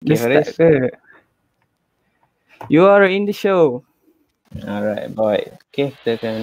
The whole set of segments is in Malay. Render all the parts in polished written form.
Okay, start ke? You are in the show. Alright, boy. Okay, kita akan...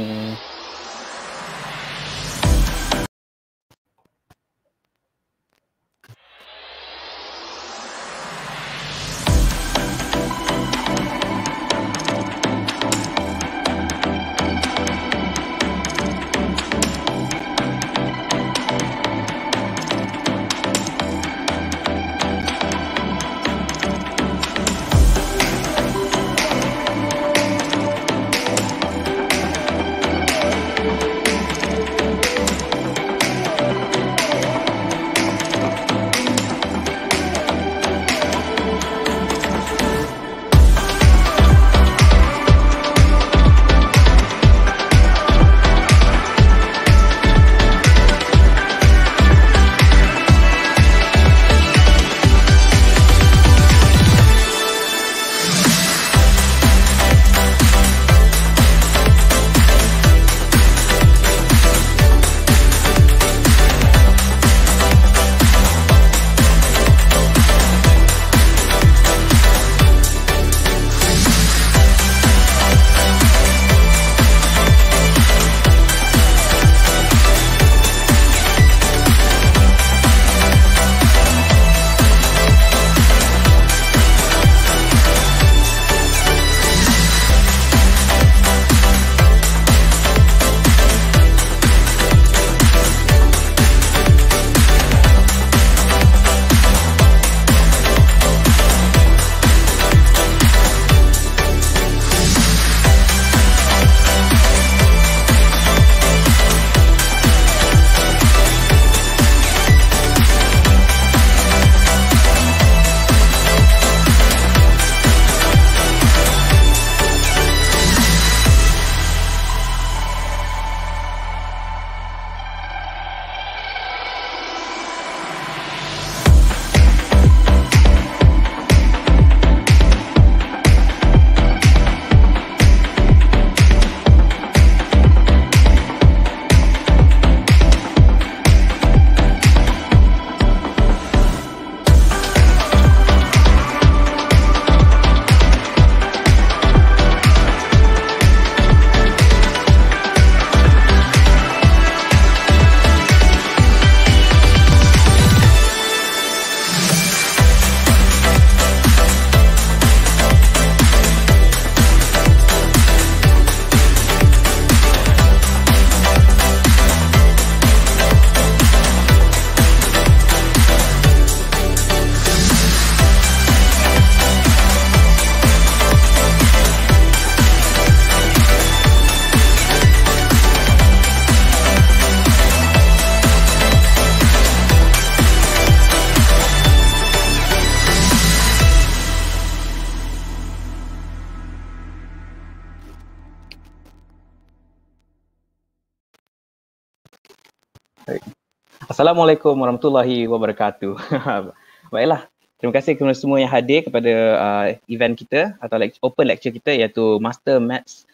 Assalamualaikum warahmatullahi wabarakatuh. Baiklah, terima kasih kepada semua yang hadir kepada event kita atau open lecture kita iaitu Master Maths.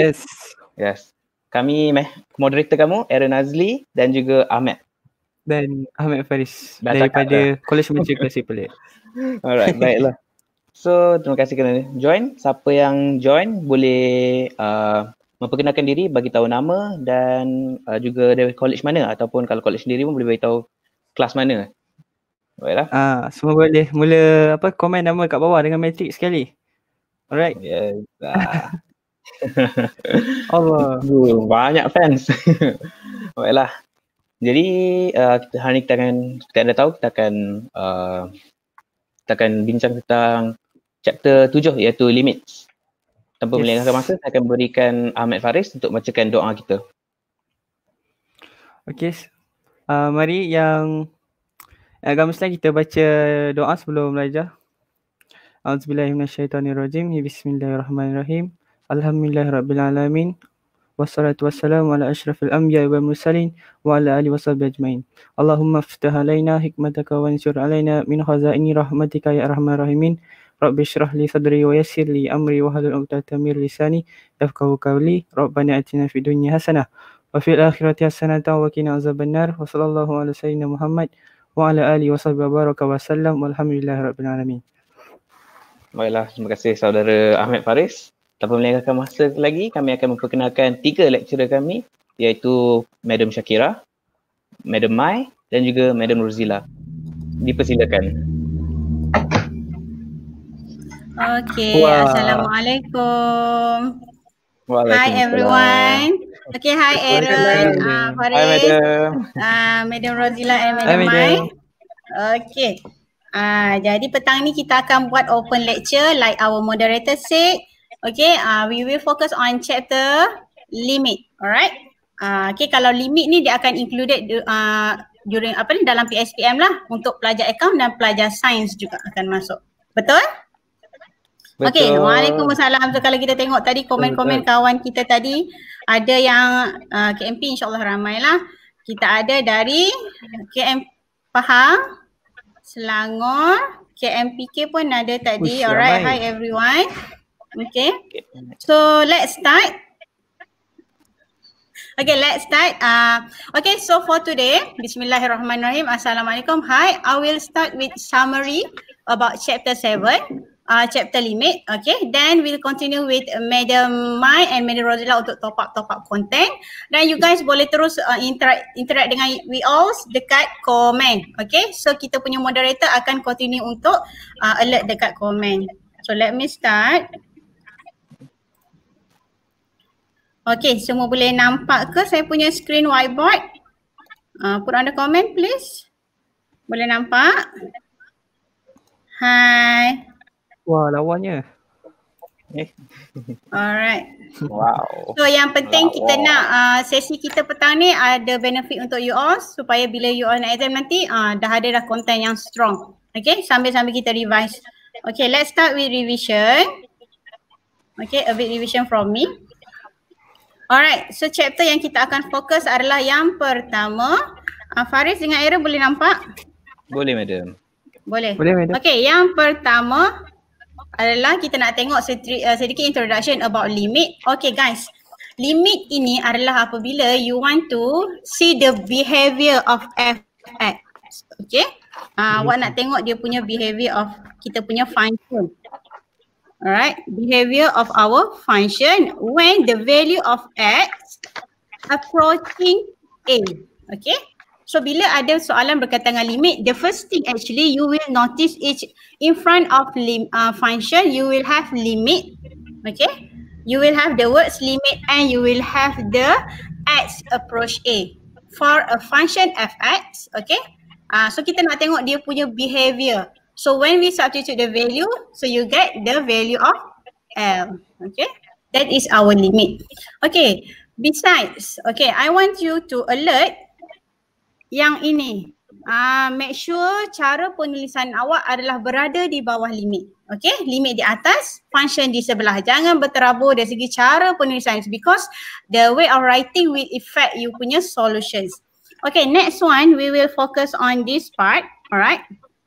Yes. Kami moderator kamu Aaron Azli dan juga Ahmad. Dan Ahmad Faris daripada Kolej Matrikulasi Klasik Pelik. Alright, baiklah. So, terima kasih kerana join. Siapa yang join boleh memperkenalkan diri, bagi tahu nama dan juga dari college mana ataupun kalau college sendiri pun boleh bagi tahu kelas mana. Baiklah. Semua boleh mula komen nama kat bawah dengan matrik sekali. Alright. Yes. Allah. Banyak fans. Baiklah. Jadi hari ni kita anda tahu kita akan bincang tentang chapter 7 iaitu limits. Tanpa melengahkan masa, saya akan berikan Ahmad Faris untuk bacakan doa kita. Okey. Mari yang agak mesti kita baca doa sebelum belajar. A'udzubillahiminasyaitonirrajim. Bismillahirrahmanirrahim. Alhamdulillahirabbil wassalatu wassalamu ala asyrafil anbiya'i wal mursalin wa ala alihi washabbihi ajmain. Allahumma iftah alaina hikmataka wa ansur alaina min khazaini rahmatika ya arhamar rahimin. Rabbi syrah li sadri wa yassir li amri wa hlul 'uqdatam min lisani yafqahu qawli. Rabbana atina fid dunya hasanah wa fil akhirati hasanatan wa qina azabannar. Wa sallallahu ala sayyidina Muhammad wa ala alihi wa sahbihi baraka wa sallam walhamdulillahi rabbil alamin. Baiklah, terima kasih saudara Ahmad Faris. Tanpa melengahkan masa lagi, kami akan memperkenalkan 3 lecturer kami, iaitu Madam Shakira, Madam Mai dan juga Madam Rozila. Dipersilakan. Okay, Assalamualaikum. Hi everyone. Okay, hi Aaron, Faris, hi Madam. Madam Rozila and Madam Mai. Okay. Jadi petang ni kita akan buat open lecture like our moderator said. Okay, we will focus on chapter limit. Alright. Okay, kalau limit ni dia akan included during dalam PSPM lah, untuk pelajar account dan pelajar sains juga akan masuk. Betul? Okay, Waalaikumsalam. So kalau kita tengok tadi komen-komen kawan kita tadi, ada yang KMP insyaAllah ramai lah. Kita ada dari KM Pahang, Selangor, KMPK pun ada tadi. Alright, hi everyone. Okay, so let's start. Okay, let's start. Okay, so for today, Bismillahirrahmanirrahim. Assalamualaikum. Hi, I will start with summary about chapter 7. Chapter limit, okay. Then we'll continue with Madam Mai and Madam Rozila untuk top up content. Dan you guys boleh terus interact dengan we all dekat komen, okay. So kita punya moderator akan continue untuk alert dekat komen. So let me start. Okay, semua boleh nampak ke saya punya screen whiteboard? Put on the comment please. Boleh nampak? Hi. Wah, lawannya. Alright. Wow. So yang penting kita nak sesi kita petang ni ada benefit untuk you all, supaya bila you all nak exam nanti dah ada content yang strong. Okay, sambil-sambil kita revise. Okay, let's start with revision. Okay, a bit revision from me. Alright, so chapter yang kita akan fokus adalah yang pertama. Faris dengan Aaron boleh nampak? Boleh Madam. Boleh? Boleh Madam. Okay, yang pertama adalah kita nak tengok sedikit introduction about limit. Okay guys, limit ini adalah apabila you want to see the behavior of f(x). Okay, awak nak tengok dia punya behavior of kita punya function. Alright, behavior of our function when the value of x approaching a. Okay, so bila ada soalan berkaitan dengan limit, the first thing actually you will notice is in front of function you will have limit. Okay, you will have the words limit and you will have the x approach a for a function f(x). Okay, so kita nak tengok dia punya behavior. So when we substitute the value, so you get the value of L. Okay, that is our limit. Okay, besides, okay, I want you to alert yang ini. Make sure cara penulisan awak adalah berada di bawah limit. Okay, limit di atas, function di sebelah. Jangan berterabur dari segi cara penulisan, because the way of writing will affect you punya solutions. Okay, next one we will focus on this part. Alright.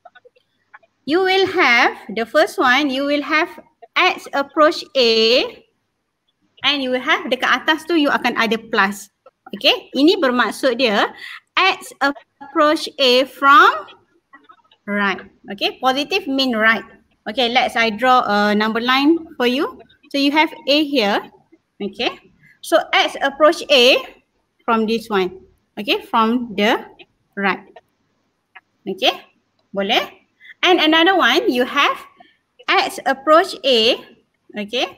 You will have, the first one, you will have x approach a and you will have dekat atas tu you akan ada plus. Okay, ini bermaksud dia x approach a from right. Okay, positive mean right. Okay, I draw a number line for you. So you have a here. Okay, so x approach a from this one. Okay, from the right. Okay, boleh? And another one, you have x approach a, okay,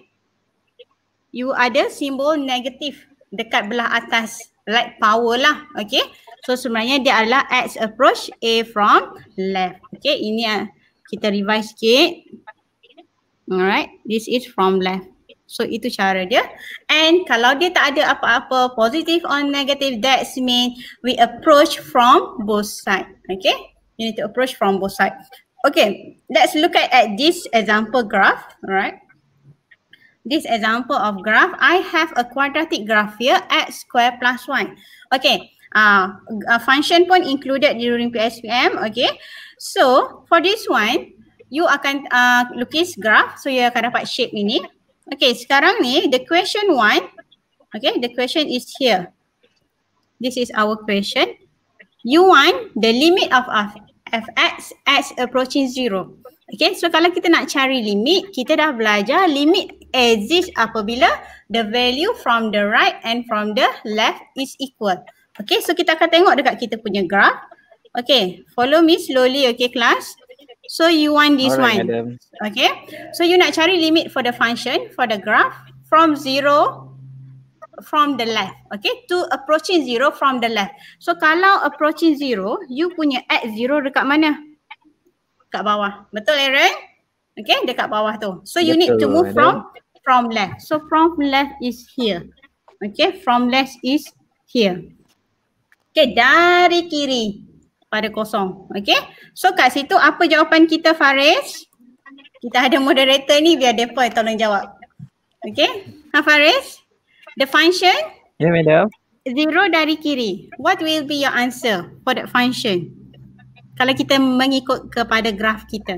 you ada simbol negatif dekat belah atas, like power lah, okay. So sebenarnya dia adalah x approach a from left. Okay, ini kita revise sikit. Alright, this is from left. So itu cara dia. And kalau dia tak ada apa-apa positive or negative, that means we approach from both sides. Okay, you need to approach from both sides. Okay, let's look at this example graph, right? This example of graph, I have a quadratic graph here, x square plus 1. Okay, a function pun included during PSPM, okay. So, for this one, you akan lukis graph, so you akan dapat shape ini. Okay, sekarang ni, the question one, okay, the question is here. This is our question. You want the limit of f(x) as approaching 0. Okay, so kalau kita nak cari limit, kita dah belajar limit exist apabila the value from the right and from the left is equal. Okay, so kita akan tengok dekat kita punya graph. Okay, follow me slowly, okay class. So you want this Alright, one. madam. Okay, so you nak cari limit for the function, for the graph from 0 from the left, okay, to approaching 0 from the left. So kalau approaching 0, you punya at 0 dekat mana? Kat bawah. Betul Aaron? Okay, dekat bawah tu. So you need to move from left. So from left is here. Okay, from left is here. Okay, dari kiri pada kosong. Okay, so kat situ apa jawapan kita Faris? Kita ada moderator ni, biar mereka tolong jawab. Okay, Faris? The function? Ya, madam. 0 dari kiri. What will be your answer for that function? Kalau kita mengikut kepada graf kita.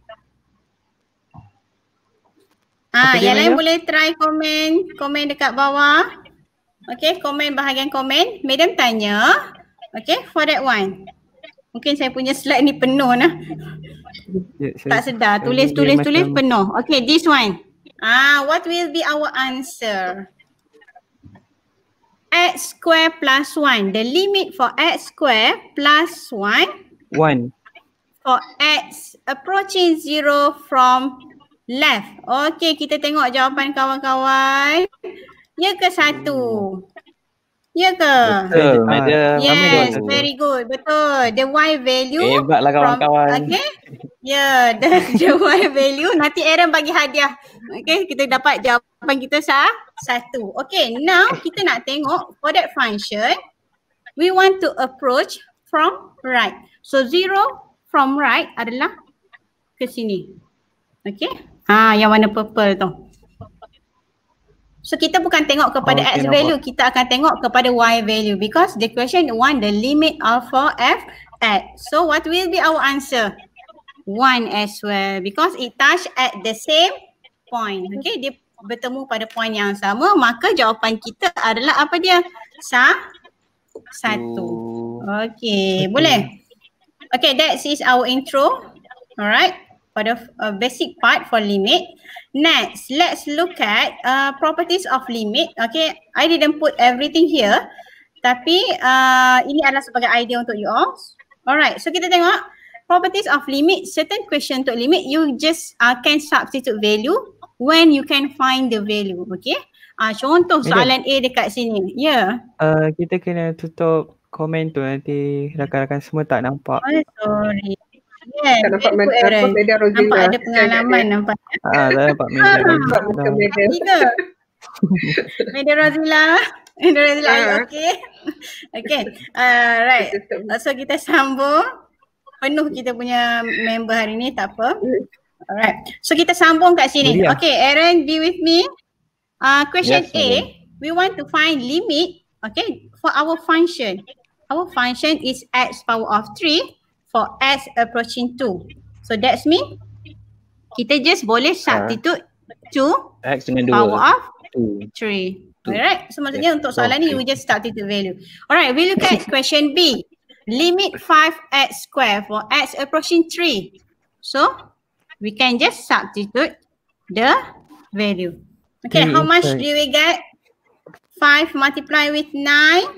Yang lain boleh try komen dekat bawah. Okay, komen bahagian komen. Madam tanya. Okay, for that one. Mungkin saya punya slide ni penuh nah. Tak sedar. Tulis penuh. Okay, this one. What will be our answer? X square plus 1. The limit for x square plus 1. 1. For x approaching 0 from left. Okay, kita tengok jawapan kawan-kawan. Ya ke 1? Ya ke? Betul, madam. Yes, very good. Betul. The y value. Hebatlah kawan-kawan. Okay. Ya, the y value. Nanti Aaron bagi hadiah. Okay, kita dapat jawapan kita 1. Okay, now kita nak tengok for that function. We want to approach from right. So 0 from right adalah ke sini. Okay. Yang warna purple tu. So kita bukan tengok kepada x value, kita akan tengok kepada y value because the question want the limit of f x. So what will be our answer? 1 as well because it touch at the same point. Okay, dia bertemu pada point yang sama, maka jawapan kita adalah apa dia? 1. Okay, boleh? Okay, that is our intro. Alright, for the basic part for limit. Next, let's look at properties of limit. Okay, I didn't put everything here. Tapi ini adalah sebagai idea untuk you all. Alright, so kita tengok properties of limit. Certain question untuk limit, you just can substitute value when you can find the value. Okay, contoh soalan A dekat sini. Ya. Kita kena tutup komen tu, nanti rakan-rakan semua tak nampak. Oh, sorry. Yes, tak nampak media Rozila. Nampak ada pengalaman nampak. Tak nampak media Rozila. Media Rozila. Media Rozila, okay. Okay, right. So kita sambung. Penuh kita punya member hari ni, tak apa. Alright. So kita sambung kat sini. Okay, Aaron, be with me. Question A, we want to find limit, okay, for our function. Our function is x power of 3 for x approaching 2. So that's mean kita just boleh substitute 2 x dengan 2 power of 3. Alright, so maksudnya untuk soalan ni we just substitute value. Alright, we look at question B. Limit 5x square for x approaching 3. So we can just substitute the value. Okay, how much do we get? 5 multiplied with 9.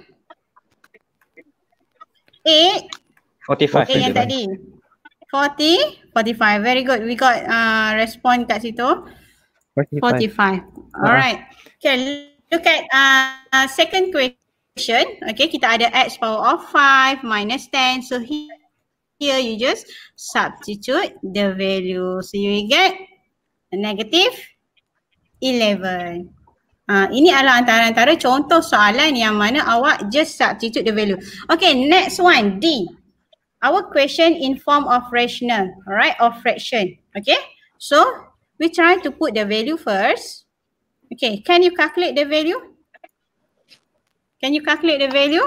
8. 45. Yang tadi. 40, 45. Very good. We got respond kat situ. 45. Alright. Okay, look at second question. Okay, kita ada x power of 5 minus 10. So here you just substitute the value. So you will get a negative 11. Ini adalah antara contoh soalan yang mana awak just substitute the value. Okay, next one, D. Our question in form of rational, alright, of fraction. Okay, so we try to put the value first. Okay, can you calculate the value? Can you calculate the value?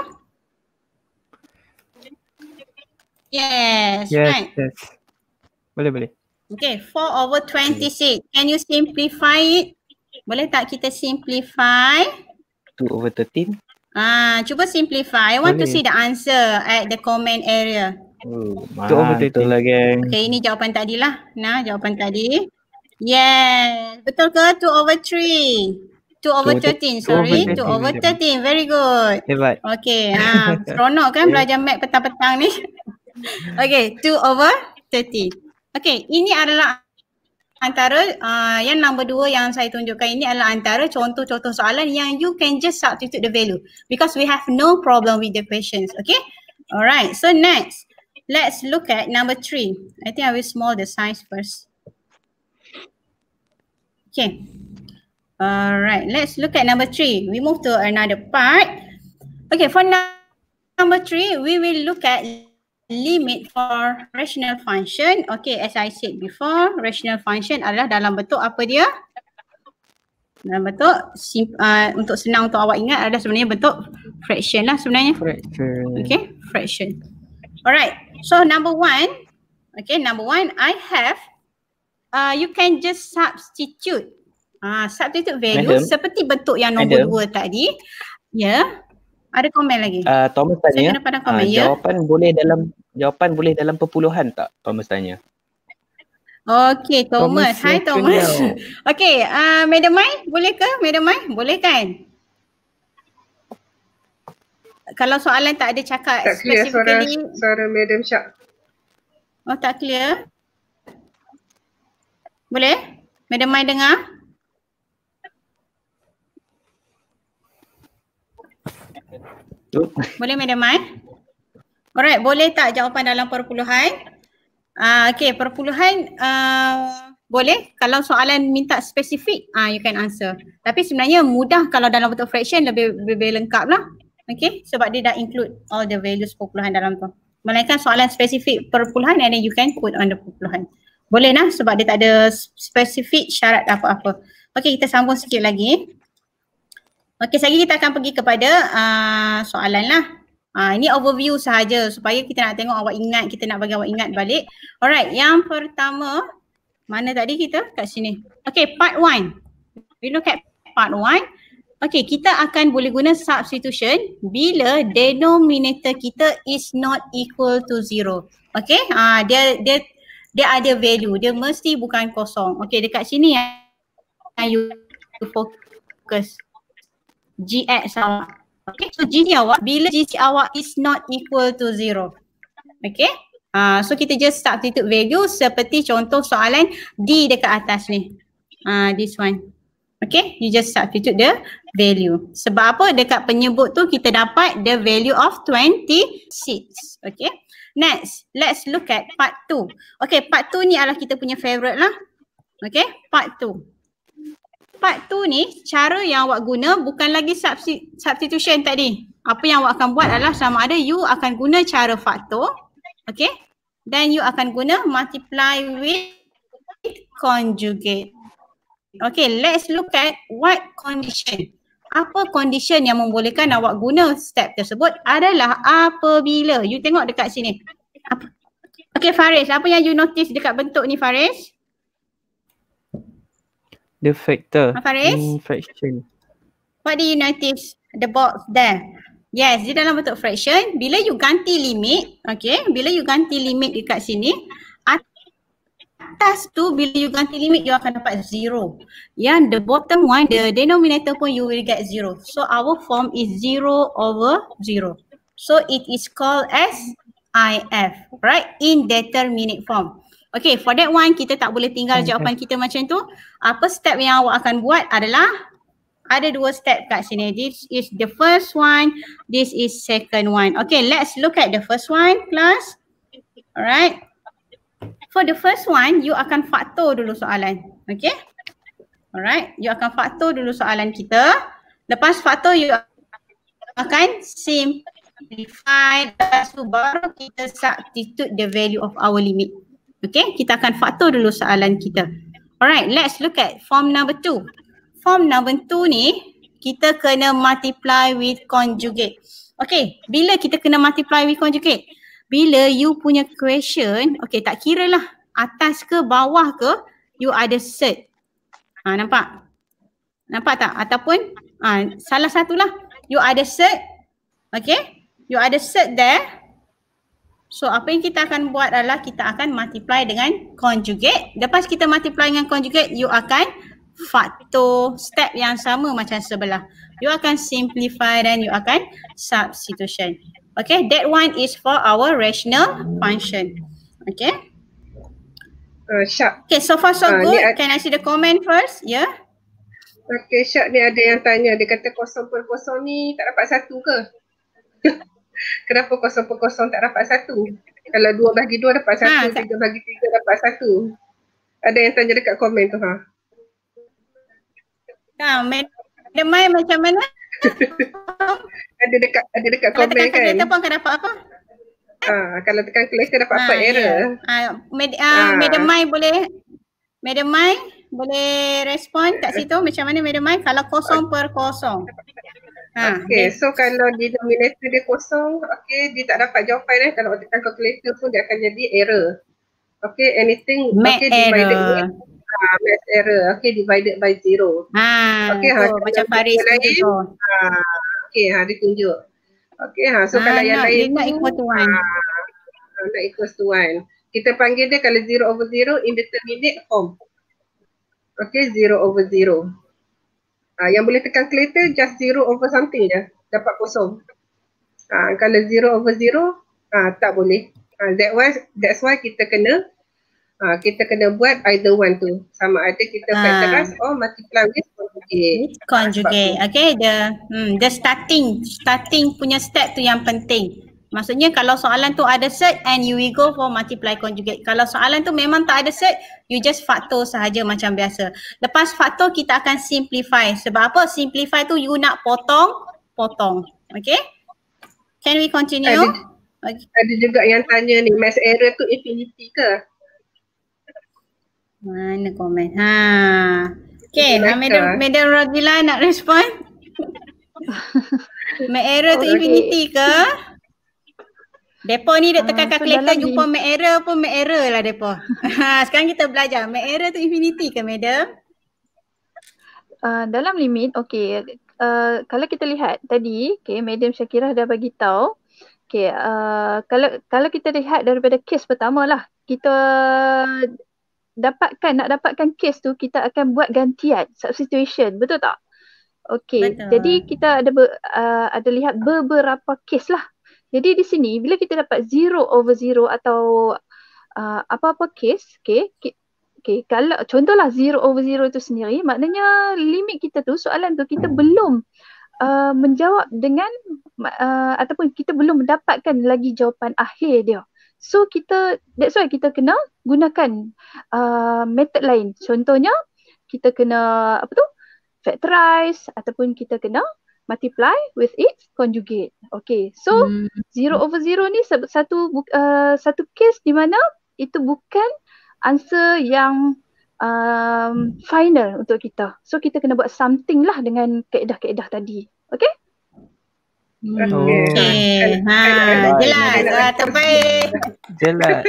Yes, right. Yes. Boleh. Okay, 4/26. Can you simplify it? Boleh tak kita simplify? 2/13. Cuba simplify. I want to see the answer at the comment area. Betul lah geng. Okay, ini jawapan tadi lah. Nah, jawapan tadi. Yes. Betul ke? 2 over 3. 2 over 13, sorry. 2 over 13. Very good. Hebat. Okay. Seronok kan belajar math petang-petang ni. Okay, 2 over 13. Okay, ini adalah antara yang nombor 2 yang saya tunjukkan ini adalah antara contoh-contoh soalan yang you can just substitute the value because we have no problem with the questions. Okay. Alright. So next, let's look at number 3. I think I will small the size first. Okay. Alright. Let's look at number 3. We move to another part. Okay. For number 3, we will look at limit for rational function. Okay, as I said before, rational function adalah dalam bentuk apa dia? Dalam bentuk, untuk senang untuk awak ingat adalah sebenarnya bentuk fraction lah sebenarnya. Fraction. Okay, fraction. Alright, so number 1, okay, number 1, I have, you can just substitute value seperti bentuk yang nombor 2 tadi. Ya. Ada komen lagi? Thomas tanya, jawapan boleh dalam perpuluhan tak? Thomas tanya. Okay, Thomas. Hi Thomas. Okay, Madam Mai, boleh ke? Madam Mai, boleh kan? Kalau soalan tak ada cakap tak clear suara Madam Syak. Oh, tak clear? Boleh? Madam Mai dengar? Boleh Madam Mai? Alright, boleh tak jawapan dalam perpuluhan? Okay, perpuluhan boleh. Kalau soalan minta spesifik, you can answer. Tapi sebenarnya mudah kalau dalam bentuk fraction lebih lengkap lah. Okay, sebab dia dah include all the values perpuluhan dalam tu. Melainkan soalan spesifik perpuluhan and then you can put on the perpuluhan. Boleh lah sebab dia tak ada spesifik syarat apa-apa. Okay, kita sambung sikit lagi. Okay, sekali kita akan pergi kepada soalan lah. Ini overview sahaja supaya kita nak tengok awak ingat, kita nak bagi awak ingat balik. Alright, yang pertama, mana tadi kita? Kat sini. Okay, part 1. We look at part 1. Okay, kita akan boleh guna substitution bila denominator kita is not equal to 0. Okay, dia ada value, dia mesti bukan kosong. Okay, dekat sini yang you focus. GX awak. Okay, so GC awak, bila GC awak is not equal to 0. Okay, so kita just substitute value seperti contoh soalan D dekat atas ni. This one. Okay, you just substitute the value. Sebab apa? Dekat penyebut tu kita dapat the value of 26. Okay, next, let's look at part 2. Okay, part 2 ni adalah kita punya favorite lah. Okay, part 2. Part 2 ni, cara yang awak guna bukan lagi substitution tadi. Apa yang awak akan buat adalah sama ada you akan guna cara faktor. Okay. Dan you akan guna multiply with conjugate. Okay, let's look at what condition. Apa condition yang membolehkan awak guna step tersebut adalah apabila. You tengok dekat sini. Okay Faris, apa yang you notice dekat bentuk ni Faris? The factor in fraction. What do you notice? The box there. Yes, dia dalam bentuk fraction. Bila you ganti limit, okay, bila you ganti limit dekat sini, atas tu bila you ganti limit you akan dapat 0. Yang the bottom one, the denominator pun you will get 0. So our form is 0 over 0. So it is called as IF, right? Indeterminate form. Okay, for that one kita tak boleh tinggal jawapan kita macam tu. Apa step yang awak akan buat adalah ada 2 step kat sini. This is the first one, this is second one. Okay, let's look at the first one, class. Alright. For the first one, you akan faktor dulu soalan. Okay. Alright, you akan faktor dulu soalan kita. Lepas faktor, you akan simplify. Lepas tu baru kita substitute the value of our limit. Okay, kita akan faktor dulu soalan kita. Alright, let's look at form number 2. Form number 2 ni, kita kena multiply with conjugate. Okay, bila kita kena multiply with conjugate? Bila you punya question, okay, tak kira lah atas ke bawah ke, you ada set. Nampak? Nampak tak? Ataupun salah satulah, you ada set. Okay, you ada set there. So apa yang kita akan buat adalah kita akan multiply dengan conjugate. Lepas kita multiply dengan conjugate, you akan faktor step yang sama macam sebelah. You akan simplify dan you akan substitution. Okay, that one is for our rational function. Okay. Syak. Okay, so far so good. Can I see the comment first? Yeah. Okay, Syak ni ada yang tanya. Dia kata 0 per 0 ni tak dapat 1 ke? Kenapa 0 per 0 tak dapat 1? Kalau 2 bagi 2 dapat 1, 3 bagi 3 dapat 1. Ada yang tanya dekat komen tu. Madam Mai macam mana? ada dekat komen kan? Kalau tekan calculator pun akan dapat apa? Kalau tekan calculator dapat apa? Error. Madam Mai boleh respon kat situ macam mana Madam Mai kalau 0 per 0. Okay, so kalau denominator dia kosong, okay, dia tak dapat jawapan Kalau tekan calculator pun dia akan jadi error. Okay, anything divided with math error. Okay, divided by 0. Okay, macam Faris tunjuk. Okay, dia tunjuk. Okay, so kalau yang lain not equal to 1. Not equal to 1. Kita panggil dia kalau 0 over 0 indeterminate form. Okay, 0 over 0. Yang boleh tekan calculator just 0 over something je. Dapat kosong. Kalau 0 over 0, tak boleh. That's why kita kena buat either one tu. Sama ada kita factorize or multiply with conjugate. Conjugate. Okay, the starting punya step tu yang penting. Maksudnya kalau soalan tu ada cert and you will go for multiply conjugate. Kalau soalan tu memang tak ada cert, you just faktor sahaja macam biasa. Lepas faktor kita akan simplify. Sebab apa? Simplify tu you nak potong. Okay? Can we continue? Ada juga yang tanya ni, mass error tu infinity ke? Mana komen? Okay, Madam Rogila nak respon? Mass error tu infinity ke? Depa ni duk tekan calculator jumpa math error pun math error lah depa. Sekarang kita belajar math error tu infinity ke madam? Dalam limit, okay, kalau kita lihat tadi, okay, Madam Syakirah dah bagi tahu, okay, kalau kita lihat daripada kes pertama lah, kita nak dapatkan kes tu, kita akan buat gantian, substitution, betul tak? Okay, jadi kita ada lihat beberapa kes lah. Jadi di sini bila kita dapat 0 over 0 atau apa-apa case, okay, kalau contohlah 0 over 0 itu sendiri, maknanya limit kita tu, soalan tu kita belum menjawab dengan ataupun kita belum mendapatkan lagi jawapan akhir dia. So that's why kita kena gunakan method lain. Contohnya kita kena factorize ataupun kita kena multiply with its conjugate. Okay, so 0 over 0 ni satu case di mana itu bukan answer yang final untuk kita. So kita kena buat something lah dengan kaedah-kaedah tadi. Okay? Jelas. Terbaik. Jelas.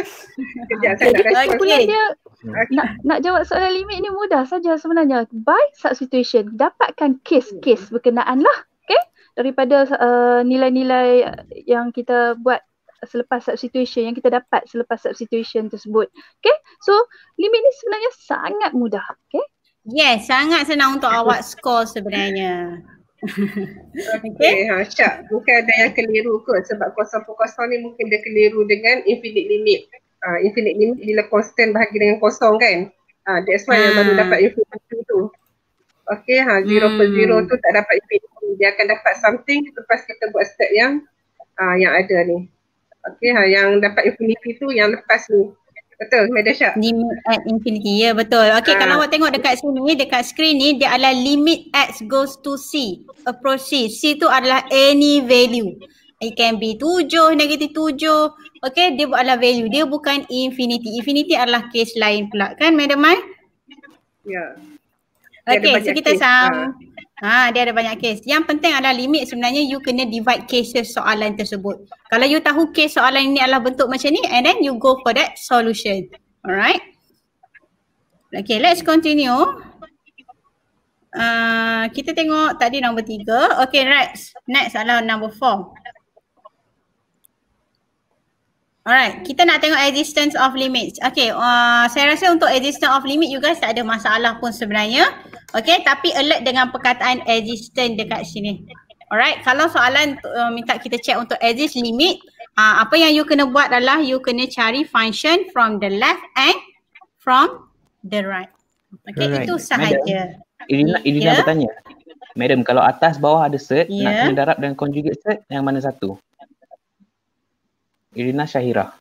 Dia nak jawab soalan limit ni mudah saja sebenarnya. By substitution, dapatkan case-case berkenaan lah. Okay? Daripada nilai-nilai yang kita buat selepas substitution, yang kita dapat selepas substitution tersebut. Okay? So, limit ni sebenarnya sangat mudah. Okay? Yes, sangat senang untuk awak score sebenarnya. Okay, Syak, bukan ada yang keliru kot sebab 0 per 0 ni mungkin dia keliru dengan infinite limit. Infinite limit bila constant bahagi dengan kosong kan. That's why yang baru dapat infinity tu. Okay, 0 per 0 tu tak dapat infinity. Dia akan dapat something lepas kita buat step yang ada ni. Okay, yang dapat infinity tu yang lepas ni. Betul, Madam Syak? Limit at infinity, ya betul. Okay, kalau awak tengok dekat sini, dekat screen ni, dia adalah limit x goes to c. Approach c. C tu adalah any value. It can be 7, negatif 7. Okay, dia adalah value. Dia bukan infinity. Infinity adalah case lain pula. Kan, Madam Mai? Ya. Okay, so kita dia ada banyak case. Yang penting adalah limit sebenarnya you kena divide cases soalan tersebut. Kalau you tahu case soalan ini adalah bentuk macam ni and then you go for that solution. Alright. Okay, let's continue. Kita tengok tadi nombor 3. Okay, next adalah nombor 4. Alright, kita nak tengok existence of limits. Okay, saya rasa untuk existence of limit you guys tak ada masalah pun sebenarnya. Okay, tapi alert dengan perkataan existence dekat sini. Alright, kalau soalan minta kita check untuk exist limit, apa yang you kena buat adalah you kena cari function from the left and from the right. Okay, right. Itu sahaja. Irina bertanya. Madam, kalau atas bawah ada cert, nak kena darab dengan conjugate cert, yang mana satu? Irina Syahira.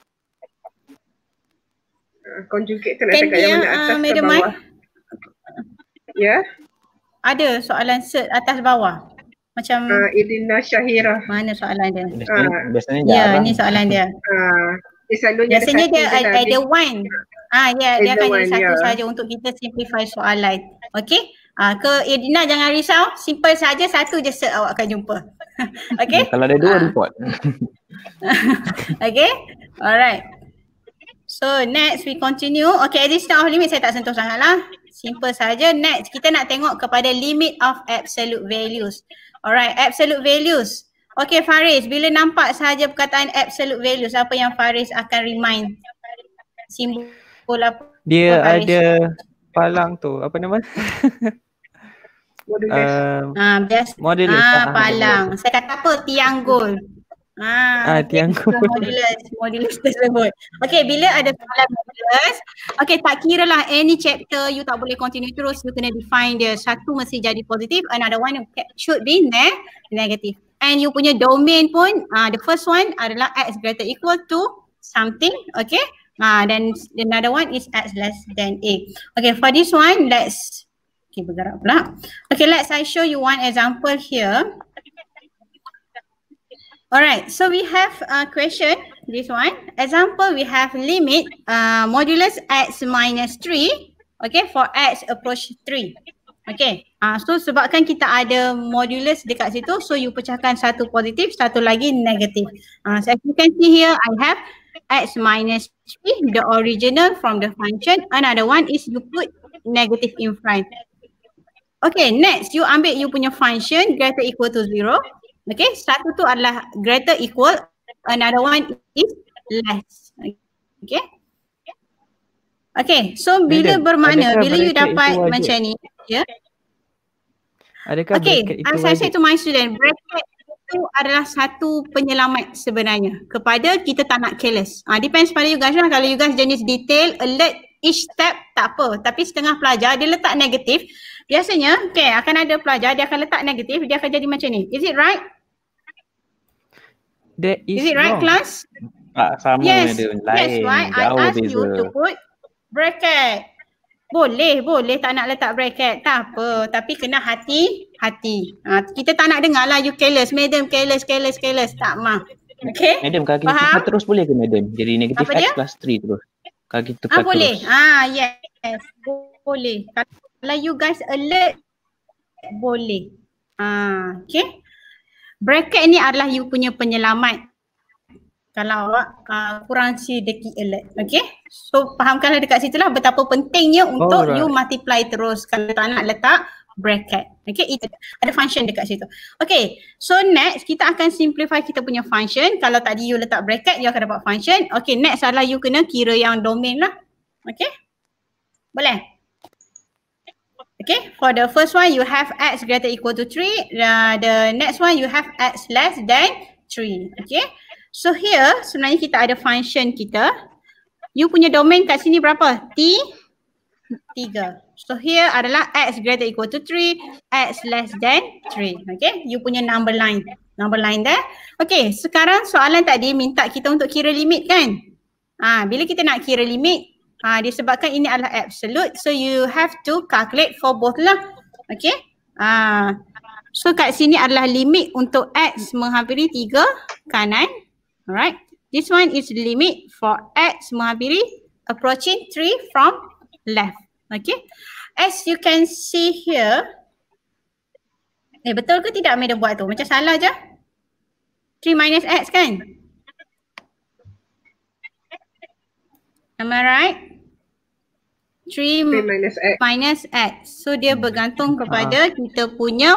Conjugate tu nak cakap yang mana atas ke bawah? Ya? Ada soalan cert atas bawah. Macam Irina Syahira. Mana soalan dia? Biasanya ya, ni soalan dia. Biasanya dia ada one. Dia akan jadi satu saja untuk kita simplify soalan. Okay? Ke Irina jangan risau, simple saja, satu je cert awak akan jumpa. Okay? Kalau ada dua report. Okay, alright. So next we continue. Okay, existence of limit saya tak sentuh sangat lah. Simple saja. Next kita nak tengok kepada limit of absolute values. Alright, absolute values. Okay Faris, bila nampak sahaja perkataan absolute values, apa yang Faris akan remind? Simbol apa? Dia ada palang tu, apa nama? Modulus. Modulus. Palang. Saya kata apa? Tianggul. Tianggul. Modulus tersebut. Okay, bila ada soalan modulus, okay, tak kira lah any chapter you tak boleh continue terus, you kena define dia. Satu mesti jadi positif, another one should be negative. And you punya domain pun, the first one adalah x greater equal to something, okay? Then another one is x less than a. Okay, for this one, let's bergerak pula. Okay, I show you one example here. Alright, so we have a question, this one. Example, we have limit modulus x minus 3, okay, for x approach 3. Okay, so sebabkan kita ada modulus dekat situ, so you pecahkan satu positif, satu lagi negatif. So as you can see here, I have x minus 3, the original from the function. Another one is you put negative in front. Okay, next you ambil you punya function greater equal to 0. Okay, satu tu adalah greater equal, another one is less. Okay. Okay, so bila bermakna, bila you dapat macam ni, ya. Adakah okay, as I said to my student, bracket itu adalah satu penyelamat sebenarnya kepada kita tak nak careless. Depends pada you guys lah. Kalau you guys jenis detail, alert, each step tak apa. Tapi setengah pelajar dia letak negatif. Biasanya, okay, akan ada pelajar dia akan letak negatif, dia akan jadi macam ni. Is it right? Is it right, class? Sama yes, ada lain. That's why I ask you to put bracket. Boleh tak nak letak bracket, tak apa. Tapi kena hati-hati. Kita tak nak dengar lah you careless. Madam careless. Tak mah. Okay? Madam, kalau kita tukar terus boleh ke madam? Jadi negatif x plus 3 terus. Kalau kita tukar boleh. terus. Yes. Boleh. Kalau you guys alert, boleh. Okay? Bracket ni adalah you punya penyelamat. Kalau awak kurang sedikit alert. Okay? So fahamkanlah dekat situ lah betapa pentingnya untuk you multiply terus kalau tak nak letak bracket. Okay? Itu ada function dekat situ. Okay. So next kita akan simplify kita punya function. Kalau tadi you letak bracket, you akan dapat function. Okay, next adalah you kena kira yang domain lah. Okay? Boleh? Okay, for the first one you have x greater equal to 3. The next one you have x less than 3. Okay, so here sebenarnya kita ada function kita. You punya domain kat sini berapa? 3. So here adalah x greater equal to 3, x less than 3. Okay, you punya number line there. Okay, sekarang soalan tadi minta kita untuk kira limit kan? Bila kita nak kira limit, disebabkan ini adalah absolute, so you have to calculate for both lah. Okay. So kat sini adalah limit untuk x menghampiri 3 kanan. Alright. This one is limit for x menghampiri approaching 3 from left. Okay. As you can see here. Betul ke tidak Madam buat tu? Macam salah je. 3 minus x kan? Am I right? 3 minus x. So dia bergantung kepada kita punya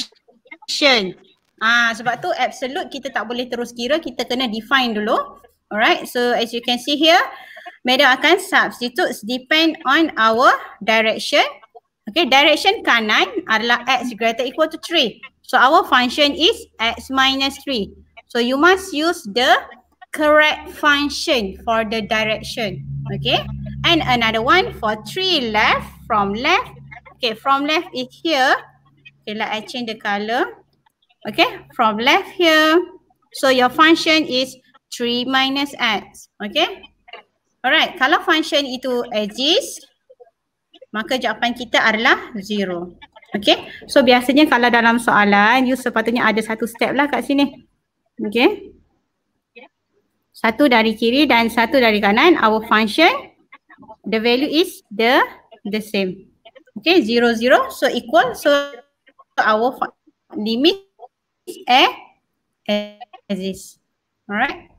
function. Sebab tu absolute kita tak boleh terus kira, kita kena define dulu. Alright, so as you can see here, Madam akan substitute depend on our direction. Okay, direction kanan adalah x greater equal to 3. So our function is x minus 3. So you must use the correct function for the direction. Okay, and another one for 3 left, from left. Okay, from left is here. Okay, let I change the color. Okay, from left here. So your function is 3 minus x. Okay. Alright, kalau function itu exist, maka jawapan kita adalah 0. Okay. So biasanya kalau dalam soalan, you sepatutnya ada satu step lah kat sini. Okay. Satu dari kiri dan satu dari kanan. Our function, the value is the same. Okay, 0, 0. So equal. So our limit is exist. Alright.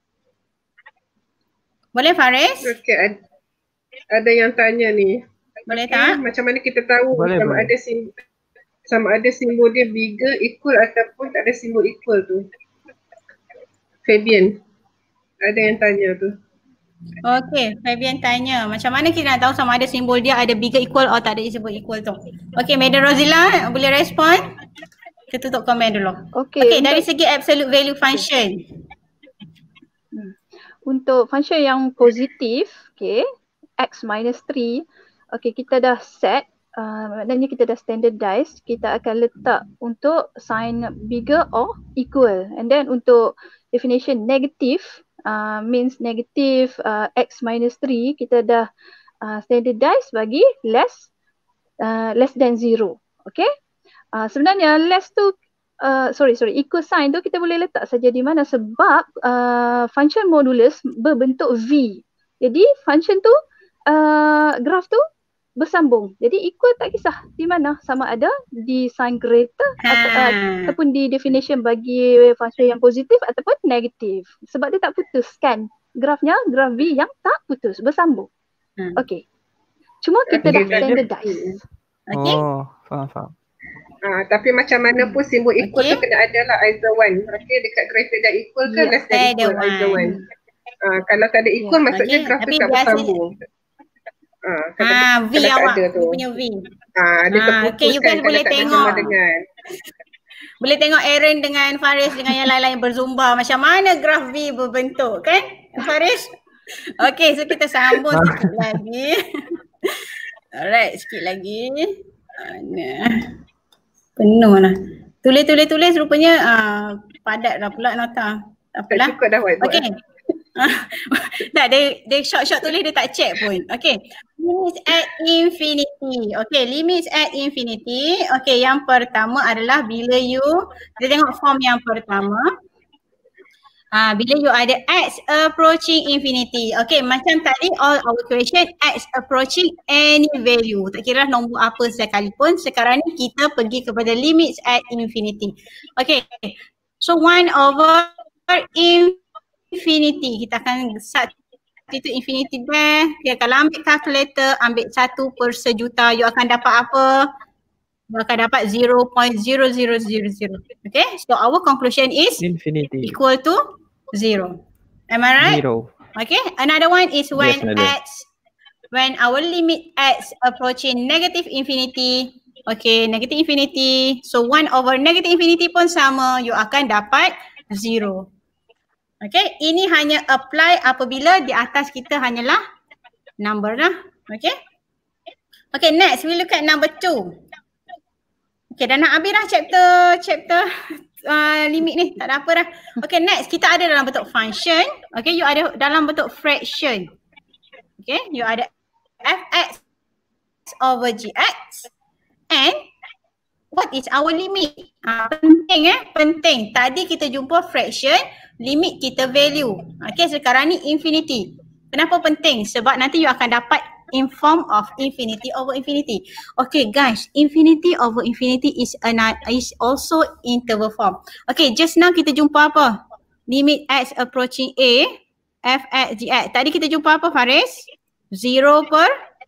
Boleh Faris? Okay, ada yang tanya ni. Boleh tak? Macam mana kita tahu sama ada simbol dia bigger, equal ataupun tak ada simbol equal tu? Fabian, ada yang tanya tu. Okay, Fabian tanya macam mana kita nak tahu sama ada simbol dia ada bigger equal atau tak ada simbol equal tu. Okay, Madam Rozila boleh respon? Kita tutup komen dulu. Okay, dari segi absolute value function. Untuk function yang positif, okay, x minus 3, okay, kita dah set, maknanya kita dah standardize, kita akan letak untuk sign bigger or equal. And then untuk definition negative, means negative x minus 3, kita dah standardize bagi less than 0. Okay, sebenarnya less tu, equal sign tu kita boleh letak saja di mana sebab function modulus berbentuk V. Jadi function tu, graph tu bersambung. Jadi equal tak kisah di mana, sama ada di sign greater ataupun di definition bagi function yang positif ataupun negatif. Sebab dia tak putus kan. Graphnya graph V yang tak putus, bersambung. Okay. Cuma kita dah standardize. Okay. Oh, faham. Tapi macam mana pun simbol equal tu kena ada lah either one. Okay, dekat greater dan equal ke less than equal, either one. Kalau tak ada equal maksudnya graph tu tak bersambung. V awak punya V. Dia terputuskan boleh tengok. Boleh tengok Aaron dengan Faris dengan yang lain-lain berzumba macam mana graf V berbentuk kan Faris? Okay, so kita sambung sikit lagi. Alright, sikit lagi. Penuh lah. Tulis rupanya padat dah pula nota. Tak apalah. Cukup dah buat. Okay. Tak, dia short tulis dia tak check pun. Okay. Limits at infinity. Okay, limits at infinity. Okay, yang pertama adalah bila kita tengok form yang pertama. Bila you ada x approaching infinity. Okay, macam tadi all our question x approaching any value. Tak kira nombor apa sekalipun. Sekarang ni kita pergi kepada limits at infinity. Okay, so 1 over infinity. Kita akan substitute infinity there. Okay, kalau ambil calculator, ambil 1 per sejuta, you akan dapat apa? You akan dapat 0.0000. Okay, so our conclusion is infinity equal to 0. Am I right? 0. Okay, another one is when when our limit x approaching negative infinity. Okay, negative infinity. So 1 over negative infinity pun sama, you akan dapat 0. Okay, ini hanya apply apabila di atas kita hanyalah number lah. Okay. Okay, next we look at number 2. Okay, dah nak habis dah chapter limit ni, tak ada apa dah. Okay, next kita ada dalam bentuk function. Okay, you ada dalam bentuk fraction. Okay, you ada fx over gx and what is our limit? Penting. Tadi kita jumpa fraction, limit kita value. Okay, sekarang ni infinity. Kenapa penting? Sebab nanti you akan dapat in form of infinity over infinity. Okay guys, infinity over infinity is also interval form. Okay, just now kita jumpa apa? Limit x approaching a, fx gx. Tadi kita jumpa apa Faris? 0 per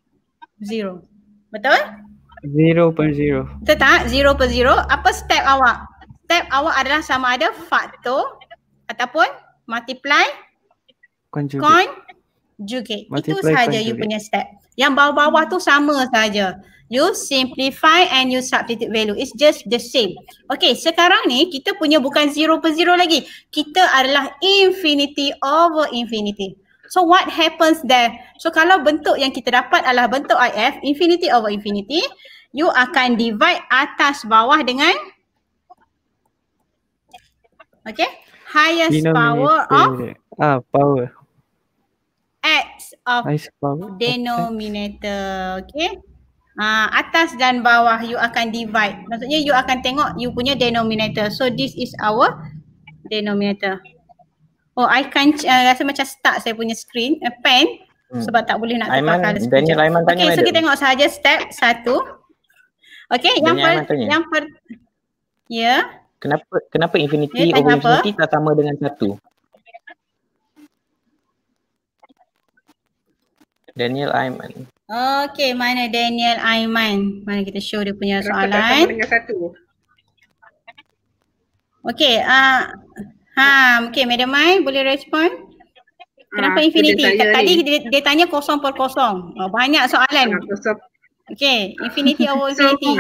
0. Betul? 0 per 0. Betul tak? 0 per 0. Apa step awak? Step awak adalah sama ada faktor ataupun multiply Conjugate. Itu sahaja you punya step. Yang bawah-bawah tu sama saja. You simplify and you substitute value. It's just the same. Okay, sekarang ni kita punya bukan 0 per 0 lagi. Kita adalah infinity over infinity. So what happens there? So kalau bentuk yang kita dapat adalah bentuk IF, infinity over infinity, you akan divide atas bawah dengan highest power of power x of denominator. Atas dan bawah you akan divide. Maksudnya you akan tengok you punya denominator. So this is our denominator. Oh, I can rasa macam start saya punya screen, pen sebab tak boleh nak tukar color sekejap. Okay, so kita tengok sahaja step 1. Okay, Kenapa infinity over infinity tak sama dengan 1? Daniel Aiman. Okay, mana Daniel Aiman? Mana kita show dia punya soalan. Tak sama dengan 1. Okay, okay, Madam Mai boleh respon? Kenapa infinity? Tadi dia tanya 0 per 0. Banyak soalan. Okay, infinity over infinity.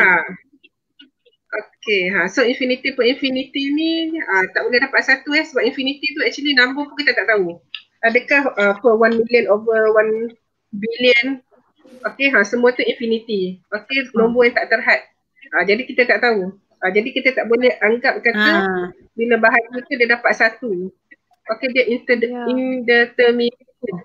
So infinity per infinity ni tak boleh dapat 1 sebab infinity tu actually number pun kita tak tahu. Adakah per 1 million over 1 billion? Semua tu infinity. Nombor yang tak terhad. Jadi kita tak tahu. Jadi kita tak boleh anggap kata bila bahagian tu dia dapat 1. Dia indeterminate.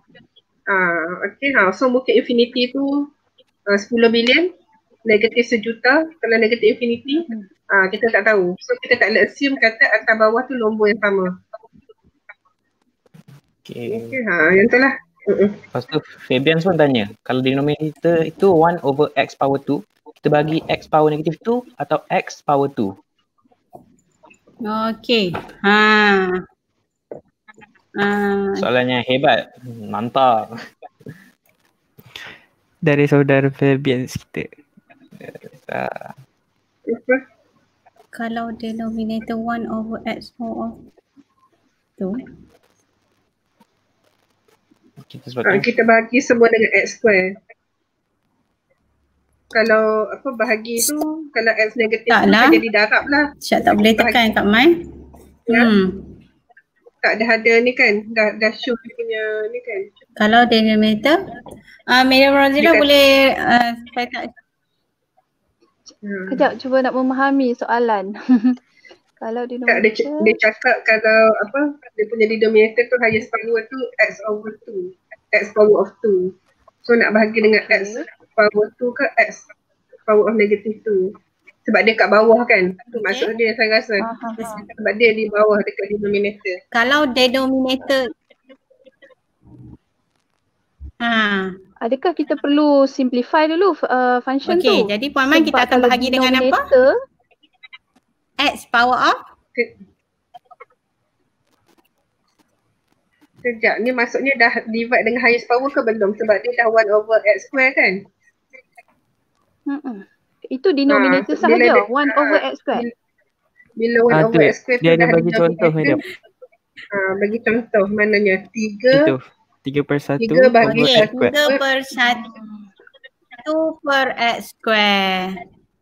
So mungkin infinity tu 10 billion, negatif 1 juta. Kalau negatif infinity, kita tak tahu. So kita tak boleh assume kata atas bawah tu nombor yang sama. Yang tu lah. Lepas tu Fabian pun tanya, kalau denominator itu 1 over x power 2, kita bagi x power negatif 2 atau x power 2? Okay. Soalannya hebat. Mantap. Dari saudara Fabian kita. Kalau denominator 1 over x power 2, kita bahagi semua dengan x square. Kalau bahagi tu, kalau x negatif tu kan jadi darab lah. Syak tak boleh tekan Kak Mai. Tak ada ni kan, dah show dia punya ni kan. Kalau denominator, Madam Rozila boleh saya tak. Kejap, cuba nak memahami soalan. Kalau denominator, dia cakap kalau dia punya denominator tu highest power tu x over 2, x power of 2. So nak bahagi dengan x power 2 ke x power of negative 2. Sebab dia kat bawah kan. Tu maksud dia saya rasa. Sebab dia di bawah dekat denominator. Kalau denominator adakah kita perlu simplify dulu function tu? Okay, jadi Puan Man kita akan bahagi dengan apa? X power of? Sekejap, ni maksudnya dah divide dengan highest power ke belum? Sebab dia dah 1 over x square kan? Itu denominator sahaja, 1 over x square. Bila 1 over x square dia ada bagi contoh Madam. Bagi contoh, mananya 3 per 1 bagi 3 per 1 2 per x square.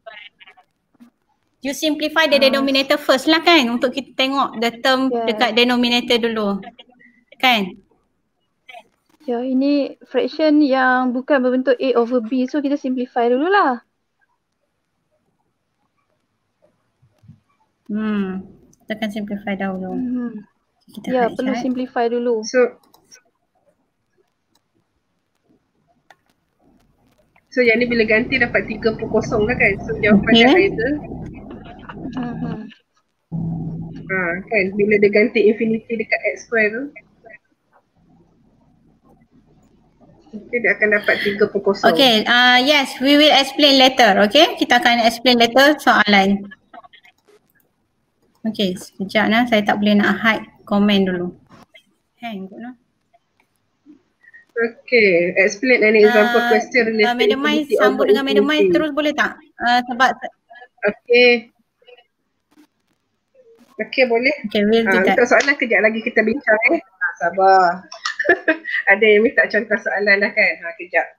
You simplify the denominator first lah kan, untuk kita tengok the term dekat denominator dulu. Kan? Ya, ini fraction yang bukan berbentuk A over B, so kita simplify dulu lah. Kita akan simplify dahulu. Kita perlu simplify dulu. So yang ni bila ganti dapat 3 per 0 lah kan? So jawapan dia either kan, bila dia ganti infinity dekat x square tu, dia akan dapat 3 per 0. Okay, yes, we will explain later, okay? Kita akan explain later soalan. Okay, sekejap lah, saya tak boleh nak hide komen dulu. Hang kot lah. Okay, explain an example question related to Madam Mai, sambung dengan Madam Mai terus boleh tak? Sebab Okay, boleh. Okay, we'll do that. Untuk soalan kejap lagi kita bincang sabar. Ada yang minta contoh soalan dah kan? Kejap.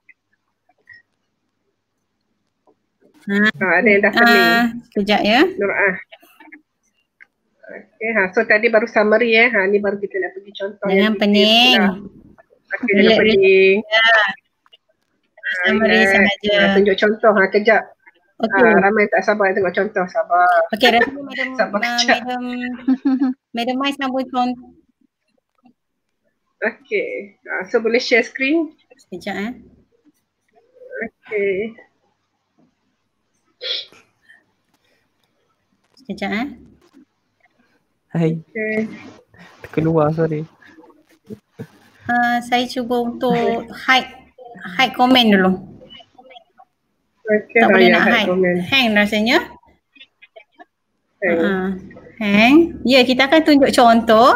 Ada yang dah pening. Kejap ya. Nurah. Okay, so tadi baru summary ni baru kita nak pergi contoh. Jangan pening. Okay, jangan pening. Summary sahaja. Tunjuk contoh kejap. Okay. Ramai tak sabar tengok contoh, sabar. Okay, rasanya Madam Mais sambung contoh. Okay, so boleh share screen? Sekejap Okay. Sekejap Hai. Okay. Terkeluar, sorry. Saya cuba untuk hide komen dulu. Okay, tak boleh nak hide. Comment. Hang rasanya. Hang. Ya, kita akan tunjuk contoh.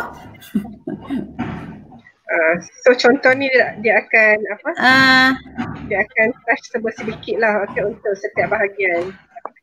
So contoh ni dia akan apa? Dia akan touch sedikit lah untuk setiap bahagian.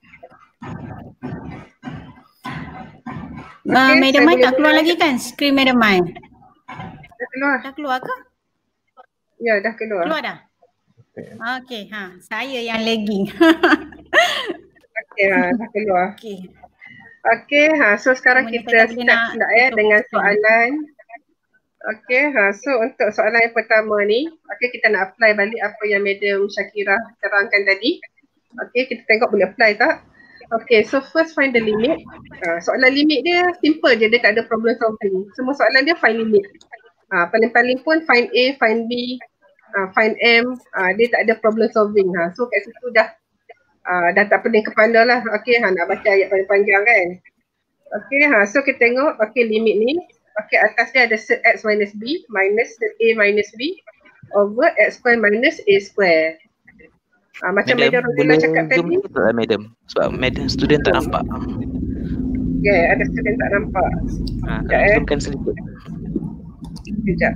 Madam Mai tak keluar lagi kan? Skrin Madam Mai. Dah keluar. Dah keluar ke? Ya, dah keluar. Keluar dah? Okey, saya yang lagging. Okey, dah keluar. Okey, so sekarang kita start pula dengan soalan. Okey, so untuk soalan yang pertama ni, kita nak apply balik apa yang Madam Shakira terangkan tadi. Okey, kita tengok boleh apply tak? Okay, so first find the limit. Soalan limit dia simple je, dia tak ada problem solving. Semua soalan dia find limit. Paling-paling pun find A, find B, find M, dia tak ada problem solving. So kat situ dah tak pening kepala lah. Okay, nak baca ayat panjang-panjang kan. Okay, so kita tengok limit ni. Okay, atas dia ada set X minus B minus set A minus B over X square minus A square. Macam Madam Rozila cakap tadi. Boleh Madam, sebab Madam student tak nampak. Ya, ada student tak nampak. Zoomkan sedikit. Sekejap.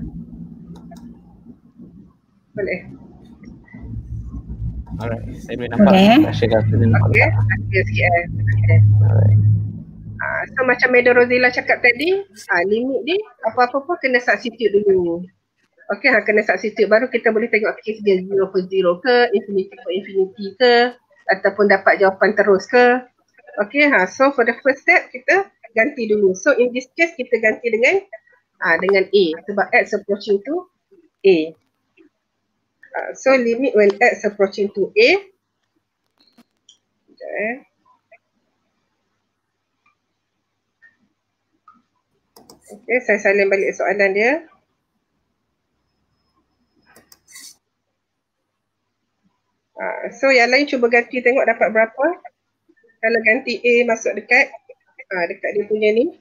Boleh. Alright, saya boleh nampak. Okay, sikit so macam Madam Rozila cakap tadi, limit ni apa-apa pun kena substitute dulu. Okay, kena substitute baru kita boleh tengok case dia 0 per 0 ke, infinity per infinity ke, ataupun dapat jawapan terus ke. Okay, so for the first step kita ganti dulu. So in this case kita ganti dengan A sebab X approaching to A. So limit when X approaching to A. Okay, saya salin balik soalan dia. So yang lain cuba ganti tengok dapat berapa. Kalau ganti A masuk dekat dia punya ni.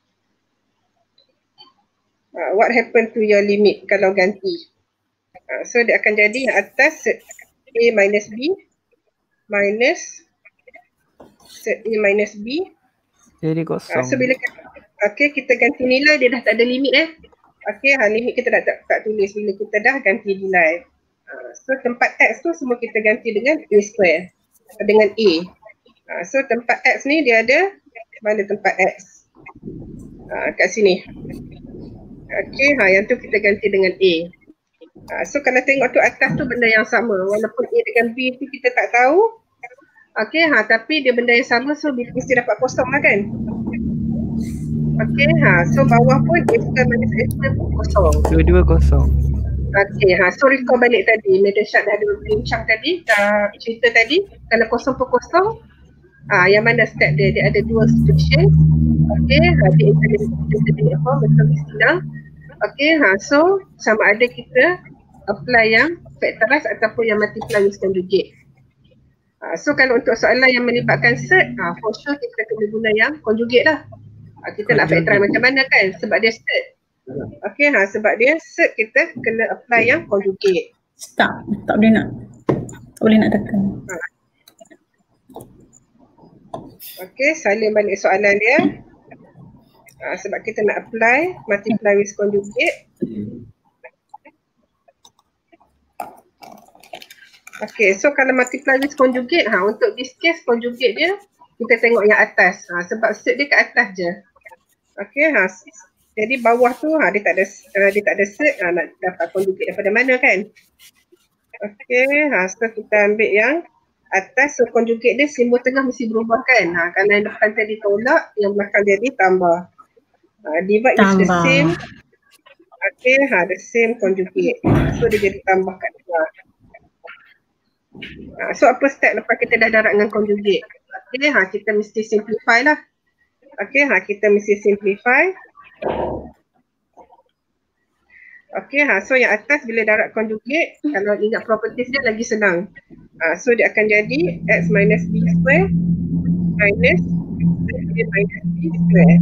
What happen to your limit kalau ganti. So dia akan jadi yang atas set A minus B minus set A minus B. Jadi kosong. So bila kita ganti nilai dia dah tak ada limit Okay, limit kita dah tak tulis bila kita dah ganti nilai. So tempat X tu semua kita ganti dengan A square dengan A. So tempat X ni dia ada mana tempat X? Kat sini. Okay, yang tu kita ganti dengan A. So kalau tengok tu atas tu benda yang sama. Walaupun A dengan B tu kita tak tahu. Okay, tapi dia benda yang sama so mesti dapat kosong lah kan. Okay, so bawah pun A square minus A square pun kosong. Dua-dua kosong. Okay, so recall balik tadi. Madam Syed dah ada berbincang tadi, cerita tadi. Kalau kosong per kosong, yang mana step dia? Dia ada dua situation. Okay, dia internet form betul senang. Okay, so sama ada kita apply yang factorize ataupun yang multiply with conjugate. So kalau untuk soalan yang melibatkan set, for sure kita kena guna yang conjugate lah. Kita nak factorize macam mana kan? Sebab dia set. Okay, sebab dia set kita kena apply yang conjugate. Tak boleh nak. Tak boleh nak tekan. Okay, salin balik soalan dia. Sebab kita nak apply multiply with conjugate. Okay, so kalau multiply with conjugate, untuk this case conjugate dia kita tengok yang atas. Sebab set dia kat atas je. Okay, Jadi bawah tu dia tak ada set, nak dapat conjugate daripada mana kan? Okey, so kita ambil yang atas, so conjugate dia simbol tengah mesti berubah kan? Kalau yang depan tadi tolak, yang belakang jadi tambah. Divide is the same. Okay, the same conjugate. So dia jadi tambah kat tengah. So apa step lepas kita dah darat dengan conjugate? Okay, kita mesti simplify lah. Okay, kita mesti simplify. Okay, so yang atas bila darat conjugate, kalau ingat properties dia lagi senang. So dia akan jadi x minus b square minus b minus b square.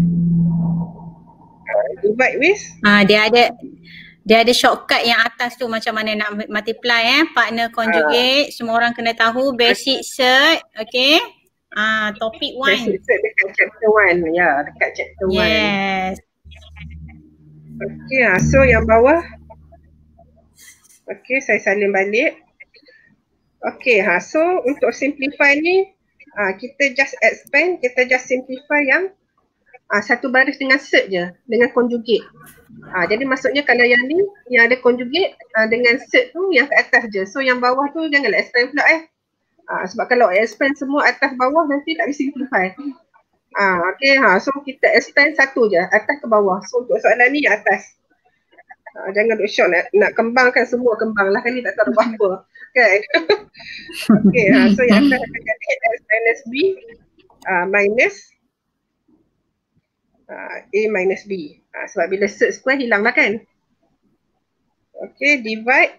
Divide with? Dia ada shortcut yang atas tu macam mana nak multiply partner conjugate. Semua orang kena tahu basic cert. Okay. Topic 1. Basic cert dekat chapter 1. Ya, dekat chapter 1. Yes. Okay, so yang bawah. Okay, saya salin balik. Okay, so untuk simplify ni, kita just expand, kita just simplify yang satu baris dengan cert je, dengan conjugate. Jadi maksudnya kalau yang ni, yang ada conjugate dengan cert tu yang kat atas je. So yang bawah tu janganlah expand pula sebab kalau expand semua atas bawah nanti tak boleh simplify. Okay, so kita expand satu je, atas ke bawah. So untuk soalan ni yang atas. Jangan duk shock nak kembangkan semua kembang lah, kali tak tahu apa-apa. Kan? Okay, so yang atas akan jadi x minus b minus a minus b. Sebab bila cert square hilang lah kan. Okay, divide.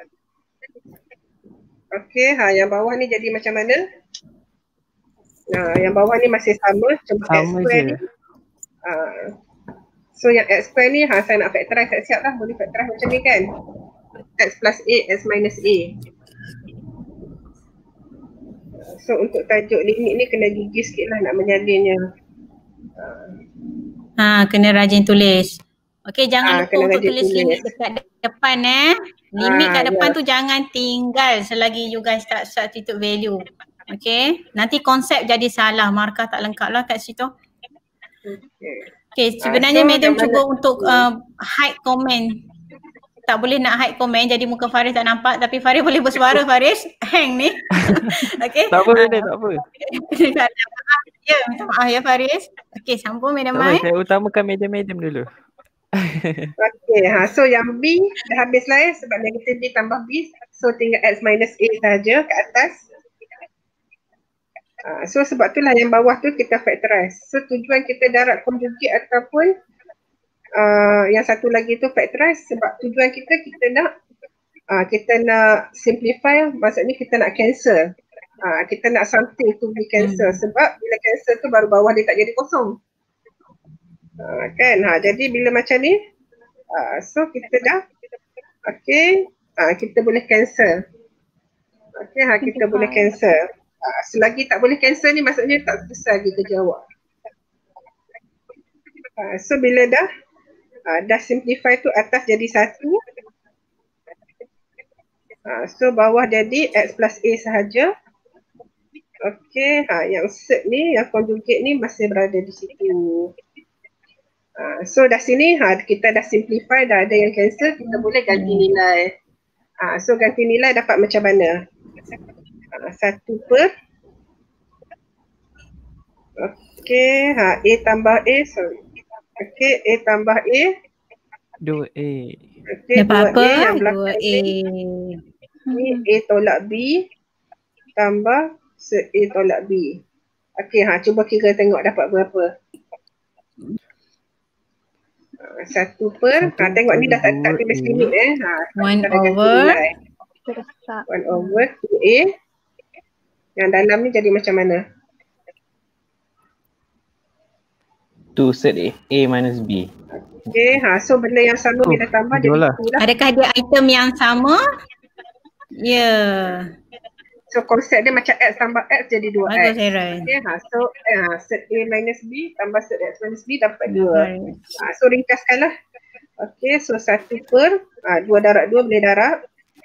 Okay, yang bawah ni jadi macam mana? Yang bawah ni masih sama, cuma x square ni. So yang x square ni, saya nak factorize, siap lah, boleh factorize macam ni kan. X plus a, x minus a. So untuk tajuk limit ni kena gigi sikit lah nak menyalinnya. Kena rajin tulis. Okay, jangan lupa untuk tulis limit dekat depan Limit kat depan tu jangan tinggal selagi you guys tak substitute value. Okay, nanti konsep jadi salah, markah tak lengkap lah kat situ. Okay, sebenarnya madam cuba untuk hide comment. Tak boleh nak hide comment jadi muka Faris tak nampak, tapi Faris boleh bersuara. Faris, hang ni. Okay. Tak apa, tak apa. Ya, minta maaf ya Faris. Okay, sambung madam Mai. Saya utamakan madam dulu. Okay, so yang B dah habis lah sebab negatif B tambah B. So tinggal X minus A saja kat atas. So sebab itulah yang bawah tu kita factorize. So tujuan kita darat conjugate ataupun yang satu lagi tu factorize sebab tujuan kita nak simplify, maksudnya kita nak cancel. Kita nak something to be cancel sebab bila cancel tu baru bawah dia tak jadi kosong. Kan, jadi bila macam ni so kita dah kita boleh cancel. Kita boleh cancel. Selagi tak boleh cancel ni maksudnya tak selesai kita jawab. So bila dah simplify tu atas jadi 1. So bawah jadi x plus a sahaja. Okay, yang cert ni, yang conjugate ni masih berada di situ. So dah sini kita dah simplify, dah ada yang cancel, kita boleh ganti nilai. So ganti nilai dapat macam mana? 1 per a tambah a, sorry. A tambah a 2a. Dapat apa? Yang belakang 2a. Ni a tolak b tambah a tolak b. Cuba kira tengok dapat berapa. 1 per, tengok ni dah tak tulis limit 1 over 2a. Yang dalam ni jadi macam mana? 2 set A minus B. Okay, so benda yang sama bila tambah jadi lah. Adakah dia item yang sama? Ya. So konsep dia macam X tambah X jadi 2X. Bagus Heran. Okay, so set A minus B tambah set X minus B dapat 2. So ringkaskanlah. Okay, so 1 per 2 darab 2 boleh darab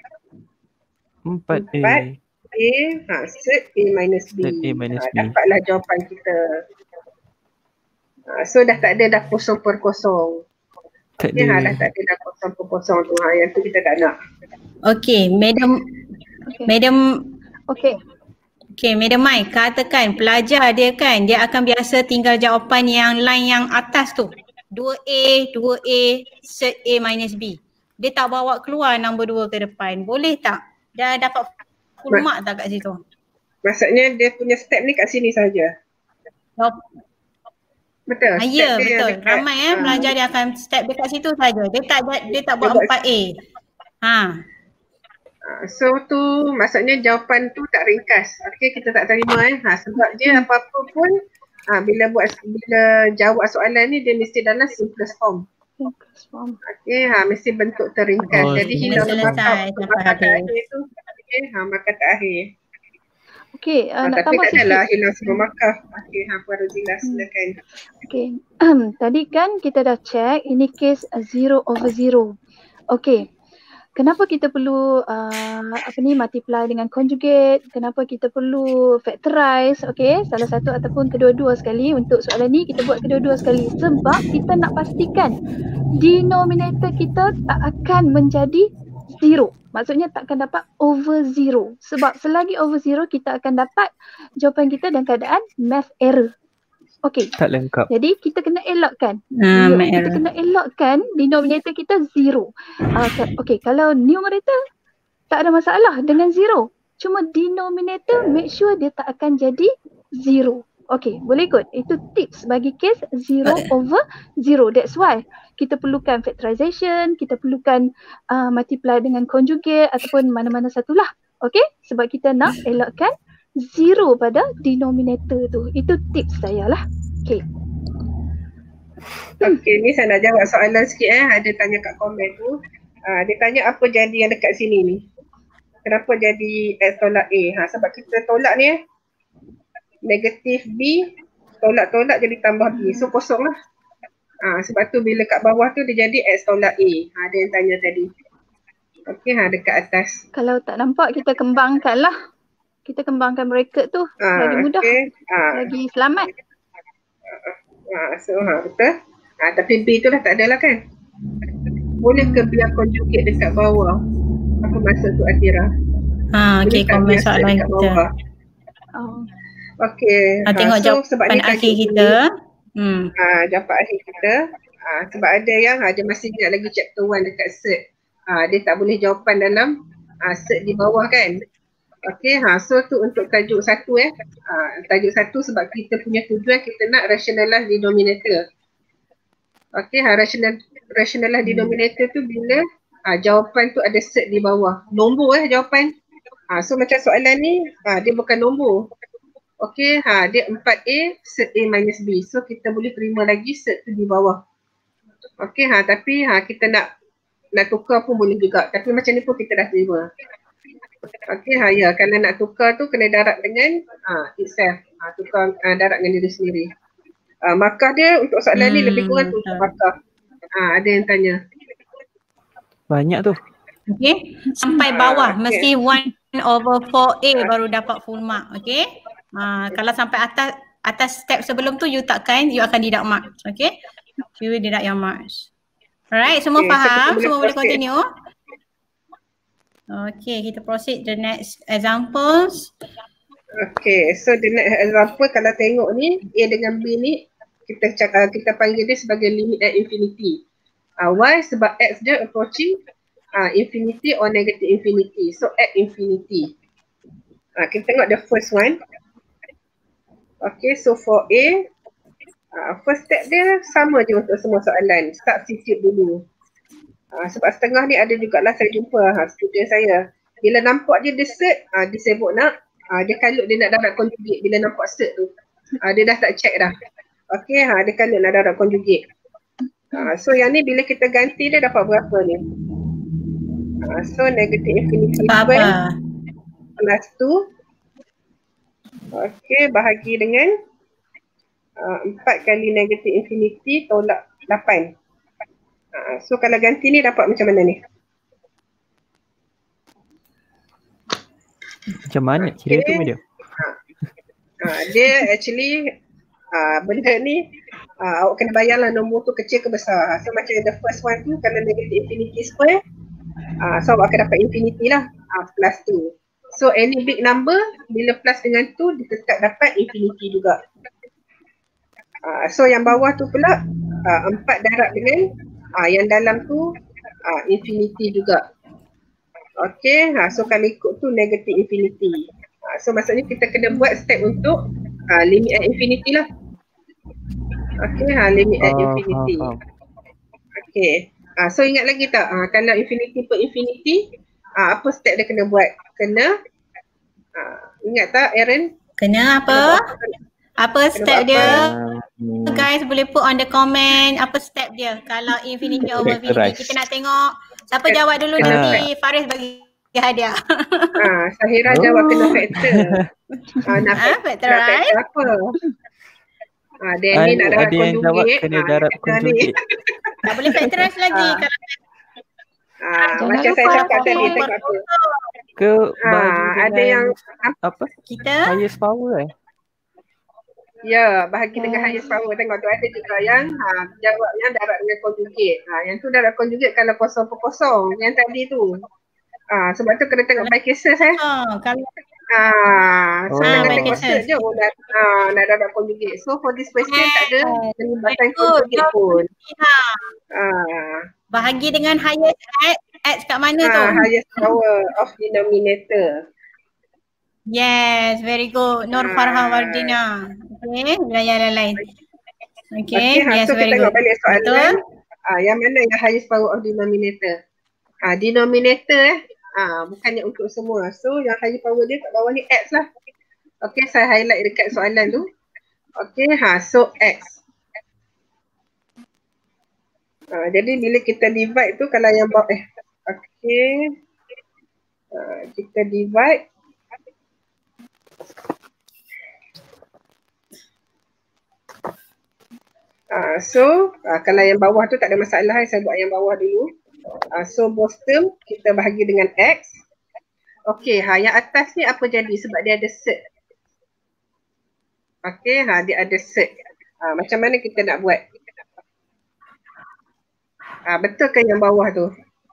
4A. Set A minus B. Set A minus B. Dapatlah jawapan kita. So dah tak ada dah kosong per kosong. Tak Dia ada. dah tak ada dah kosong tu. Yang tu kita tak nak. Okay, Madam Okay. Okay, Madam Mai, katakan pelajar dia kan, dia akan biasa tinggal jawapan yang line yang atas tu. 2A, set A minus B. Dia tak bawa keluar nombor 2 ke depan. Boleh tak? Dah dapat full mark tak kat situ? Maksudnya dia punya step ni kat sini saja. Betul. Ya, betul. Ramai pelajar dia akan step dekat situ saja. Dia tak buat 4A. So tu maksudnya jawapan tu tak ringkas. Okey, kita tak terima sebab dia apa-apa pun bila jawab soalan ni dia mesti dalam simplest form. Okey, mesti bentuk terringkas. Jadi hilang markah akhir tu. Okey, markah terakhir. Okey, nak tapi tambah tak adalah sikit. hilang semua markah. Okey, Puan Rozila silakan. Okey. Tadi kan kita dah check ini case 0/0. Okey. Kenapa kita perlu multiply dengan conjugate? Kenapa kita perlu factorize? Okey, salah satu ataupun kedua-dua sekali. Untuk soalan ni kita buat kedua-dua sekali sebab kita nak pastikan denominator kita tak akan menjadi 0. Maksudnya tak akan dapat over 0. Sebab selagi over 0 kita akan dapat jawapan kita dalam keadaan math error. Okey. Tak lengkap. Jadi kita kena elakkan. Kita kena elakkan denominator kita 0. Okey, kalau numerator tak ada masalah dengan 0. Cuma denominator make sure dia tak akan jadi 0. Okey, boleh ikut. Itu tips bagi case 0/0. That's why kita perlukan factorization, kita perlukan multiply dengan conjugate ataupun mana-mana satulah. Okey, sebab kita nak elakkan 0 pada denominator tu. Itu tips saya lah. Okay. Okay, ni saya nak jawab soalan sikit Ada tanya kat komen tu. Dia tanya apa jadi yang dekat sini ni. Kenapa jadi X tolak A? Sebab kita tolak ni negatif B, tolak-tolak jadi tambah B. So kosong lah. Sebab tu bila kat bawah tu dia jadi X tolak A. Ada yang tanya tadi. Okay, dekat atas. Kalau tak nampak kita kembangkan lah. Kita kembangkan bracket tu lagi mudah, lagi selamat. Betul. Tapi B tu dah tak ada lah kan? Boleh ke biar conjugate dekat bawah? Apa maksud tu Atira? Okay, komen soalan kita. Okay. Tengok jawapan akhir kita. Jawapan akhir kita. Sebab ada yang dia masih ingat lagi chapter 1 dekat cert. Dia tak boleh jawapan dalam cert di bawah kan? Okay, so tu untuk tajuk 1 tajuk 1 sebab kita punya tujuan kita nak rationalize denominator. Okay, rationalize denominator tu bila jawapan tu ada set di bawah. Nombor jawapan. So macam soalan ni dia bukan nombor. Okay, dia 4A set A minus B. So kita boleh terima lagi set tu di bawah. Okay, tapi kita nak tukar pun boleh juga. Tapi macam ni pun kita dah terima. Okey, kalau nak tukar tu kena darab dengan itself. Tukar darab dengan diri sendiri. Markah dia untuk soalan ni lebih kurang tu markah. Ada yang tanya. Banyak tu. Okey, sampai bawah mesti 1/4A baru dapat full mark. Okey. Kalau sampai atas step sebelum tu you akan deduct marks. Okey. You deduct your marks. Alright, semua faham? Semua boleh continue? Okay, kita proceed the next examples. Okay, so the next example kalau tengok ni A dengan B ni kita panggil dia sebagai limit at infinity. Why? Sebab X dia approaching infinity or negative infinity. So at infinity. Kita tengok the first one. Okay, so for A, first step dia sama je untuk semua soalan. Substitute dulu. Sebab setengah ni ada jugalah saya jumpa student saya. Bila nampak dia set, dia sibuk nak, dia kalut dia nak darab conjugate bila nampak set tu. Dia dah tak check dah. Okay, dia kalut nak darab conjugate. So yang ni bila kita ganti dia dapat berapa ni? So negative infinity square plus 2. Okay, bahagi dengan 4 kali negative infinity tolak 8. So kalau ganti ni dapat macam mana ni? Macam mana kira tu medium? Dia actually benda ni awak kena bayarlah nombor tu kecil ke besar. So macam the first one tu kalau negative infinity square, so awak akan dapat infinity lah, plus 2. So any big number bila plus dengan 2 dia tetap dapat infinity juga. So yang bawah tu pula 4 darab dengan yang dalam tu infinity juga. Okay, so kalau ikut tu negative infinity. So maksudnya kita kena buat step untuk limit at infinity lah. Okay, limit at infinity. Okay, so ingat lagi tak kalau infinity per infinity, apa step dia kena buat? Kena, ingat tak Aaron? Kena apa? Apa step dia? Guys boleh put on the comment apa step dia kalau infinity over infinity. Kita nak tengok siapa jawab dulu nanti Faris bagi hadiah. Sahira jawab kena factor. Nak factorize apa? Danny nak darab ada yang jawab conjugate. kena darab conjugate. Tak boleh factorize lagi kalau macam saya cakap tadi, tengok tu. Ke bagi ada yang apa? Kita Highest power Ya, bahagi dengan highest power. Tengok tu ada juga yang jawabnya darab dengan conjugate. Yang tu darab conjugate kalau kosong per kosong. Yang tadi tu. Sebab tu kena tengok by cases kalau so jangan tengok search je nak darab conjugate. So for this question tak ada pelibatan conjugate pun. bahagi dengan highest x kat mana tu? Highest power of denominator. Yes, very good. Nur Farha Wardina. Okay, dan yang lain-lain. Okay, yes, so very kita good. tengok balik soalan. Yang mana yang highest power of denominator? Denominator bukannya untuk semua. So yang highest power dia kat bawah ni x lah. Okay, saya highlight dekat soalan tu. Okay, so x. Jadi bila kita divide tu kalau yang bawah okay. Kita divide. Kalau yang bawah tu tak ada masalah, saya buat yang bawah dulu. So both term kita bahagi dengan x. Okay, yang atas ni apa jadi sebab dia ada set. Okay, dia ada set. Macam mana kita nak buat? Betul ke yang bawah tu?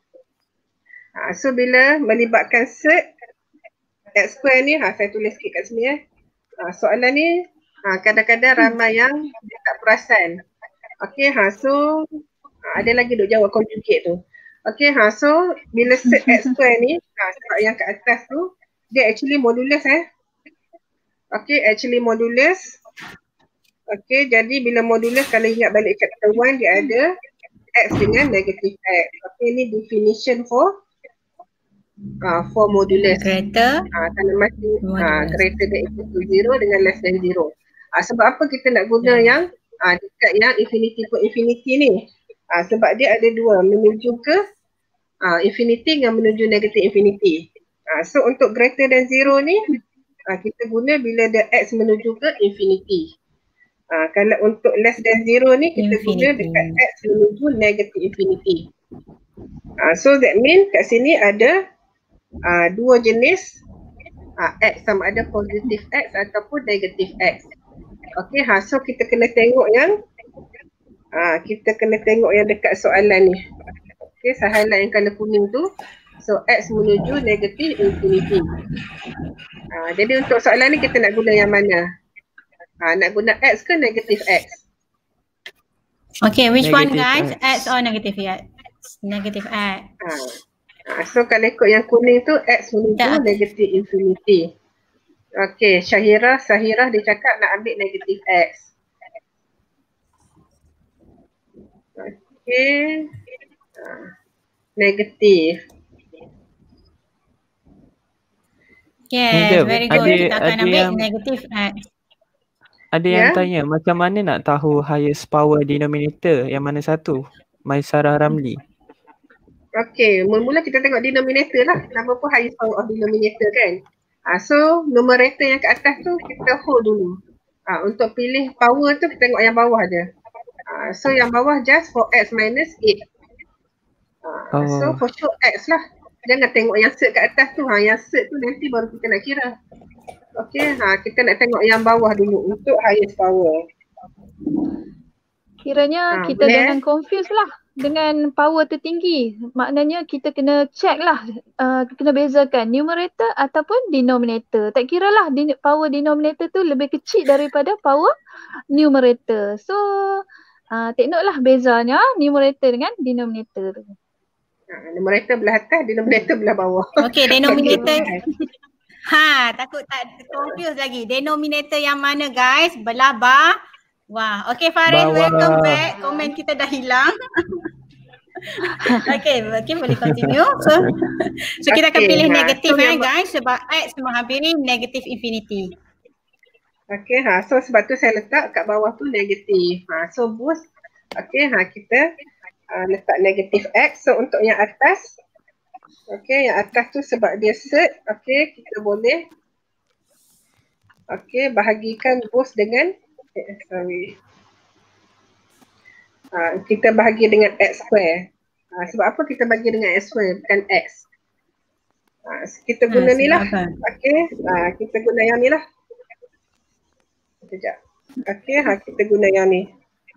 So bila melibatkan set x square ni, saya tulis sikit kat sini soalan ni kadang-kadang ramai yang dia tak perasan. Okay, so ada lagi duk jawab conjugate tu. Okay, so bila set x square ni, sebab yang kat atas tu dia actually modulus Okay, actually modulus. Okay, jadi bila modulus kalau ingat balik chapter 1 dia ada x dengan negative x. Okay, ni definition for modulus. Greater Kalau masih greater than equal to 0 dengan less than 0. Sebab apa kita nak guna yang dekat yang infinity per infinity ni? Sebab dia ada dua, menuju ke infinity dengan menuju negative infinity. So untuk greater than 0 ni kita guna bila the x menuju ke infinity. Kalau untuk less than 0 ni kita guna dekat x menuju negative infinity. So that mean kat sini ada dua jenis x, sama ada positive x ataupun negative x. Okay, so kita kena tengok yang dekat soalan ni. Okay, saya highlight yang colour kuning tu. So x menuju negative infinity. Jadi untuk soalan ni kita nak guna yang mana? Nak guna x ke negative x? Okay, which Negative one guys? X. X or negative x? Negative x. So kalau ikut yang kuning tu x menuju negative infinity. Okay, Sahirah dia cakap nak ambil negative x. Okay, negative. Yes, very good. Kita akan ada ambil yang- negative x. Ada yang tanya macam mana nak tahu highest power denominator yang mana satu? Maisarah Ramli. Okay, mula-mula kita tengok denominator lah. Nama pun highest power of denominator kan. So numerator yang kat atas tu kita hold dulu. Untuk pilih power tu kita tengok yang bawah je. So yang bawah just for x minus 8. So for sure x lah. Jangan tengok yang set kat atas tu. Yang set tu nanti baru kita nak kira. Okay, kita nak tengok yang bawah dulu untuk highest power. Kiranya kita jangan confuse lah dengan power tertinggi. Maknanya kita kena check lah, kena bezakan numerator ataupun denominator. Tak kira lah power denominator tu lebih kecil daripada power numerator. So take note lah bezanya numerator dengan denominator tu. Numerator belah atas, denominator belah bawah. Okay, denominator. Takut tak confuse lagi. Denominator yang mana guys? Belah bawah. Wah, okay Farid, welcome back. Komen kita dah hilang. Okay, boleh continue. So kita akan pilih negatif guys sebab X menghampiri negatif infinity. Okay, so sebab tu saya letak kat bawah tu negatif. So boost. Okay, kita letak negatif X. So untuk yang atas, okay, yang atas tu sebab dia set, okay, kita boleh bahagikan boost dengan kita bahagi dengan X square. Sebab apa kita bagi dengan X square bukan X? Kita guna ni lah. Okay, kita guna yang ni lah. Sekejap. Okay, kita guna yang ni.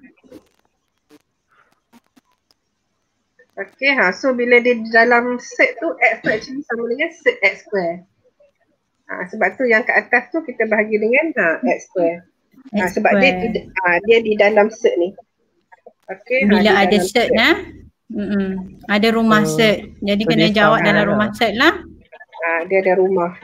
Okay, so bila dia dalam set tu X tu actually sama dengan set X square. Sebab tu yang kat atas tu kita bahagi dengan X square. Sebab dia di dalam set ni. Okay, bila ada set ada rumah set. Jadi so kena jawab dalam rumah set lah. Dia ada rumah.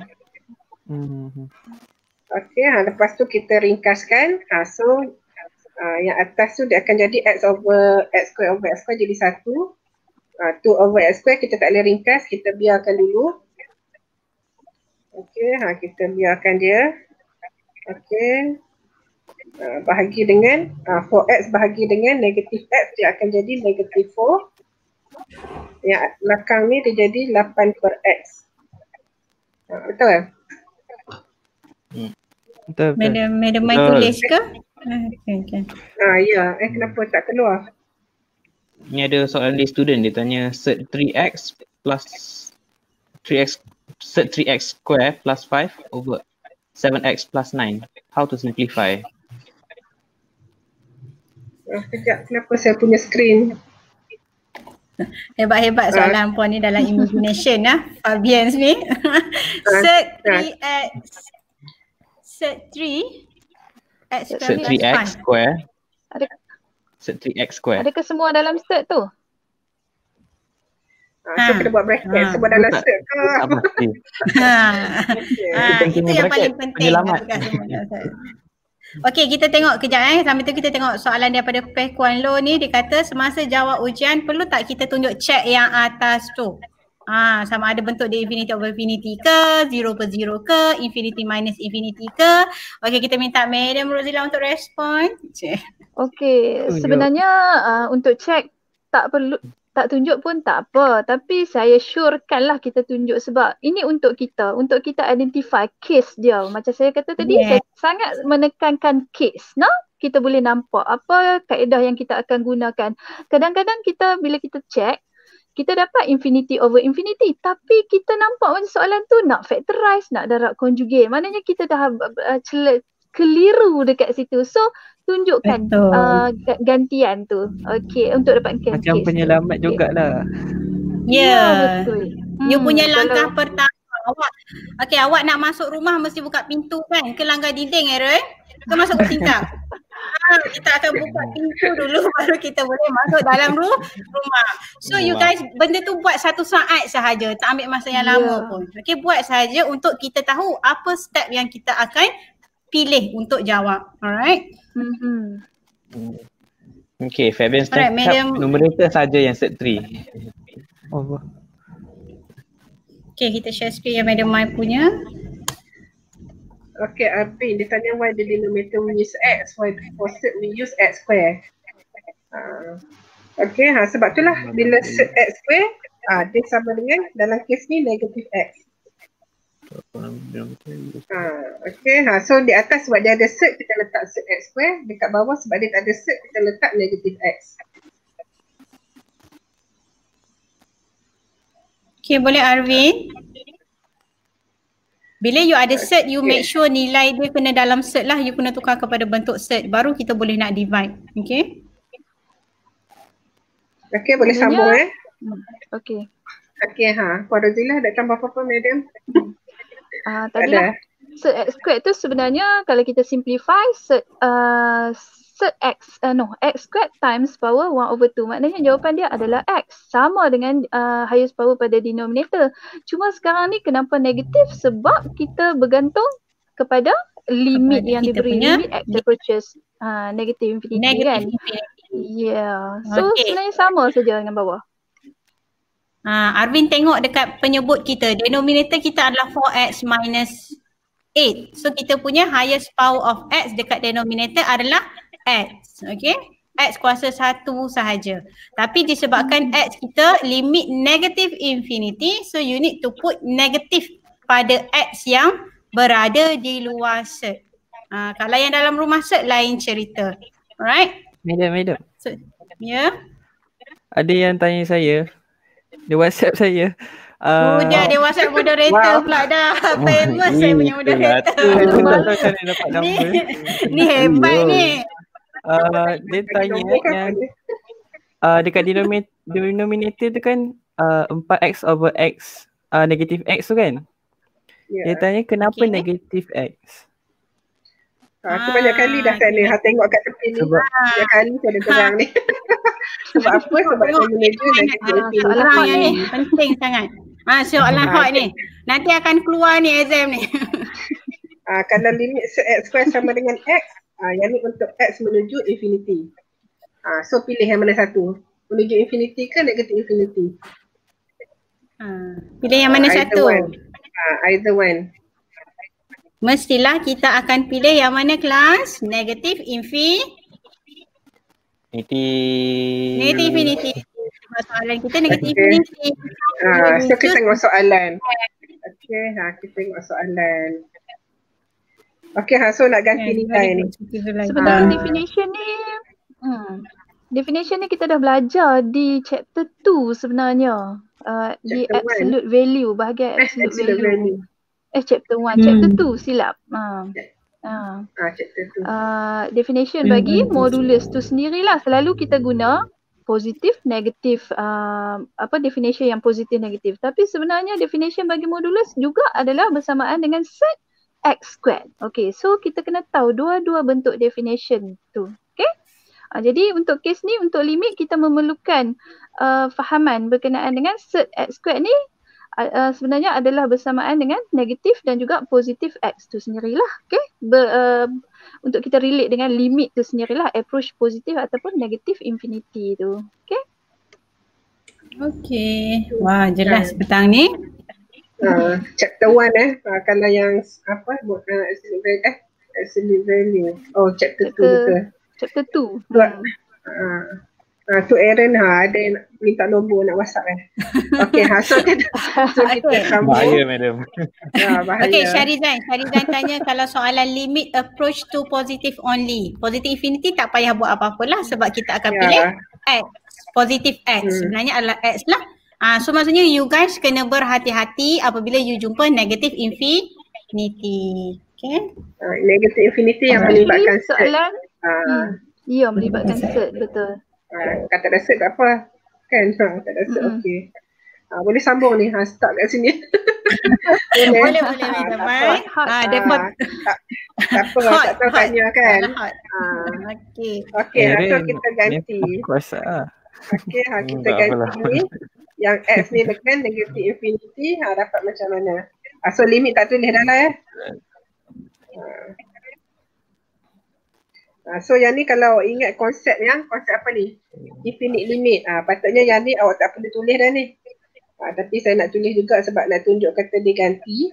Okay, lepas tu kita ringkaskan. So yang atas tu dia akan jadi X square over X square jadi 1. 2 over X square kita tak boleh ringkas, kita biarkan dulu. Okay, kita biarkan dia. Okay. Bahagi dengan 4X bahagi dengan negatif X, dia akan jadi negatif 4. Yang belakang ni dia jadi 8 per X. Betul? Betul. Madam Mai tulis ke? Okay. Ya, kenapa tak keluar? Ni ada soalan dari student, dia tanya set 3x plus 3x set 3x square plus 5 over 7x plus 9. How to simplify? Sekejap, kenapa saya punya screen? Hebat-hebat soalan puan ni dalam imagination lah. Fabian ni. Set 3x set 3x square. Set 3x square. Adakah semua dalam set tu? So kita buat bracket sebab dalam set tu. Itu yang paling penting. Okey, kita tengok kejap sambil tu kita tengok soalan daripada Peh Kuan Lo ni. Dia kata semasa jawab ujian perlu tak kita tunjuk check yang atas tu? Sama ada bentuk dia infinity over infinity ke, 0 per 0 ke, infinity minus infinity ke. Okey, kita minta Madam Rozila untuk respon. Okey, sebenarnya untuk check tak perlu, tak tunjuk pun tak apa. Tapi saya surekanlah kita tunjuk sebab ini untuk kita identify case dia. Macam saya kata tadi, saya sangat menekankan case. Kita boleh nampak apa kaedah yang kita akan gunakan. Kadang-kadang bila kita check, kita dapat infinity over infinity. Tapi kita nampak macam soalan tu nak factorize, nak darab conjugate. Maknanya kita dah keliru dekat situ. So, tunjukkan gantian tu. Okey, untuk dapatkan case. Macam penyelamat jugalah. Ya, betul. You punya langkah pertama. Awak nak masuk rumah mesti buka pintu kan? Ke langgar dinding Aaron? Ke masuk tingkap? Kita akan buka pintu dulu baru kita boleh masuk dalam rumah. So you guys, benda tu buat 1 saat sahaja. Tak ambil masa yang lama pun. Okay, buat sahaja untuk kita tahu apa step yang kita akan pilih untuk jawab. Alright? Okay, Fabian start numerator saja yang set 3. Okay, kita share screen yang Madam Mai punya. Okay, Arvin, dia tanya why the denominator we use X, why for set we use X square. Okay, sebab itulah bila set X square, dia sama dengan dalam kes ni negatif X. Okay, so di atas sebab dia ada set, kita letak set X square. Dekat bawah sebab dia tak ada set, kita letak negatif X. Okay, boleh Arvin? Bila you ada set, you make sure nilai dia kena dalam set lah. You kena tukar kepada bentuk set. Baru kita boleh nak divide. Okay? Okey, boleh sambung Okey. Okey, Puan Rozilah ada tambah apa-apa, madam? Tadilah cert x squared tu sebenarnya kalau kita simplify cert x squared times power 1/2. Maknanya jawapan dia adalah x. Sama dengan highest power pada denominator. Cuma sekarang ni kenapa negatif? Sebab kita bergantung kepada limit yang diberi, limit x approaches negative infinity kan. Yeah. So sebenarnya sama saja dengan bawah. Arvin tengok dekat penyebut kita, denominator kita adalah 4x minus 8. So kita punya highest power of x dekat denominator adalah x. Okay, x kuasa 1 sahaja. Tapi disebabkan x kita limit negative infinity, so you need to put negative pada x yang berada di luar cert. Kalau yang dalam rumah cert lain cerita. Alright? Madam. So, ya. Ada yang tanya saya, di WhatsApp saya. Dia WhatsApp moderator pula dah. Famous saya punya moderator. Ni hebat ni. Dia tanya yang dekat denominator tu kan 4x over x negatif x tu kan. Dia tanya kenapa negatif x. Aku banyak kali dah tanya, tengok kat tepi ni. Banyak kali saya ada terang ni. Sebab apa? Sebab saya menuju negatif soalan ni penting sangat. Soalan hot ni. Nanti akan keluar ni exam ni. Kalau limit x square sama dengan x, yang ni untuk x menuju infinity. So pilih yang mana satu? Menuju infinity ke negatif infinity? Pilih yang mana satu? Either one. Mestilah kita akan pilih yang mana kelas? Negatif infinity. Soalan kita negatif infinity. So kita tengok soalan. Okey, kita tengok soalan. Okey, so nak ganti nilai ni. Sebenarnya definition ni kita dah belajar di chapter 2 sebenarnya. Di absolute value, bahagian absolute value. Chapter 1, chapter 2 silap. Chapter 2. Definition bagi modulus tu sendirilah selalu kita guna positif, negatif, definition yang positif, negatif. Tapi sebenarnya definition bagi modulus juga adalah bersamaan dengan set x squared. Okay, so kita kena tahu dua-dua bentuk definition tu. Okay. Jadi untuk kes ni, untuk limit kita memerlukan fahaman berkenaan dengan set x squared ni sebenarnya adalah bersamaan dengan negatif dan juga positif x tu sendirilah. Okay. Untuk kita relate dengan limit tu sendirilah, approach positif ataupun negatif infinity tu. Okay. Okay. Wah, jelas petang ni. Chapter 1 kalau yang absolute value. Chapter 2 betul. Chapter 2. Tu Aaron ada yang minta nombor nak WhatsApp Okey, so kita sambung. Bahaya madam. Bahaya. Okey, Syarizan tanya kalau soalan limit approach to positive only. Positive infinity tak payah buat apa-apalah sebab kita akan pilih x. Positive x. Sebenarnya adalah x lah. So maksudnya you guys kena berhati-hati apabila you jumpa negative infinity. Okay. Negative infinity yang melibatkan soalan. Ya, melibatkan set, betul. Kata dah set tak apa kan, tak ada set okey. Boleh sambung ni, start kat sini. boleh baik. Dapat tak apa, tak tahu tanya kan. Okey, so kita ganti. Okey, kita ganti ni. Yang x ni dengan negative infinity, dapat macam mana? So limit tak tulis dah lah So yang ni kalau ingat konsep apa ni? Infinite limit. Patutnya yang ni awak tak perlu tulis dah ni. Tapi saya nak tulis juga sebab nak tunjuk kata diganti.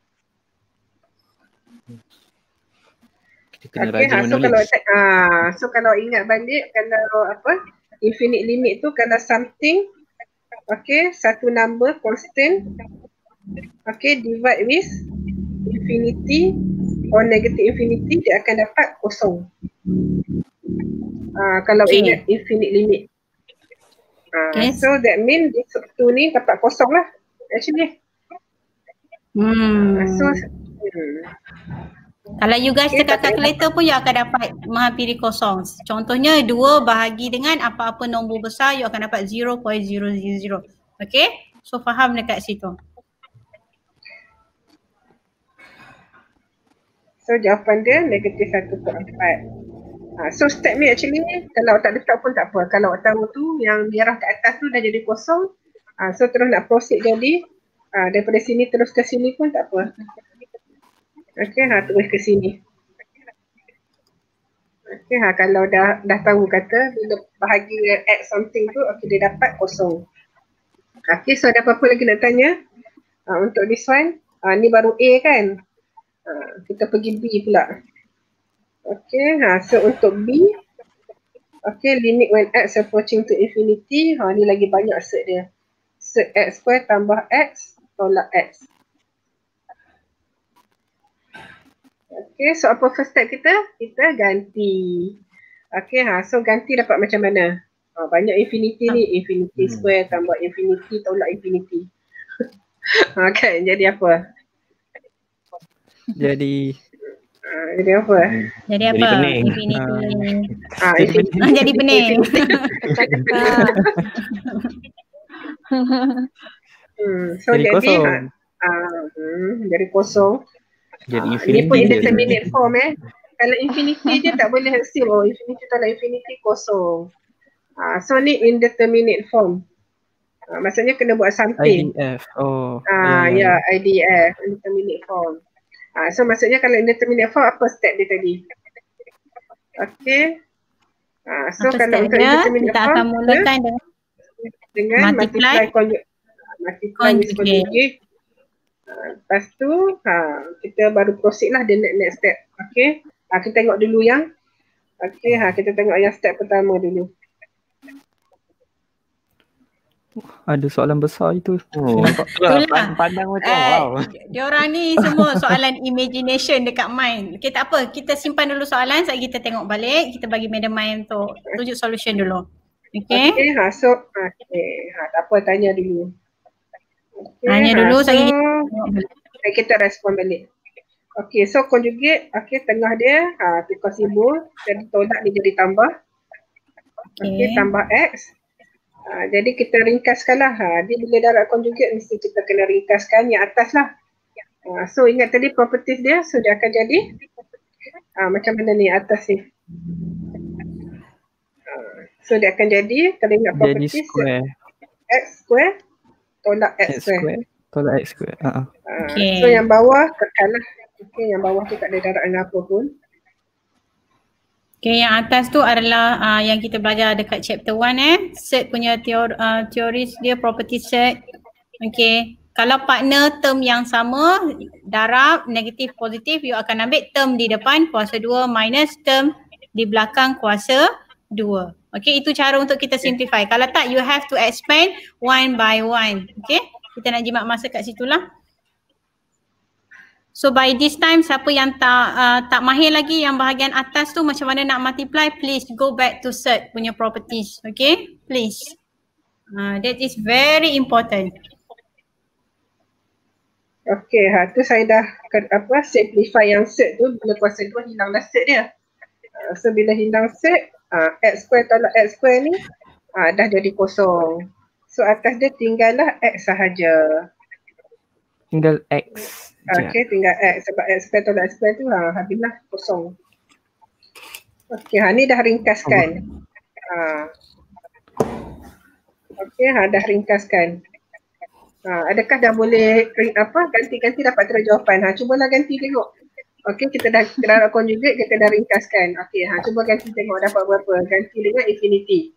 Okay, so kalau ingat balik, kalau infinite limit tu kalau something satu number constant divide with infinity or negative infinity, dia akan dapat kosong. Kalau ingat infinite limit. So that means tu ni dapat kosong lah actually. Kalau you guys tekan calculator pun you akan dapat menghampiri kosong. Contohnya 2 bahagi dengan apa-apa nombor besar, you akan dapat 0.000. Okay? So faham dekat situ. So jawapan dia negatif 1/4. So step ni actually kalau tak letak pun tak apa. Kalau awak tahu tu yang merah kat atas tu dah jadi kosong. So terus nak proceed jadi daripada sini terus ke sini pun tak apa. Okay, terus ke sini. Okay, kalau dah tahu kata bila bahagi add something tu, okay, dia dapat kosong. Okay, so ada apa-apa lagi nak tanya? Untuk this one, ni baru A kan? Kita pergi B pula. Okay, so untuk B, okay, limit when x approaching to infinity, ni lagi banyak set dia. Set x square tambah x tolak x. Okay, so apa first step kita? Kita ganti. Okay, so ganti dapat macam mana? Banyak infinity ni, infinity square tambah infinity tolak infinity. Kan, jadi apa? Jadi apa? Jadi apa? pening. Infinity. Jadi pening. So jadi kosong. Jadi kosong. Jadi Ini pun indeterminate form Kalau infinity je tak boleh hasil. Infinity tolak infinity kosong. So ni indeterminate form. Maksudnya kena buat something. IDF. IDF, indeterminate form. So maksudnya kalau indeterminate form apa step dia tadi? Okay. So apa kalau untuk dia? indeterminate Kita form akan mulakan dengan multiply conjugate. Lepas tu kita baru proceed lah the next step. Okay. Kita tengok dulu yang kita tengok yang step pertama dulu. Ada soalan besar itu. Pandang macam wow. Diorang ni semua soalan imagination dekat mind. Okay, tak apa. Kita simpan dulu soalan. Saat kita tengok balik. Kita bagi Madam Mai untuk tunjuk solution dulu. Okay. Okay, so tak apa, tanya dulu. Okay, tanya dulu. So, kita respon balik. Okay, so conjugate. Okay, tengah dia tukar simbol. Jadi tolak dia jadi tambah. Okay, tambah X. Jadi kita ringkaskanlah. Dia bila darab conjugate mesti kita kena ringkaskan yang atas lah. So ingat tadi properties dia. So dia akan jadi macam mana ni atas ni. So dia akan jadi, kalau ingat properties, jadi square. X square tolak X square. Tolak X square. So yang bawah kekal lah. Okay, yang bawah tu tak ada darab dengan apa pun. Okay, yang atas tu adalah yang kita belajar dekat chapter 1 set punya teori dia property set. Okay, kalau partner term yang sama darab negatif positif, you akan ambil term di depan kuasa 2 minus term di belakang kuasa 2. Okay, itu cara untuk kita simplify. Kalau tak, you have to expand one by one. Okay, kita nak jimat masa kat situlah. So by this time, siapa yang tak mahir lagi yang bahagian atas tu macam mana nak multiply, please go back to set punya properties. Okay, please. That is very important. Okay, tu saya dah simplify yang set tu bila kuasa 2 hilanglah set dia. So bila hilang set, X square tolak X square ni dah jadi kosong. So atas dia tinggallah X sahaja. Tinggal X. Okay, tinggal X. Sebab X square tolak X square tu habislah kosong. Okay, ni dah ringkaskan. Okay, dah ringkaskan. Adakah dah boleh ganti-ganti dapat terus jawapan? Cubalah ganti tengok. Okay, kita dah conjugate, kita dah ringkaskan. Okay, cuba ganti tengok dapat berapa. Ganti dengan infinity.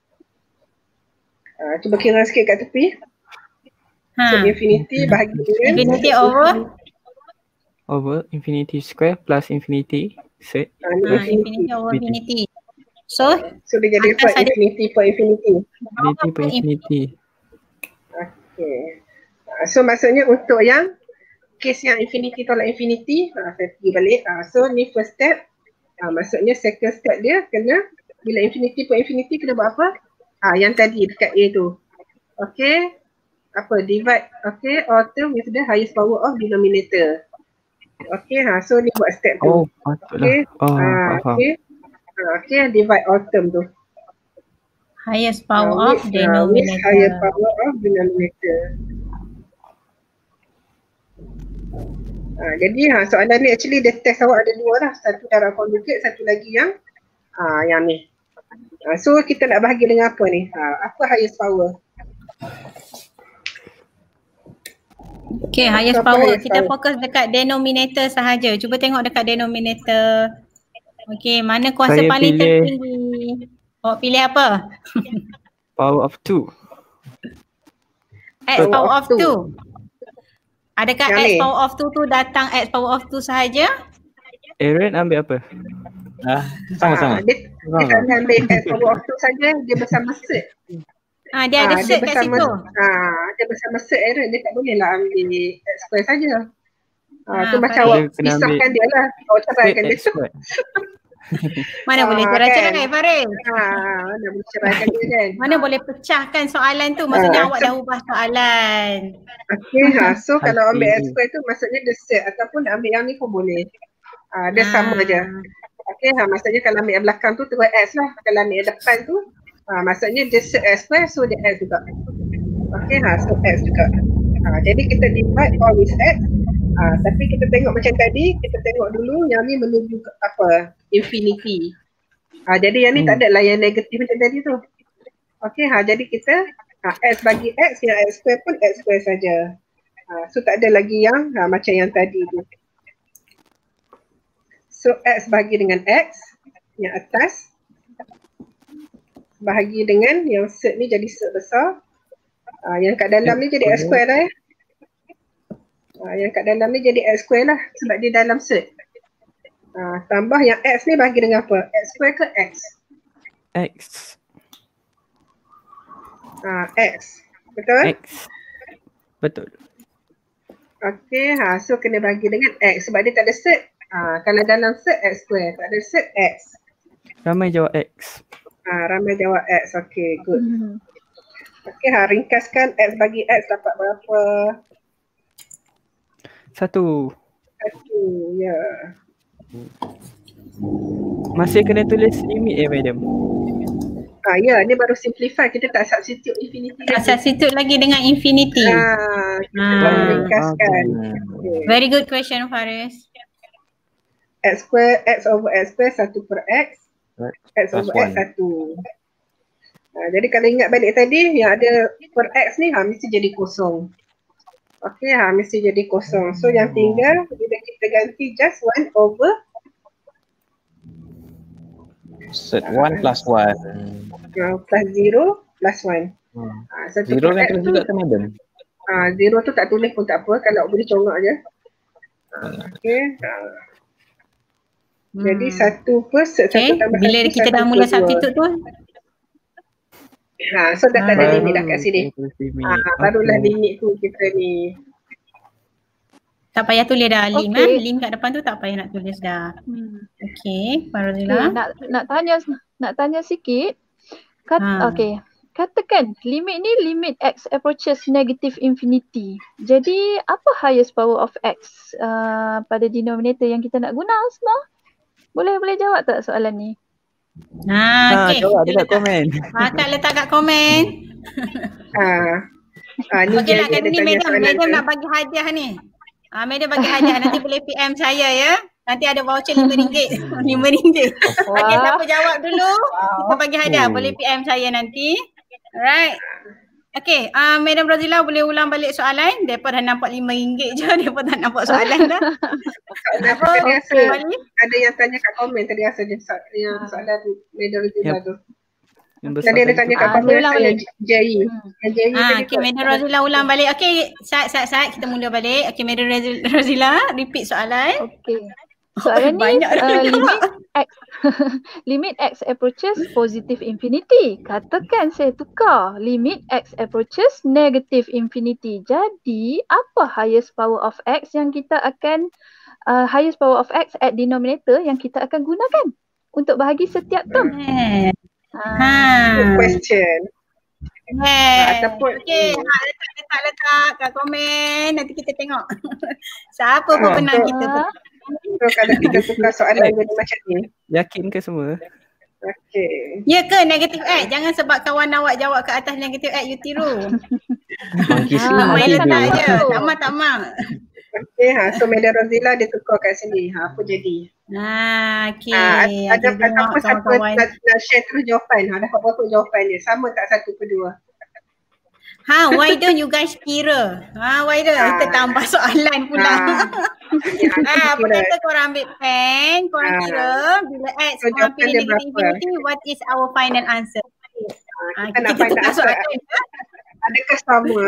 Cuba kira sikit kat tepi. So infinity bahagi dengan infinity over infinity square plus infinity set. Infinity over infinity. So dia jadi per infinity per infinity. Infinity per infinity. Okay. So maksudnya untuk yang case yang infinity tolak infinity, saya pergi balik. So ni first step. Maksudnya second step dia kena bila infinity per infinity kena buat apa? Yang tadi dekat A tu. Okay. Divide. Okay, alter with the highest power of denominator. Okay, so ni buat step tu. Oh, patutlah. Okay. Faham. Okay, divide all term tu. Highest power of With denominator. higher power of denominator. Jadi soalan ni actually dia test awak ada dua lah. Satu darab conjugate, satu lagi yang ni. So kita nak bahagi dengan apa ni? Apa highest power? Okay, highest power. Kita fokus dekat denominator sahaja. Cuba tengok dekat denominator. Okay, mana kuasa paling tertinggi? Awak pilih apa? Power of 2. X power of 2. Adakah X power of 2 tu datang X power of 2 sahaja? Aaron ambil apa? Sama-sama. Dia tak ambil X power of 2 saja, dia bersama set. Dia ada set kat situ. Dia bersama set Aaron, dia tak boleh lah ambil X square saja. Tu macam awak pisahkan dia lah. Awak ceraikan dia tu. Mana boleh cerai-cerai Faris? Mana boleh ceraikan dia kan? Mana boleh pecahkan soalan tu? Maksudnya awak dah ubah soalan. Okay, so kalau ambil X square tu maksudnya dia set ataupun nak ambil yang ni pun boleh. Dia sama je. Okay, maksudnya kalau ambil yang belakang tu terus X lah. Kalau ambil yang depan tu maksudnya dia set X square so dia X juga. Okay, so X juga. Jadi kita divide all with X. Tapi kita tengok macam tadi, kita tengok dulu yang ni menuju ke apa? Infinity. Jadi yang ni tak ada lah yang negatif macam tadi tu. Okay, jadi kita X bagi X, yang X square pun X square saja. So tak ada lagi yang macam yang tadi tu. So X bagi dengan X, yang atas. Bahagi dengan yang set ni jadi set besar. Yang kat dalam ni jadi X square lah ya. Yang kat dalam ni jadi X square lah sebab dia dalam set. Tambah yang X ni bagi dengan apa? X square ke X? X. X. Betul? X. Betul. Okay, so kena bagi dengan X sebab dia tak ada set. Kalau dalam set X square, tak ada set X. Ramai jawab X. Ramai jawab X, okay, good. Okay, ringkaskan X bagi X dapat berapa? 1. Ya. Masih kena tulis limit madam? Ya, ni baru simplify. Kita tak substitute infinity lagi. Substitute lagi dengan infinity. Kita baru ringkaskan. Okay. Very good question, Faris. X square, X over X square 1 per X. X over X 1. Jadi kalau ingat balik tadi, yang ada per X ni mesti jadi kosong. Okay, mesti jadi kosong. So yang tinggal, bila kita ganti just 1 over set 1 plus 1. Plus 0 plus 1. 0 kan tulis juga kan madam? 0 tu tak tulis pun tak apa, kalau boleh congak je. Okay. Jadi 1 per set 1 tambah 1. Bila kita dah mula substitute tu? So dah tak ada limit dah kat sini. Barulah limit tu kita ni. Tak payah tulis dah lim kan? Lim kat depan tu tak payah nak tulis dah. Okay, Farazila. Nak tanya sikit. Okay. Katakan limit ni limit X approaches negative infinity. Jadi apa highest power of X pada denominator yang kita nak guna semua? Boleh jawab tak soalan ni? Okay. Jawab dekat komen. Kak letak kat komen. Okey lah, kan ni madam nak bagi hadiah ni. Madam bagi hadiah, nanti boleh PM saya ya. Nanti ada voucher RM5. RM5. Okey, siapa jawab dulu, kita bagi hadiah. Boleh PM saya nanti. Alright. Okey, Madam Razila boleh ulang balik soalan. Mereka dah nampak RM5 je, mereka tak nampak soalan dah. Ada yang tanya kat komen tadi rasa yang soalan Madam Razila tu. Tadi ada tanya kat komen yang Jai. Okay, Madam Razila ulang balik. Okay, saat kita mula balik. Okay, Madam Razila repeat soalan. Okay. Soalan ni limit X approaches positive infinity. Katakan saya tukar limit X approaches negative infinity. Jadi apa highest power of X yang kita akan highest power of X at denominator yang kita akan gunakan untuk bahagi setiap term? Good question. Ataupun okey, letak kat komen, nanti kita tengok. Siapa pemenang kita. So kalau kita tukar soalan jadi macam ni. Yakin ke semua? Okey. Ya ke negative X? Jangan sebab kawan awak jawab ke atas negative X, you tiru. Main letak je. Tak mak. Okey, so Madam Rozila dia tukar kat sini. Apa jadi? Okey. Ada apa siapa nak share terus jawapan? Dapat berapa jawapan dia? Sama tak 1/2? Why don't you guys kira? Why don't kita tambah soalan pula. Apa kata korang ambil pen, korang kira bila X korang pilih negative infinity, what is our final answer? Kita nak find answer. Adakah sama?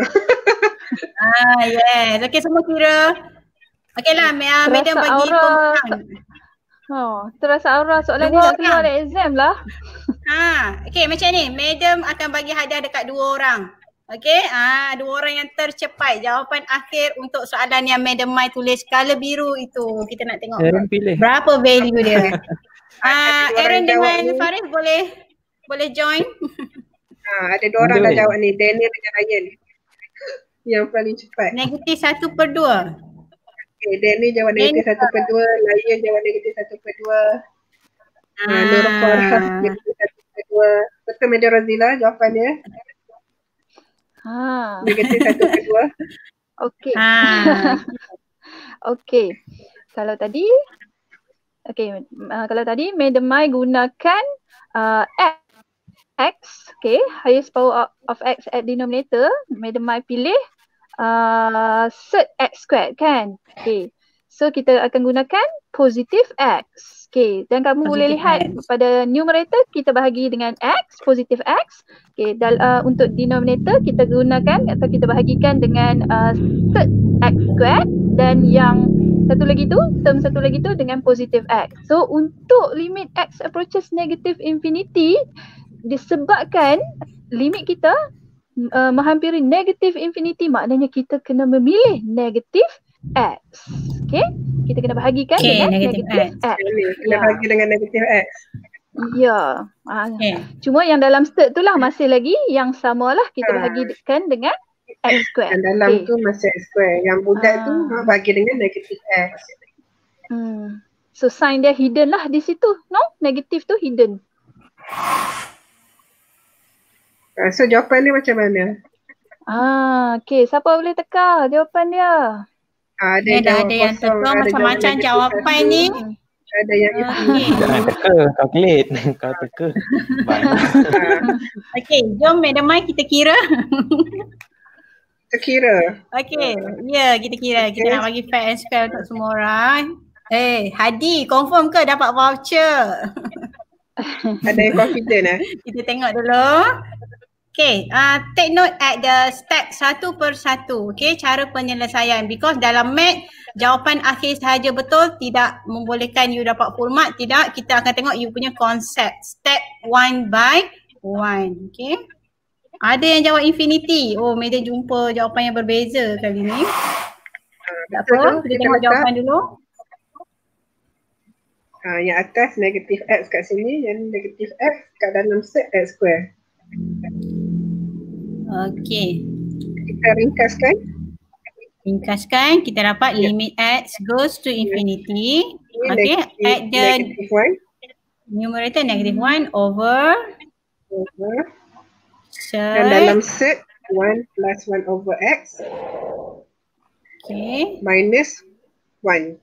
Yes. Okey, semua kira. Okeylah, Madam bagi pemenang. Terasa aura soalan ni nak keluar dari exam lah. Okey, macam ni. Madam akan bagi hadiah dekat 2 orang. Okey, 2 orang yang tercepat jawapan akhir untuk soalan yang Madam Mai tulis color biru itu. Kita nak tengok berapa value dia. Aaron dengan Faris boleh join. Ada 2 orang dah jawab ni, Daniel dengan Ryan. Yang paling cepat. Negatif 1/2. Okay, Daniel jawab negatif 1/2, Ryan jawab negatif 1/2. Nur Farhah negatif 1/2. Betul Madam Rozila jawapannya? Negatif 1/2. Okey. Okey. Kalau tadi Madam Mai gunakan X, highest power of X at denominator, Madam Mai pilih set X squared kan. So kita akan gunakan positive X. Dan kamu boleh lihat pada numerator kita bahagi dengan X, positive X. Untuk denominator kita gunakan atau kita bahagikan dengan set X squared, dan yang term satu lagi tu dengan positive X. So untuk limit X approaches negative infinity, disebabkan limit kita menghampiri negative infinity, maknanya kita kena memilih negative X. Kita kena bahagikan dengan negative X. Kena bahagi dengan negative X. Ya. Cuma yang dalam step tu lah masih lagi yang samalah kita bahagikan dengan X square. Yang dalam tu masih X square. Yang bulat tu bahagi dengan negative X. So sign dia hidden lah di situ. No? Negative tu hidden. So jawapan dia macam mana? Siapa boleh teka jawapan dia? Ada yang teka macam-macam jawapan ni. Ada yang jangan teka, calculate. Kau teka. Okey, jom Madam Mai kita kira. Kita kira. Okey, kita kira. Kita nak bagi fair and square untuk semua orang. Hadi, confirm ke dapat voucher? Ada yang confident Kita tengok dulu. Okay, take note at the step 1 per 1. Okay, cara penyelesaian. Because dalam math, jawapan akhir sahaja betul tidak membolehkan you dapat full mark. Tidak, kita akan tengok you punya konsep. Step 1 by 1. Okay. Ada yang jawab infinity. Madam jumpa jawapan yang berbeza kali ni. Tak apa, kita tengok jawapan dulu. Yang atas negatif X kat sini, yang negatif X kat dalam set X square. Okey. Kita ringkaskan. Kita dapat limit X goes to infinity. Okay, at the numerator negative 1 over dan dalam set 1 plus 1 over X minus 1.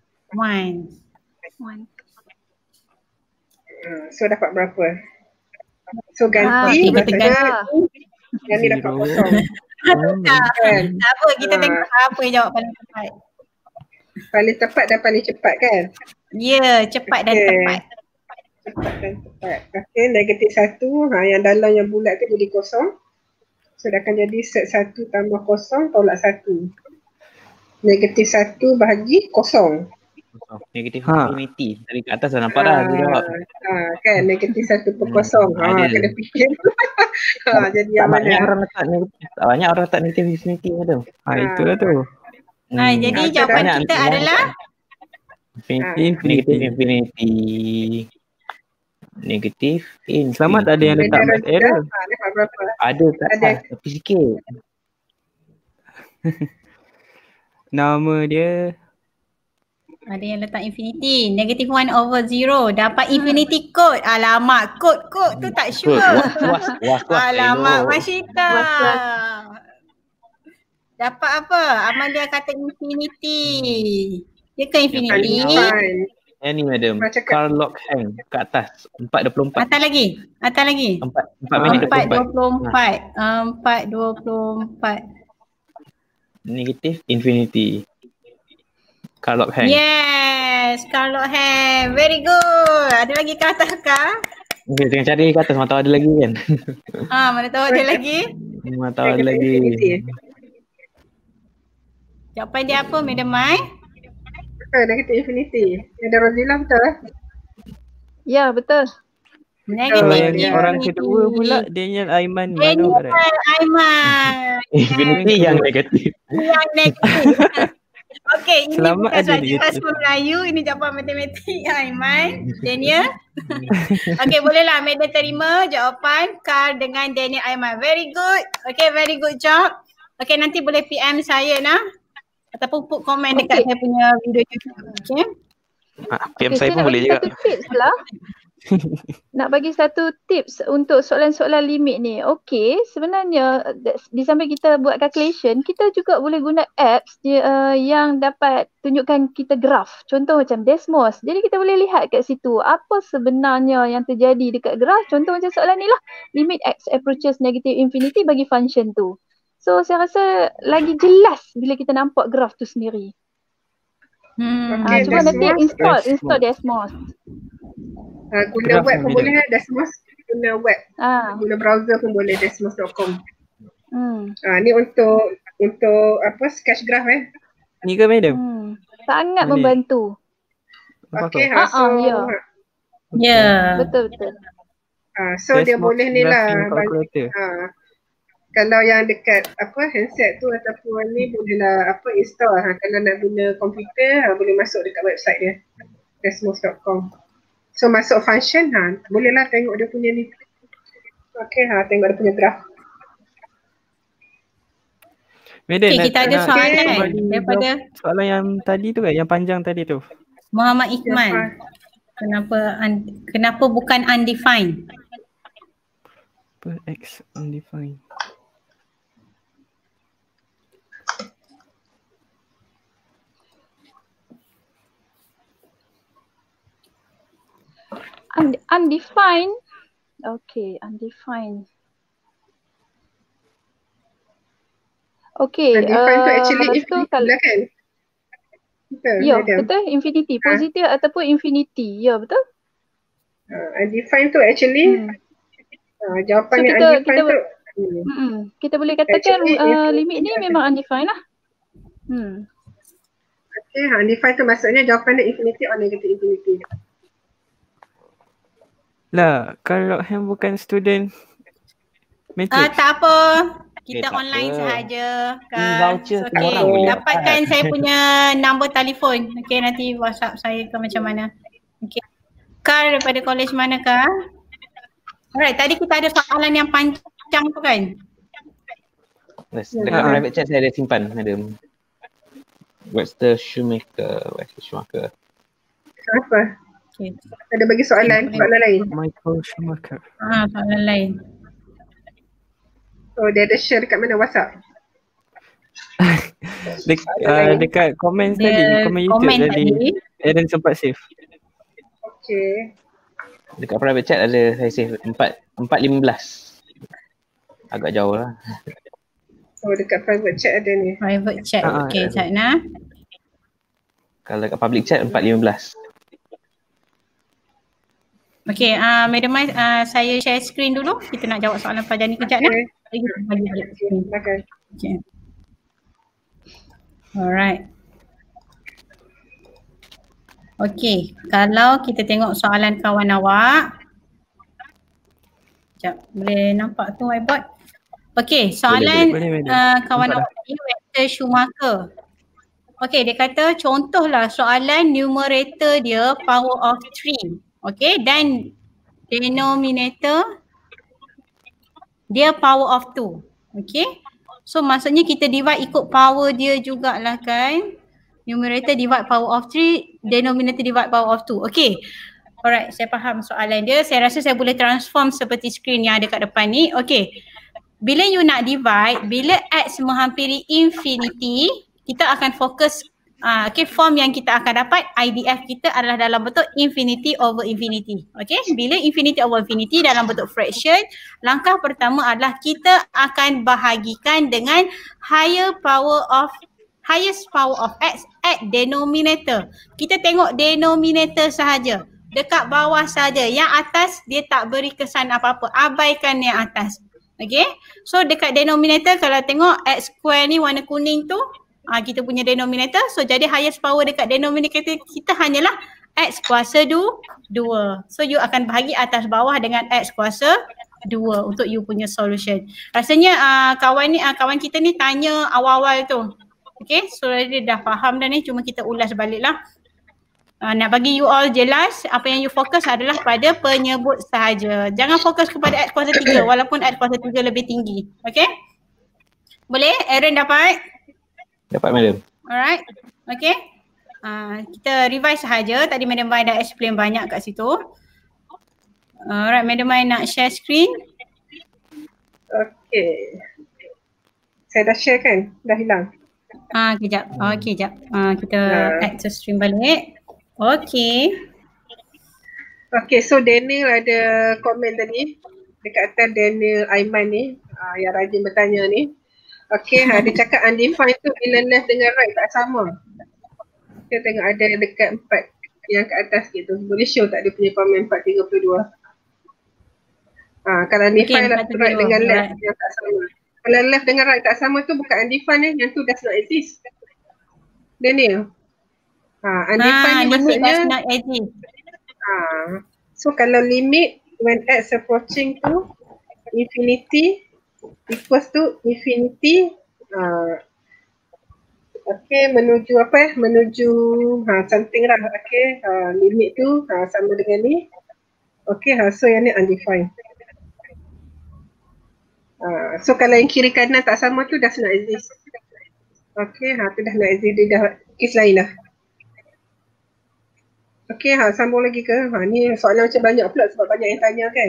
So dapat berapa? So ganti maksudnya yang ni dapat kosong. Tak apa, kita tengok apa yang jawab paling tepat. Paling tepat dan paling cepat kan? Ya, cepat dan tepat. Cepat dan tepat. Okay, negatif 1, yang dalam yang bulat tu jadi kosong. So dah akan jadi set 1 tambah kosong tolak 1. Negatif 1 bahagi kosong. Negatif infinity. Dari kat atas dah nampak dah dia jawab. Kan negatif 1 per kosong. Kena fikir. Jadi yang mana? Banyak orang letak negatif infinity ada. Itulah tu. Jadi jawapan kita adalah negatif infinity. Negatif infinity. Selamat ada yang letak math error. Dapat berapa? Ada kat atas, tapi sikit. Nama dia Ada yang letak infinity. Negative 1/0. Dapat infinity code. Alamak, kod tu tak sure. Was. Alamak, Masyita. Dapat apa? Amalia kata infinity. Dia ke infinity. Yang ni madam, Carlock Hang kat atas 4.24. Atas lagi. 4 minit 24. 4.24. Negatif infinity. Carlock Hang. Yes, Carlock Hang. Very good. Ada lagi ke atas kah? Okay, tengah cari kat atas, mana tahu ada lagi kan. Mana tahu ada lagi. Mana tahu ada lagi. Jawapan dia apa, Madam Mai? Negatif infinity. Ada Rozila betul lah? Ya, betul. Negatif yang orang kedua pula Daniel Aiman Daniel Aiman. Infinity yang negatif. Yang negatif. Okey, ini Selamat bukan ada soalan negatif. bahasa Melayu, ini jawapan matematik Aiman. Daniel. Okey, bolehlah Madam terima jawapan Carl dengan Daniel Aiman. Very good. Okey, very good job. Okey, nanti boleh PM saya nah. Ataupun put komen dekat saya punya video YouTube. Okey. PM saya pun boleh juga. Satu tips lah. Nak bagi satu tips untuk soalan-soalan limit ni. Okey, sebenarnya di samping kita buat calculation, kita juga boleh guna apps yang dapat tunjukkan kita graf. Contoh macam Desmos. Jadi kita boleh lihat kat situ apa sebenarnya yang terjadi dekat graf. Contoh macam soalan ni lah. Limit x approaches negative infinity bagi function tu. So saya rasa lagi jelas bila kita nampak graf tu sendiri. Cuba nanti install Desmos. Guna web pun boleh Desmos. Guna web. Guna browser pun boleh desmos.com. Ni untuk apa sketch graph Ni ke madam? Sangat membantu. Okey, ya. Betul. So dia boleh ni lah. Kalau yang dekat handset tu ataupun ni bolehlah install. Kalau nak guna komputer boleh masuk dekat website dia desmos.com. So masuk function bolehlah tengok dia punya ni. Okey tengok dia punya graph. Madam, kita ada soalan daripada soalan yang tadi tu kan, yang panjang tadi tu. Muhammad Iqman. Kenapa bukan undefined? X undefined. Undefined. Okay, undefined. Okay. Undefined tu actually infinity lah kan? Betul. Ya, betul. Infinity. Positif ataupun infinity. Ya, betul. Undefined tu actually jawapan yang undefined tu. Kita boleh katakan limit ni memang undefined lah. Okay, undefined tu maksudnya jawapan dia infinity or negative infinity. Lah, kalau Ham bukan student matrix. Tak apa. Kita online sahaja kan. Voucher okay. Dapatkan saya punya nombor telefon. Okay, nanti WhatsApp saya ke macam mana. Okay. Carl daripada college manakah? Alright, tadi kita ada soalan yang panjang tu kan? Dekat private chat saya ada simpan, madam. Webster Schumacher. Apa? Okay. Ada bagi soalan lain. Michael Schumacher. Soalan lain. Oh, dia ada share dekat mana WhatsApp? Dekat komen tadi, komen YouTube tadi. Aaron sempat save. Okay. Dekat private chat ada saya save 4.15. Agak jauh lah. Oh, dekat private chat ada ni. Private chat. Okay, Cakna. Kalau dekat public chat 4.15. Okay, Madam Mai, saya share screen dulu. Kita nak jawab soalan Fajar ni kejap nak. Okay. Alright. Okay, kalau kita tengok soalan kawan awak. Sekejap, boleh nampak tu whiteboard? Okay, soalan boleh. Kawan awak ni Webster Schumacher. Okay, dia kata contohlah soalan numerator dia power of 3. Okay, dan denominator dia power of 2. Okay. So maksudnya kita divide ikut power dia jugalah kan. Numerator divide power of 3, denominator divide power of 2. Okay. Alright, saya faham soalan dia. Saya rasa saya boleh transform seperti skrin yang ada kat depan ni. Okay. Bila you nak divide, bila x menghampiri infinity, kita akan fokus form yang kita akan dapat IDF kita adalah dalam bentuk infinity over infinity. Okay, bila infinity over infinity dalam bentuk fraction, langkah pertama adalah kita akan bahagikan dengan highest power of x at denominator. Kita tengok denominator sahaja, dekat bawah saja. Yang atas dia tak beri kesan apa-apa, abaikan yang atas. Okay, so dekat denominator kalau tengok x square ni warna kuning tu, kita punya denominator. So jadi highest power dekat denominator kita hanyalah x kuasa 2. So you akan bahagi atas bawah dengan x kuasa 2 untuk you punya solution. Rasanya kawan kita ni tanya awal-awal tu. Okay, so dia dah faham dah ni, cuma kita ulas balik lah. Nak bagi you all jelas, apa yang you fokus adalah pada penyebut sahaja. Jangan fokus kepada x kuasa 3 walaupun x kuasa 3 lebih tinggi. Okay, boleh? Aaron dapat? Dapat, madam. Alright, okay. Kita revise sahaja. Tadi Madam Mai dah explain banyak kat situ. Alright, Madam Mai nak share screen. Okay. Saya dah share kan? Dah hilang? Kejap. Okay, kejap. Kita add to stream balik. Okay. Okay, so Daniel ada komen tadi. Dekat atas Daniel Aiman ni, yang rajin bertanya ni. Okay, dia cakap undefined tu bila left dengan right tak sama. Kita tengok ada dekat 4 yang kat atas gitu. Boleh show tak dia punya komen 432. Kalau undefined lah right dengan left yang tak sama. Kalau left dengan right tak sama tu bukan undefined yang tu does not exist. Daniel. Undefined ni maksudnya does not exist. So kalau limit when x approaching to infinity equals to infinity, okay, menuju apa menuju something lah. Okay, limit tu sama dengan ni. Okay, so yang ni undefined. So kalau yang kiri kanan tak sama tu does not exist. Okay, tu dah not exist, dia dah case lain lah. Okay, sambung lagi ke? Ni soalan macam banyak pula sebab banyak yang tanya kan.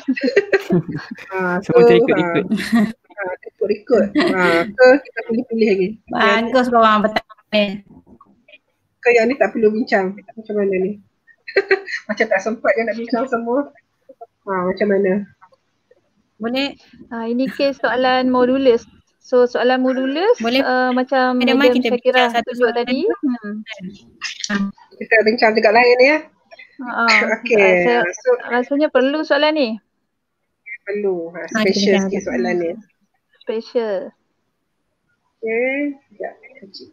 Semua ikut-ikut. Ikut-ikut. So kita pilih-pilih lagi. Bagus korang bertanya. Ke yang ni tak perlu bincang. Macam mana ni? Macam tak sempat kan nak bincang semua. Macam mana? Boleh. Ini kes soalan modulus. So soalan modulus macam Madam saya kira tunjuk tadi. Kita bincang juga lain ya. Okay. So, rasanya perlu soalan ni. Perlu. Special sikit soalan ni. Special. Okay. Sekejap. Kecil.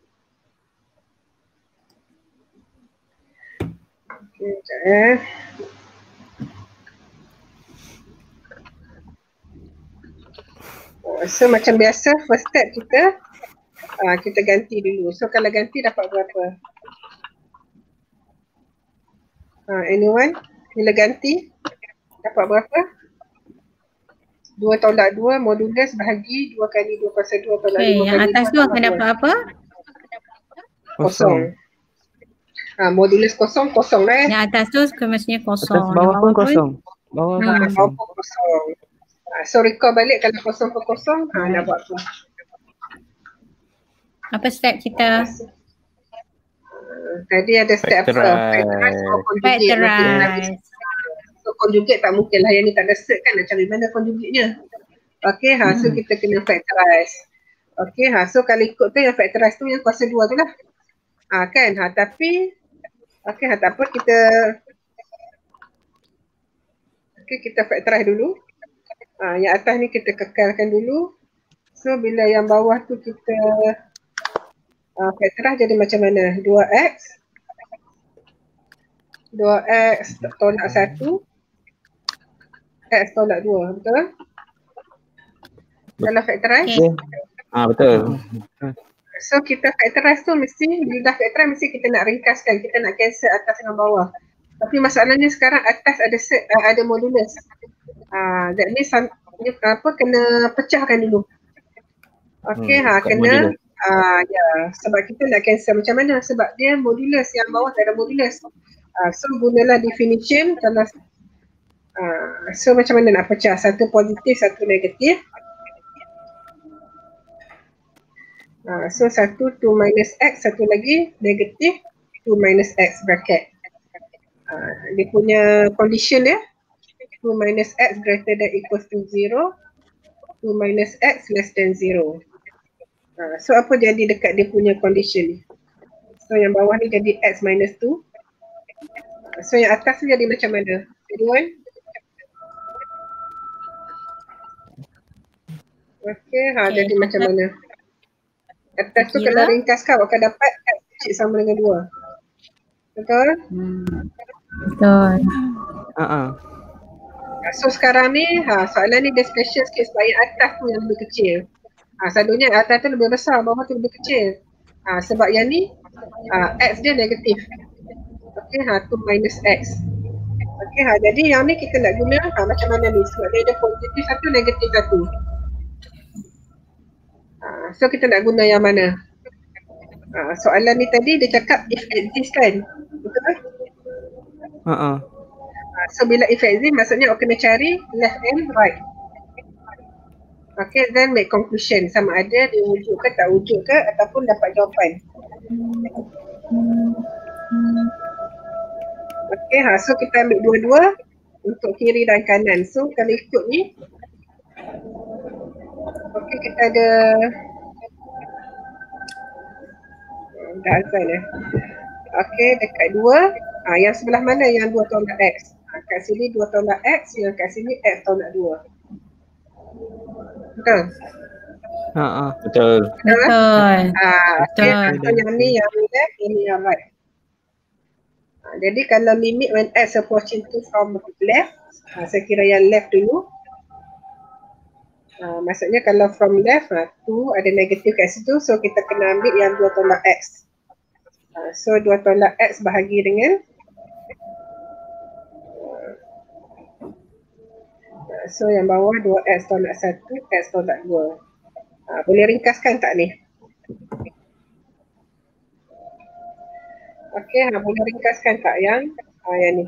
Okay, sekejap So macam biasa first step kita ganti dulu. So kalau ganti dapat berapa? Anyone? Bila ganti dapat berapa? 2 tolak 2 modulus bahagi 2 kali 2 kuasa 2 tolak 5 kali 2. Yang atas tu akan dapat apa? Kosong. Modulus kosong lah Yang atas tu semestinya kosong. Atas bawah pun kosong. Bawah pun kosong. So recall balik kalau kosong per kosong, nak buat apa? Apa step kita? Tadi ada step Factorize. Factorize. So conjugate tak mungkin lah, yang ni tak ada set kan, nak cari mana conjugate-nya. Okay, so kita kena factorize. Okay, so kalau ikut tu yang factorize tu yang kuasa 2 tu lah. Kan, tapi okay, tak apa, kita factorize dulu. Yang atas ni kita kekalkan dulu. So bila yang bawah tu kita factorize jadi macam mana? 2x tolak 1 x tolak 2, betul? Kalau factorize? Betul. So kita factorize tu mesti, bila dah factorize mesti kita nak ringkaskan, kita nak cancel atas dengan bawah. Tapi masalahnya sekarang atas ada modulus. That means kena pecahkan dulu. Okey, kena sebab kita nak cancel macam mana? Sebab dia modulus, yang bawah tak ada modulus. So gunalah definition kalau so macam mana nak pecah? Satu positif, satu negatif. So 1 2 minus x, satu lagi negatif 2 minus x bracket. Dia punya condition ya. 2 minus x greater than equals to 0. 2 minus x less than 0. So apa jadi dekat dia punya condition ni? So yang bawah ni jadi x minus 2. So yang atas tu jadi macam mana? Anyone? Okay, jadi macam mana? Atas tu kalau ringkaskan akan dapat x kecil sama dengan 2. Betul? Betul. So sekarang ni soalan ni dia special sikit sebab yang atas tu yang lebih kecil. Selalunya atas tu lebih besar, bawah tu lebih kecil. Sebab yang ni x dia negatif. Okey, 2 minus x. Okey, jadi yang ni kita nak guna macam mana ni? Sebab dia ada positif satu, negatif satu. So kita nak guna yang mana? Soalan ni tadi dia cakap if exist kan? Betul? So bila if exist maksudnya awak kena cari left and right. Okay, then make conclusion sama ada dia wujud ke tak wujud ke ataupun dapat jawapan. Okay, so kita ambil dua-dua untuk kiri dan kanan. So kalau ikut ni, okay kita ada dah azal okay, dekat 2, yang sebelah mana yang 2 tolak x? Kat sini 2 tolak x, yang kat sini x tolak 2. Betul? Betul. Betul. Okay, so yang ni yang left, ini yang right. Jadi kalau limit when x approaching to from left, saya kira yang left dulu. Maksudnya kalau from left, 2 ada negatif kat situ, so kita kena ambil yang 2 tolak x. So 2 tolak x bahagi dengan so yang bawah 2x tolak 1, x tolak 2. Boleh ringkaskan tak ni? Okey, boleh ringkaskan tak yang ni?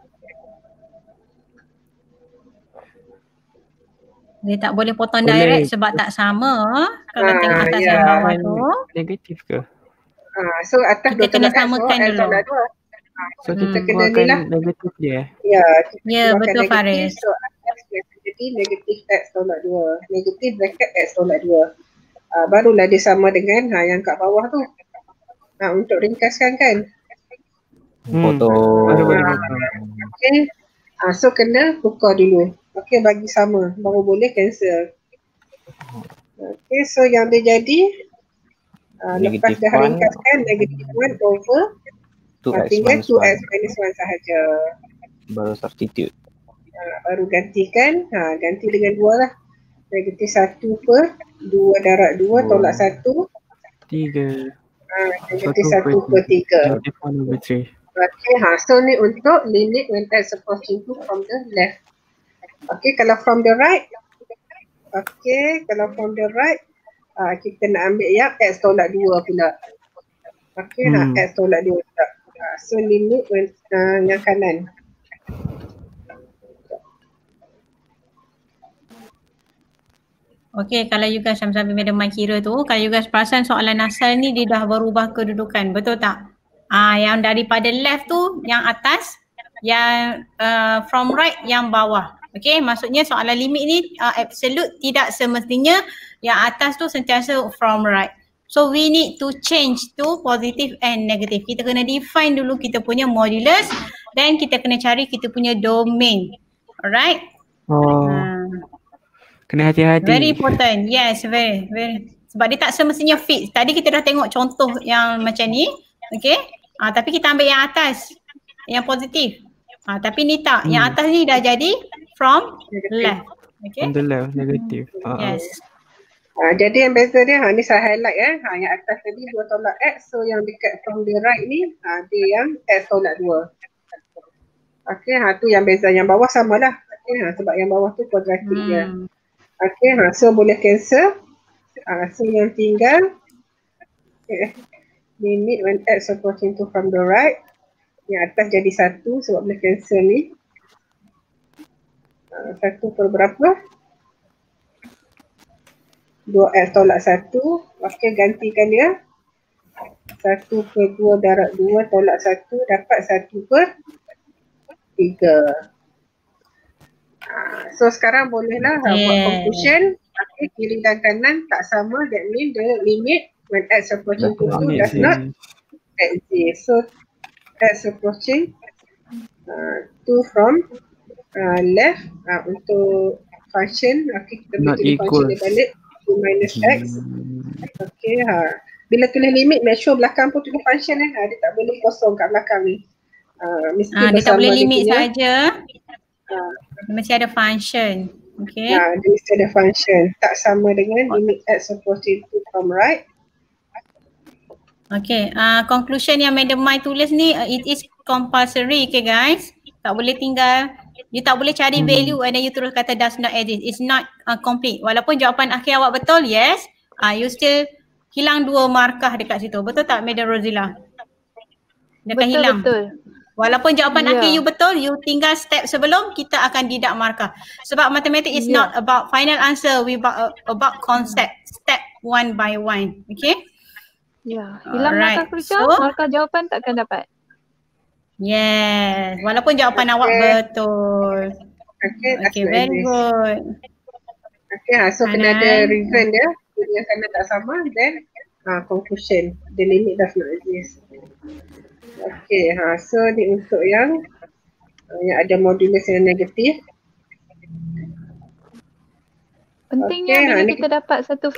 Dia tak boleh potong direct sebab tak sama. Kalau tengok atas dan bawah tu. Negatif ke? So atas kita kena samakan dulu. So kita keluarkan negatif dia. Ya, betul Faris. So atas jadi negatif x tolak 2. Negatif bracket x tolak 2. Barulah dia sama dengan yang kat bawah tu. Untuk ringkaskan kan. Potong. Okay. So kena tukar dulu. Okay, bagi sama. Baru boleh cancel. Okay, so yang dia jadi lepas dah ringkaskan negatif 1 over 2x 1 sahaja. Baru substitute. Baru gantikan, ganti dengan 2 lah. Negatif 1 per 2 darab 2 tolak 1. 3. Negatif 1 per 3. Negatif 1 over 3. Okay, so ni untuk limit when x approaching to from the left. Okay, kalau from the right. Okay, kalau from the right. Kita nak ambil yang x tolak 2 pula. Okay, x tolak 2 pula. So limit when, yang kanan. Okey, kalau you guys sambil Madam Mai kira tu, kalau you guys perasan soalan asal ni dia dah berubah kedudukan, betul tak? Yang daripada left tu yang atas, yang from right yang bawah. Okey, maksudnya soalan limit ni absolute tidak semestinya yang atas tu sentiasa from right. So we need to change to positive and negative. Kita kena define dulu kita punya modulus, then kita kena cari kita punya domain. Alright? Kena hati-hati. Very important. Yes, very. Sebab dia tak semestinya fit. Tadi kita dah tengok contoh yang macam ni. Okay. Tapi kita ambil yang atas. Yang positif. Tapi ni tak. Yang atas ni dah jadi from left. Okay. From the left, negatif. Yes. Jadi yang beza dia, ni saya highlight yang atas tadi 2 tolak x. So yang dekat from the right ni, dia yang x tolak 2. Okey, tu yang beza. Yang bawah samalah. Okey, sebab yang bawah tu kuadratik dia. Okey, so boleh cancel. So yang tinggal limit when x approaching to from the right. Yang atas jadi 1 sebab boleh cancel ni. 1 per berapa? 2x tolak 1. Okey, gantikan dia. 1 per 2 darab 2 tolak 1 dapat 1 per 3. So sekarang bolehlah buat conclusion. Okay, kiri dan kanan tak sama. That means the limit when x approaching to 2 does not exist. So x approaching 2 from left untuk function. Okay, kita boleh tulis function dia balik 2 minus x. Okay, bila tulis limit make sure belakang pun tulis function dia tak boleh kosong kat belakang ni. Mesti dia tak boleh limit saja. Mesti ada function. Okay. Dia mesti ada function. Tak sama dengan limit x approaching to from right. Okay. Conclusion yang Madam Mai tulis ni, it is compulsory, okay guys. Tak boleh tinggal. You tak boleh cari value and then you terus kata does not exist. It's not complete. Walaupun jawapan akhir awak betul, yes. You still hilang 2 markah dekat situ. Betul tak Madam Rozila? Dia akan hilang. Betul. Walaupun jawapan akhir you betul, you tinggal step sebelum, kita akan deduct markah. Sebab matematik is not about final answer, we about concept, step one by one. Okay? Hilang markah kerja, markah jawapan takkan dapat. Yes, walaupun jawapan awak betul. Okay, very good. Okay, so kena ada reason dia. Yang kena tak sama, then conclusion. The limit does not exist. Okay, so ni untuk yang ada modulus yang negatif. Pentingnya bila kita dapat satu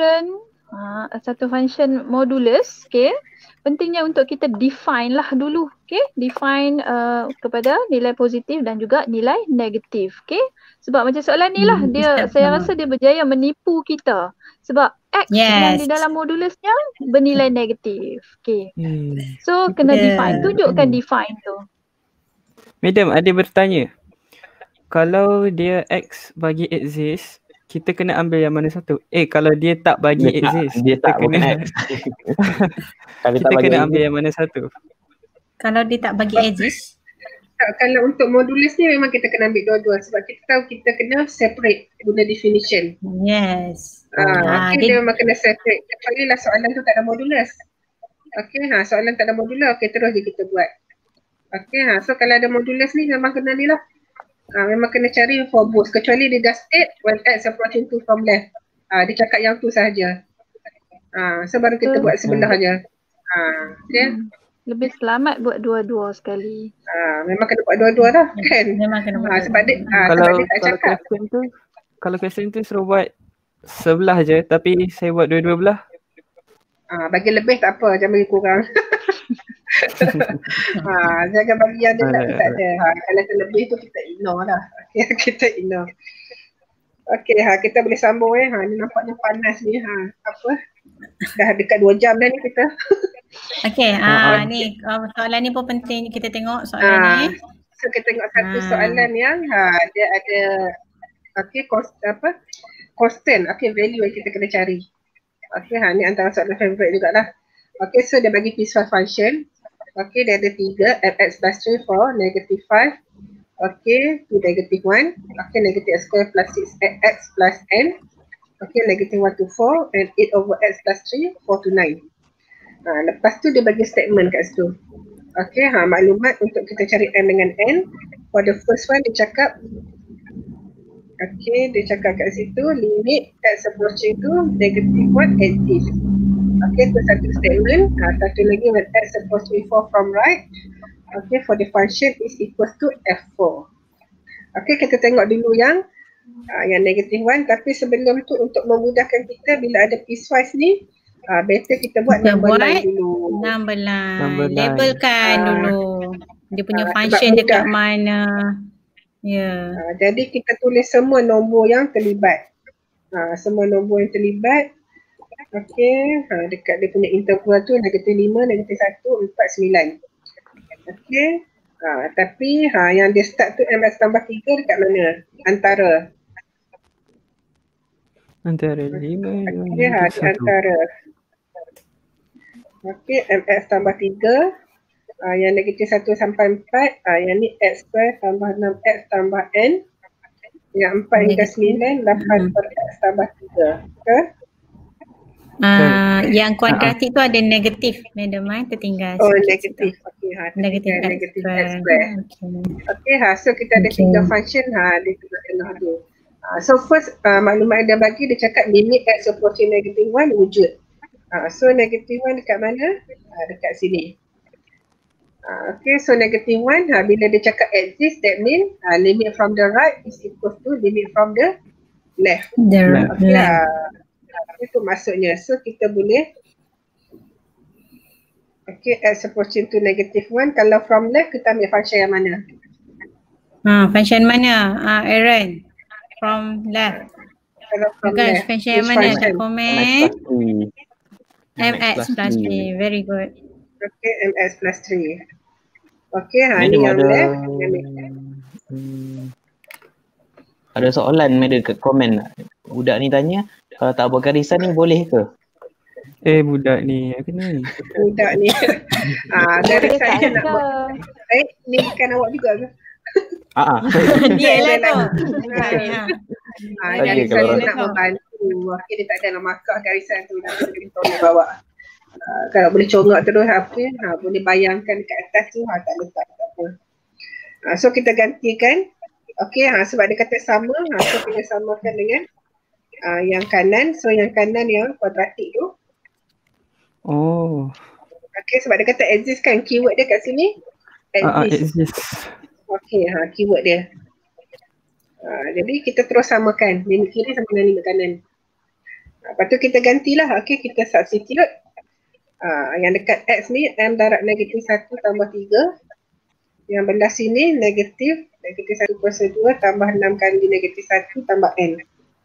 function modulus, okay. Pentingnya untuk kita define lah dulu, okay. Define kepada nilai positif dan juga nilai negatif, okay. Sebab macam soalan ni lah, saya rasa dia berjaya menipu kita. Sebab X yang di dalam modulusnya bernilai negatif. Okay. So kena define. Tunjukkan define tu. Madam, ada bertanya. Kalau dia X bagi exist, kita kena ambil yang mana satu? Kalau dia tak bagi exist, dia tak kena X. Kita kena ambil yang mana satu? Kalau dia tak bagi exist? Kalau untuk modulus ni memang kita kena ambil dua-dua sebab kita tahu kita kena separate guna definition. Yes. Dia memang kena separate. Kecuali lah soalan tu tak ada modulus. Okay, soalan tak ada modulus, okay terus je kita buat. Okay, so kalau ada modulus ni memang kena ni lah. Memang kena cari for both. Kecuali dia dah state when x approaching to from left. Dia cakap yang tu sahaja. So baru kita buat sebelah je. Okay. Lebih selamat buat dua-dua sekali. Memang kena buat dua-dua lah kan. Memang kena buat. Sebab dia tak cakap. Kalau question tu suruh buat sebelah je tapi saya buat dua-dua belah. Bagi lebih tak apa, jangan bagi kurang. Jangan bagi yang dia tak ada. Kalau terlebih tu kita ignore lah. Kita ignore. Okay, kita boleh sambung ni nampaknya panas ni. Dah dekat 2 jam dah ni kita. Okay, ni soalan ni pun penting kita tengok soalan ni. So kita tengok satu soalan yang dia ada constant, value yang kita kena cari. Okay, ni antara soalan favorite jugalah. Okay, so dia bagi piecewise function. Okay, dia ada 3, fx plus 3 for negative 5. Okay, to negative 1. Okay, negative x square plus 6x plus n. Okay, negative 1 to 4 and 8 over x plus 3, 4 to 9. Lepas tu dia bagi statement kat situ. Okay, maklumat untuk kita cari n dengan n. For the first one dia cakap, okay, dia cakap kat situ limit x approaching to negative 1 exist. Okay, itu satu statement. Satu lagi when x approaching 4 from right. Okay, for the function is equals to f4. Okay, kita tengok dulu yang negative 1. Tapi sebelum tu untuk memudahkan kita bila ada piecewise ni, better kita buat number line dulu. Number line. Labelkan dulu. Dia punya function dekat mana. Jadi kita tulis semua nombor yang terlibat. Semua nombor yang terlibat. Okay, dekat dia punya interval tu negative 5, negative 1, 4, 9. Okay, Tapi yang dia start tu MS tambah 3 dekat mana? Antara 5 okey, di 1. antara MS tambah 3, yang negatif 1 sampai 4, yang ni X square tambah 6X tambah N, yang 4 hingga 9, 8 per X tambah 3. Betul? Yang kuadratik tu ada negatif, Madam, tertinggal negatif. Negatif X square. Okey, so kita ada 3 function di tengah-tengah tu. So first maklumat yang dia bagi, dia cakap limit X approaching negative 1 wujud. So negative 1 dekat mana? Dekat sini. Okay, so negative 1 bila dia cakap exist, that mean limit from the right is equal to limit from the left. Itu maksudnya. So kita boleh X approaching to negative 1, kalau from left kita ambil function yang mana? Function mana? Aaron, from left. Kalau from Guys, left, function yang mana? Kat komen. MX plus 3. Very good. Okay, MX plus 3. Okay, ni yang left. Ada soalan Madam kat komen. Budak ni tanya, kalau tak buat garisan ni boleh ke? Budak ni, apa ni? Budak ni. Garisan dia nak buat. Ni bukan awak juga ke? Dia lah tu. Garisan dia nak membantu. Dia tak ada nak makak garisan tu. Nak kena tolong bawa. Kalau boleh congak terus boleh bayangkan dekat atas tu, tak letak apa. So kita gantikan. Sebab dia kata sama, so kita samakan dengan yang kanan. So yang kanan yang kuadratik tu. Sebab dia kata exist kan, keyword dia kat sini exist. Keyword dia. Jadi kita terus samakan limit kiri sama dengan limit kanan. Lepas tu kita gantilah. Kita substitute yang dekat X ni M darab negatif 1 tambah 3. Yang belah sini negatif 1 kuasa 2 tambah 6 kali negatif 1 tambah N.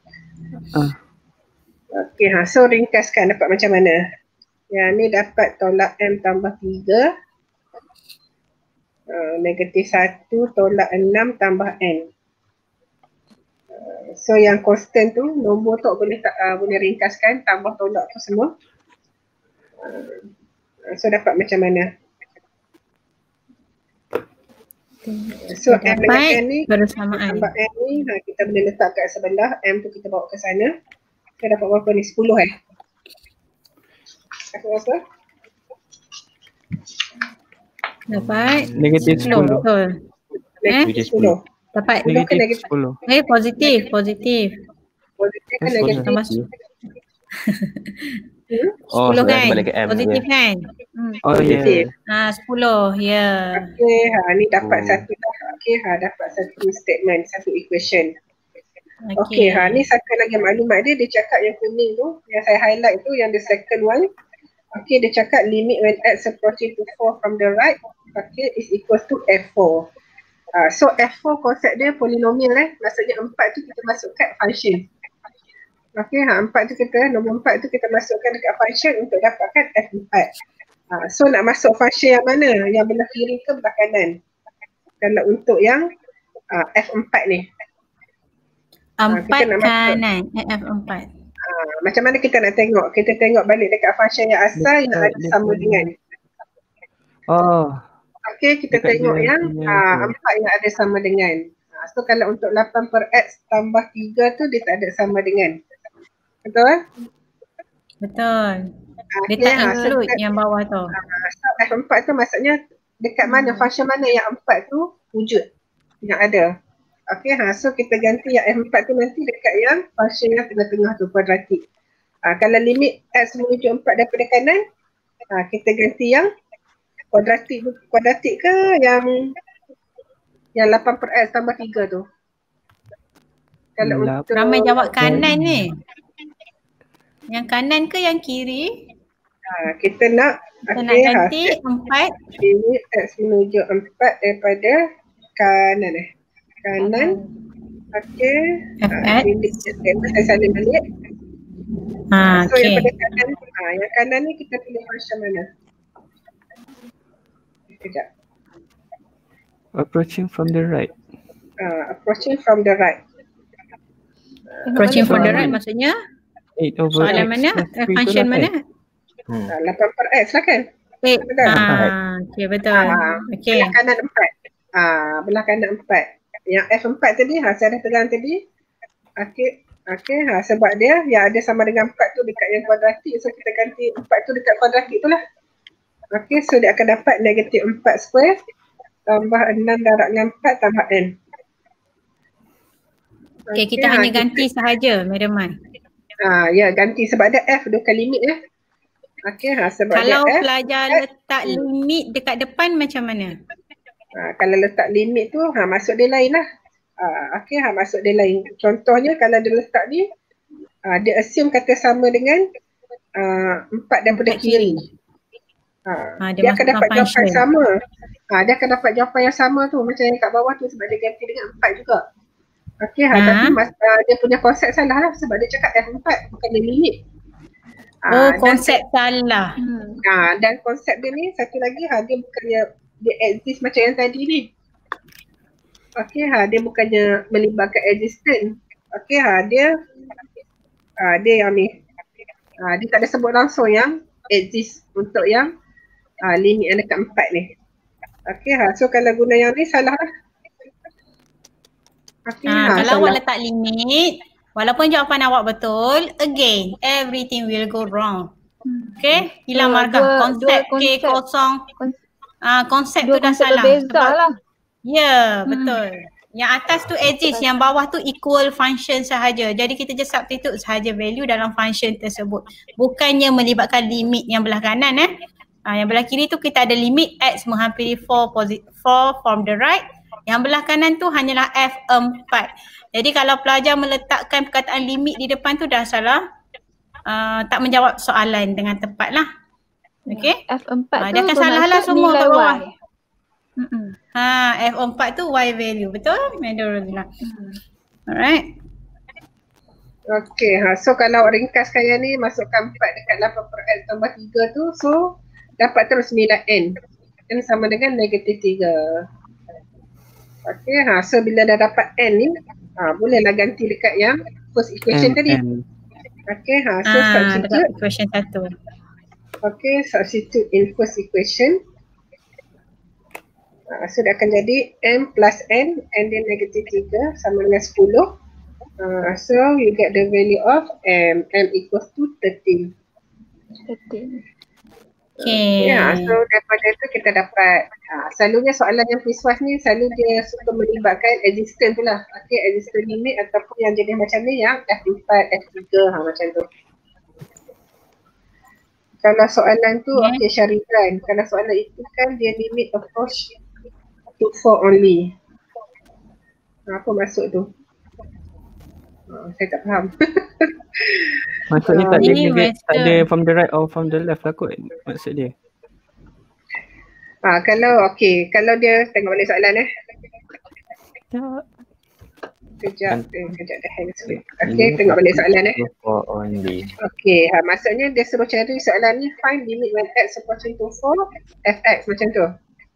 So ringkaskan dapat macam mana? Yang ni dapat tolak M tambah 3 negatif 1 tolak 6 tambah N. So yang constant tu, nombor tu boleh ringkaskan, tambah tolak tu semua. So dapat macam mana? So M dengan N ni, bersamaan. tambah N ni, kita boleh letak kat sebelah, M tu kita bawa ke sana. Kita dapat berapa ni? 10 Dapat berapa? Dapat Negatif 10. Betul. Negatif 10. Dapat Negatif 10. Positif. Positif kan negatif? Termasuk 10 kan? balik ke M. Positif kan? Positif. 10. Ya. Ni dapat satu dah. Dapat satu statement, satu equation. Ni satu lagi maklumat dia cakap yang kuning tu, yang saya highlight tu, yang the second one. Dia cakap limit when x approaching to 4 from the right, is equal to F4. So F4 konsep dia polinomial maksudnya 4 tu kita masukkan function. 4 tu nombor 4 tu kita masukkan dekat function untuk dapatkan F4. So nak masuk function yang mana? Yang belah kiri ke belah kanan? Kalau untuk yang F4 ni. 4 kanan, F4. Macam mana kita nak tengok? Kita tengok balik dekat function yang asal yang ada sama dengan. Kita tengok yang 4 yang ada sama dengan. So kalau untuk 8 per X tambah 3 tu dia tak ada sama dengan. Betul? Betul. Dia tak include yang bawah tu. So F4 tu maksudnya dekat mana, function mana yang 4 tu wujud yang ada. So kita ganti yang F4 tu nanti dekat yang function yang tengah-tengah tu, kuadratik. Kalau limit X menuju 4 daripada kanan, kita ganti yang kuadratik ke yang 8 per X tambah 3 tu. Kalau untuk ramai jawab kanan ni. Yang kanan ke yang kiri? Kita nak ganti 4. Limit X menuju 4 daripada kanan kanan. Saya salin balik. So yang pada kanan, yang kanan ni kita pilih function mana? Sekejap. Approaching from the right. Approaching from the right. Approaching from the right maksudnya 8 over soalan x mana? plus 3 Function itulah, mana? 8 per x lah kan? Betul? Okay, betul. Okay. Belah kanan 4. Belah kanan 4. Yang F4 tadi, saya dah pegang tadi. Okey, sebab dia yang ada sama dengan 4 tu dekat yang kuadratik. So kita ganti 4 tu dekat kuadratik tu lah. Okey, so dia akan dapat negatif 4 square tambah 6 darab dengan 4 tambah n. Okay, kita hanya ganti sahaja, Madam Mai. Ya, ganti sebab dia F bukan limit ya. Okey, sebab kalau dia F. pelajar letak limit dekat depan macam mana? Kalau letak limit tu, masuk dia lain lah. Okey, masuk dia lain. Contohnya kalau dia letak ni, dia assume kata sama dengan 4 daripada kiri. Dia akan dapat jawapan yang sama. Dia akan dapat jawapan yang sama tu macam yang kat bawah tu sebab dia ganti dengan 4 juga. Okey, tapi dia punya konsep salah lah sebab dia cakap F4 bukan dia limit. Konsep salah. Dan konsep dia ni satu lagi dia bukannya dia exist macam yang tadi ni. Okey, dia bukannya melibatkan existence. Okey, dia yang ni. Dia tak ada sebut langsung yang exist untuk yang limit yang dekat 4 ni. Okey, so kalau guna yang ni salah lah. Okay, kalau awak letak limit, walaupun jawapan awak betul, again, everything will go wrong. Okay, hilang markah. Konsep K kosong. Konsep tu dah salah. Lah. Ya, betul. Yang atas tu exist, yang bawah tu equal function sahaja. Jadi kita just substitute sahaja value dalam function tersebut. Bukannya melibatkan limit yang belah kanan yang belah kiri tu kita ada limit x menghampiri 4 from the right. Yang belah kanan tu hanyalah F4. Jadi kalau pelajar meletakkan perkataan limit di depan tu dah salah. Tak menjawab soalan dengan tepat lah. Okay? F4 tu dia akan salah lah semua kat bawah. F4 tu Y value. Betul? Alright. Okay, so kalau ringkaskan yang ni masukkan 4 dekat 8 per X tambah 3 tu, so dapat terus nilai N. N sama dengan negatif 3. Okay, so bila dah dapat N ni, bolehlah ganti dekat yang first equation tadi. Okay, so substitute. Equation 1. Okay, substitute in first equation. So dia akan jadi M plus N dia negatif 3 sama dengan 10. So you get the value of M equals to 13. Okay. So daripada itu kita dapat selalunya soalan yang piecewise ni selalu dia suka melibatkan existence tu lah. Okay, existence limit ataupun yang jenis macam ni yang F4, F3 macam tu. Kalau soalan tu okay Syarikan. Kalau soalan itu kan dia limit approach to 4 only. Apa maksud tu? Saya tak faham. Maksudnya tak ada from the right or from the left lah kot maksud dia. Kalau dia tengok balik soalan Kejap dah hang sikit. Okay, tengok balik soalan Okay, maksudnya dia suruh cari soalan ni find limit when x approaching to 4 fx macam tu.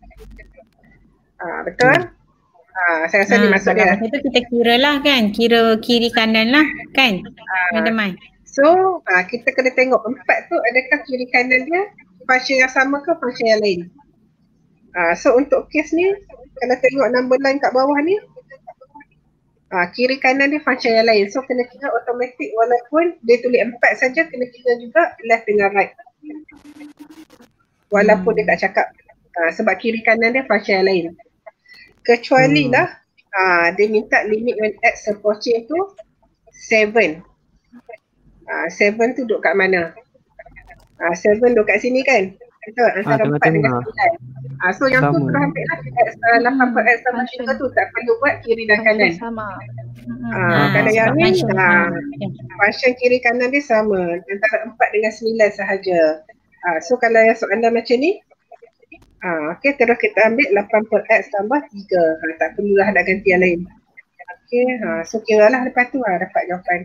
Betul? Saya rasa ni maksud dia. Itu kita kira lah kan, kira kiri kanan lah kan, Madam Mai. So, kita kena tengok 4 tu adakah kiri kanan dia function yang sama ke function yang lain. So, untuk case ni, kalau tengok number line kat bawah ni, kiri kanan dia function yang lain. So, kena kira automatic walaupun dia tulis 4 saja, kena kira juga left dengan right. Walaupun dia tak cakap. Sebab kiri kanan dia function yang lain. Kecuali lah dia minta limit when x approaching tu 7. 7 tu duduk kat mana? 7 duduk kat sini kan? Betul, antara 4 dengan 9. So yang tu terus ambil lah x 8 per x tambah 3 tu tak perlu buat kiri dan kanan. Kalau yang ni function kiri kanan dia sama antara 4 dengan 9 sahaja. So kalau yang soalan macam ni okay, terus kita ambil 8 per x tambah 3. Tak perlulah nak ganti yang lain. Okay, so kira lah lepas tu dapat jawapan.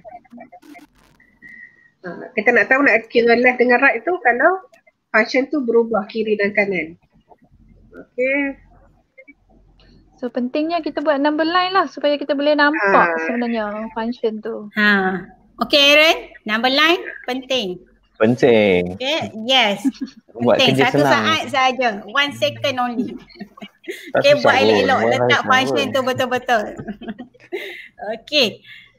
Kita nak tahu nak kira left dengan right tu kalau function tu berubah kiri dan kanan. Okay. So pentingnya kita buat number line lah supaya kita boleh nampak sebenarnya function tu. Okay Aaron, number line penting. Penting. Okay, yes. Buat Penting, kerja 1 senang. saat saja. 1 second only. Tak Okay, susah buat pun. elok-elok. Buat Letak senang function pun. tu betul-betul. Okay.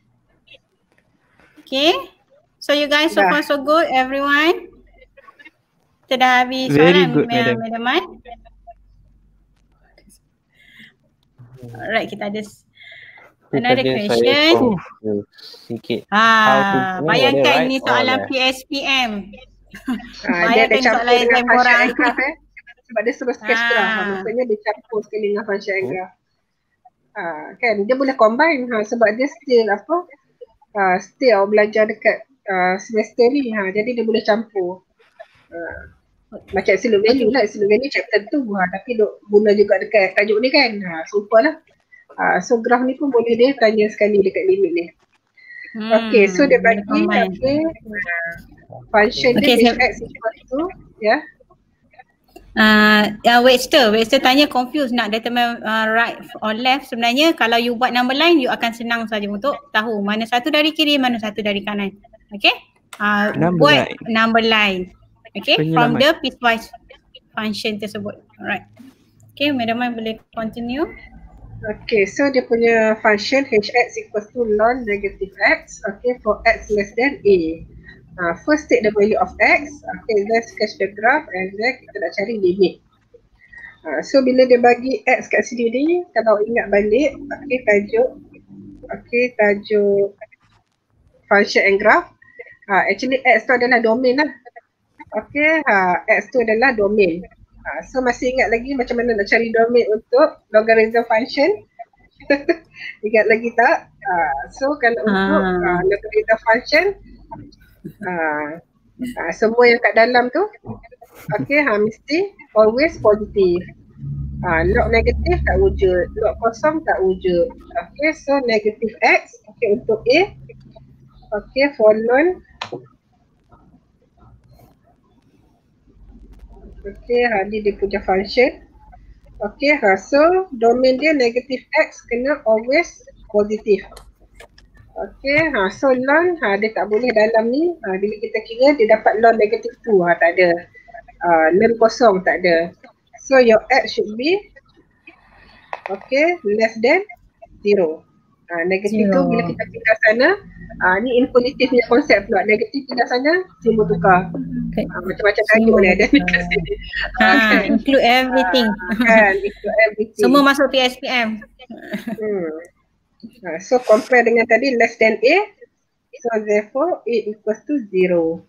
Okay. So you guys so far so good everyone? Kita dah habis Very soalan good, madam. Madam Man. Alright, kita ada another question. Sikit. Bayangkan ni soalan PSPM. Bayangkan soalan exam korang. Sebab dia suruh sketch graph. Maksudnya dia campur sekali dengan function and graph. Kan dia boleh combine sebab dia still still belajar dekat semester ni. Jadi dia boleh campur. Macam absolute value lah. Absolute value chapter 2 tapi duk guna juga dekat tajuk ni kan. Serupa lah. So graph ni pun boleh dia tanya sekali dekat limit ni. Okay, so dia bagi function dia x equal to Webster tanya confused nak determine right or left. Sebenarnya kalau you buat number line, you akan senang saja untuk tahu mana satu dari kiri, mana satu dari kanan. Okay, buat number line. Okay, from the piecewise function tersebut. Alright. Okay, Madam Mai boleh continue. Okay, so dia punya function hx equals to ln negative x, okay, for x less than a. First take the value of x, okay, then sketch the graph and then kita nak cari limit. So bila dia bagi x kat sini ni, kalau ingat balik, tajuk function and graph, actually x tu adalah domain lah. Okay, x tu adalah domain. So masih ingat lagi macam mana nak cari domain untuk logarithm function? Ingat lagi tak? So kalau untuk logarithm function, semua yang kat dalam tu mesti always positif. Log negatif tak wujud, log kosong tak wujud. Okay, so negative x untuk a. Okay, for ln ni dia punya function. Okay, so domain dia negative x kena always positif. Okay, so ln dia tak boleh dalam ni. Bila kita kira dia dapat ln negative 2, tak ada. Ln kosong tak ada. So your x should be less than 0. Negatif tu bila kita pindah sana, ni infinitive punya konsep pula. Negatif pindah sana, semua tukar. Macam-macam tajuk ni ada dekat sini. Include everything. Include everything. Semua masuk PSPM. So compare dengan tadi less than a, so therefore a equals to 0.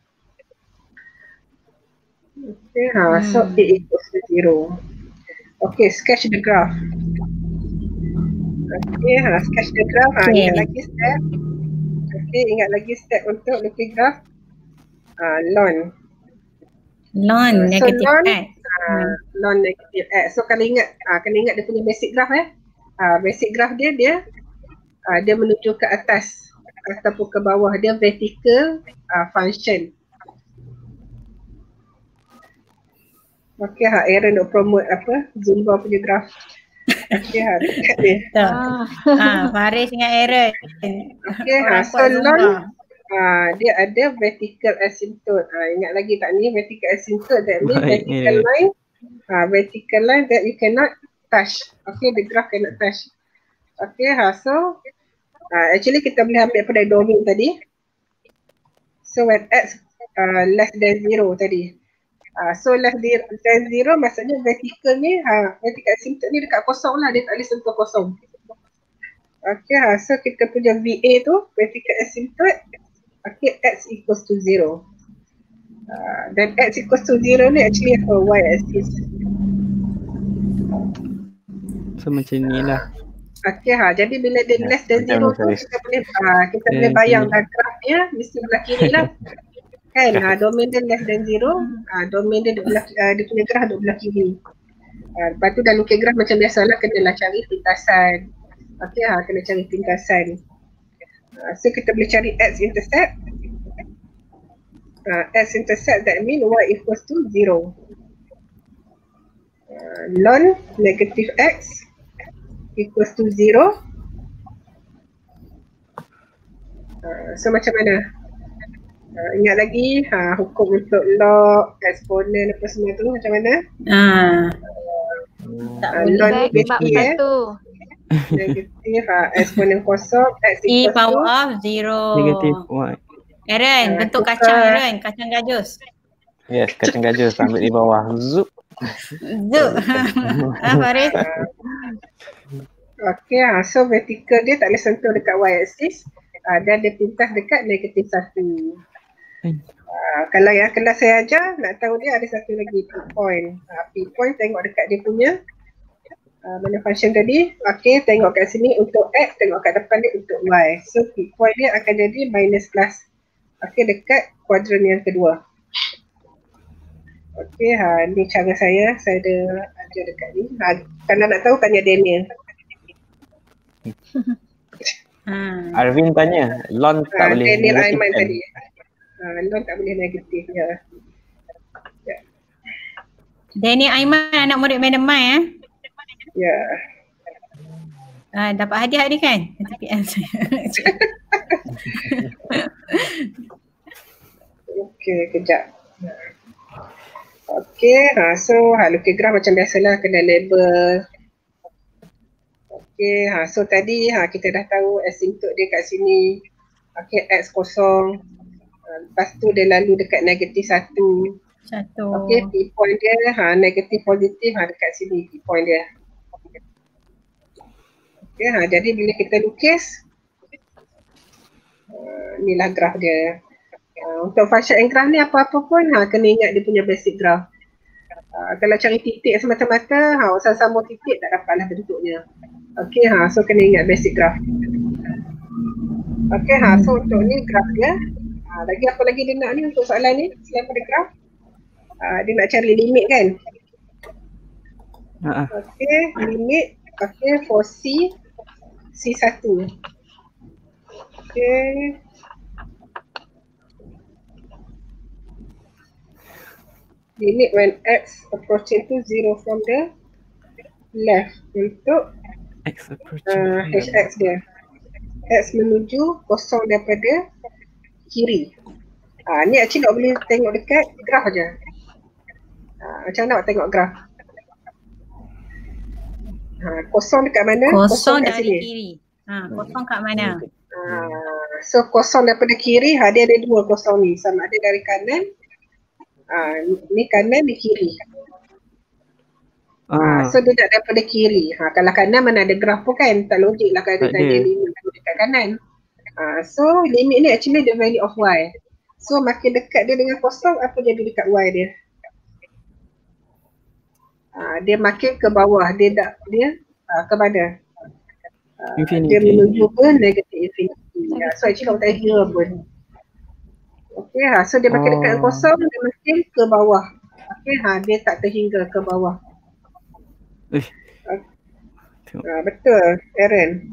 Okay, so a equals to 0. Okay, sketch the graph. Okay, sketch the graph. Ingat lagi step. Okay, ingat lagi step untuk looking graph. Ln negative x. Ln negative x. So kalau ingat, kena ingat dia punya basic graph basic graph dia menuju ke atas ataupun ke bawah, dia vertical function. Okay, Aaron nak promote Zumba punya graph. Okay, dekat dia. Faris dengan Aaron. Okay, so ln dia ada vertical asymptote. Ingat lagi tak ni vertical asymptote, that means vertical line that you cannot touch. Okay, the graph cannot touch. Okay, so actually kita boleh ambil pada domain tadi. So when x less than 0 tadi. So less than 0 maksudnya vertical ni, vertical asymptote ni dekat kosong lah, dia tak boleh sentuh kosong. Okay, so kita punya VA tu, vertical asymptote, okay, x equals to 0. Then x equals to 0 ni actually for y axis. So macam ni lah. Okay, jadi bila dia less than 0 tu kita boleh bayang graf dia mesti belah kiri lah. Kan, domain dia less than 0, domain dia punya graf duduk belah kiri. Lepas tu dah lukis graf macam biasalah, kenalah cari pintasan. Okay, kena cari pintasan. So kita boleh cari x-intercept. X-intercept that mean y equals to 0. Ln negative x equals to 0. So macam mana? Ingat lagi hukum untuk log, eksponen apa semua tu macam mana? Log ni negatif negatif eksponen kosong x E equals to power of 0. Negatif 1. Aaron, bentuk kacang Aaron, kacang gajus. Yes, kacang gajus ambil di bawah. Zup. Zuk. Faris. Okay, so vertical dia tak boleh sentuh dekat y-axis dan dia pintas dekat negatif 1. Kalau yang kelas saya ajar, nak tahu dia ada satu lagi P point. P point tengok dekat dia punya mana function tadi. Okay, tengok kat sini untuk x, tengok kat depan dia untuk y. So P point dia akan jadi minus plus. Okay, dekat kuadran yang kedua. Okay, ni cara saya ada ajar dekat ni. Kalau nak tahu tanya Daniel. Arvin tanya, lon tak boleh Daniel negatif Aiman kan? tadi. Lon tak boleh negatif ya. Daniel Aiman, anak murid Madam Mai Ya. Dapat hadiah ni kan? TPM saya. Okey, kejap. Okey, so lukis graf macam biasalah kena label. Okey, so tadi kita dah tahu asymptote dia kat sini. Okey, x kosong. Lepas tu dia lalu dekat negatif 1. Okey, P point dia negatif positif dekat sini P point dia. Okey, jadi bila kita lukis inilah graf dia. Untuk function and graph ni apa-apa pun kena ingat dia punya basic graph. Kalau cari titik semata-mata, sama titik tak dapatlah bentuknya. Okey, so kena ingat basic graph. Okey, so untuk ni graph dia. Lagi apa lagi dia nak ni untuk soalan ni selain pada graph? Dia nak cari limit kan? Okey, limit for C1. Okey. Limit when x approaching to 0 from the left untuk hx dia. X menuju kosong daripada kiri. Ni actually tak boleh tengok dekat graf je. Macam mana nak tengok graf? Kosong dekat mana? Kosong kat dari sini. kiri. Kosong kat mana? So kosong daripada kiri, dia ada dua kosong ni. Sama ada dari kanan. Ni kanan, ni kiri. So dia nak daripada kiri. Kalau kanan mana ada graf pun kan, tak logik lah kalau dia tanya limit dekat kanan. So limit ni actually the value of y. So makin dekat dia dengan kosong, apa jadi dekat y dia? Dia makin ke bawah, dia ke mana? Dia menuju ke negatif infinity. So actually kalau tak kira pun. Okay, so dia makin dekat dengan kosong, dia makin ke bawah. Okay, dia tak terhingga ke bawah. Betul, Aaron.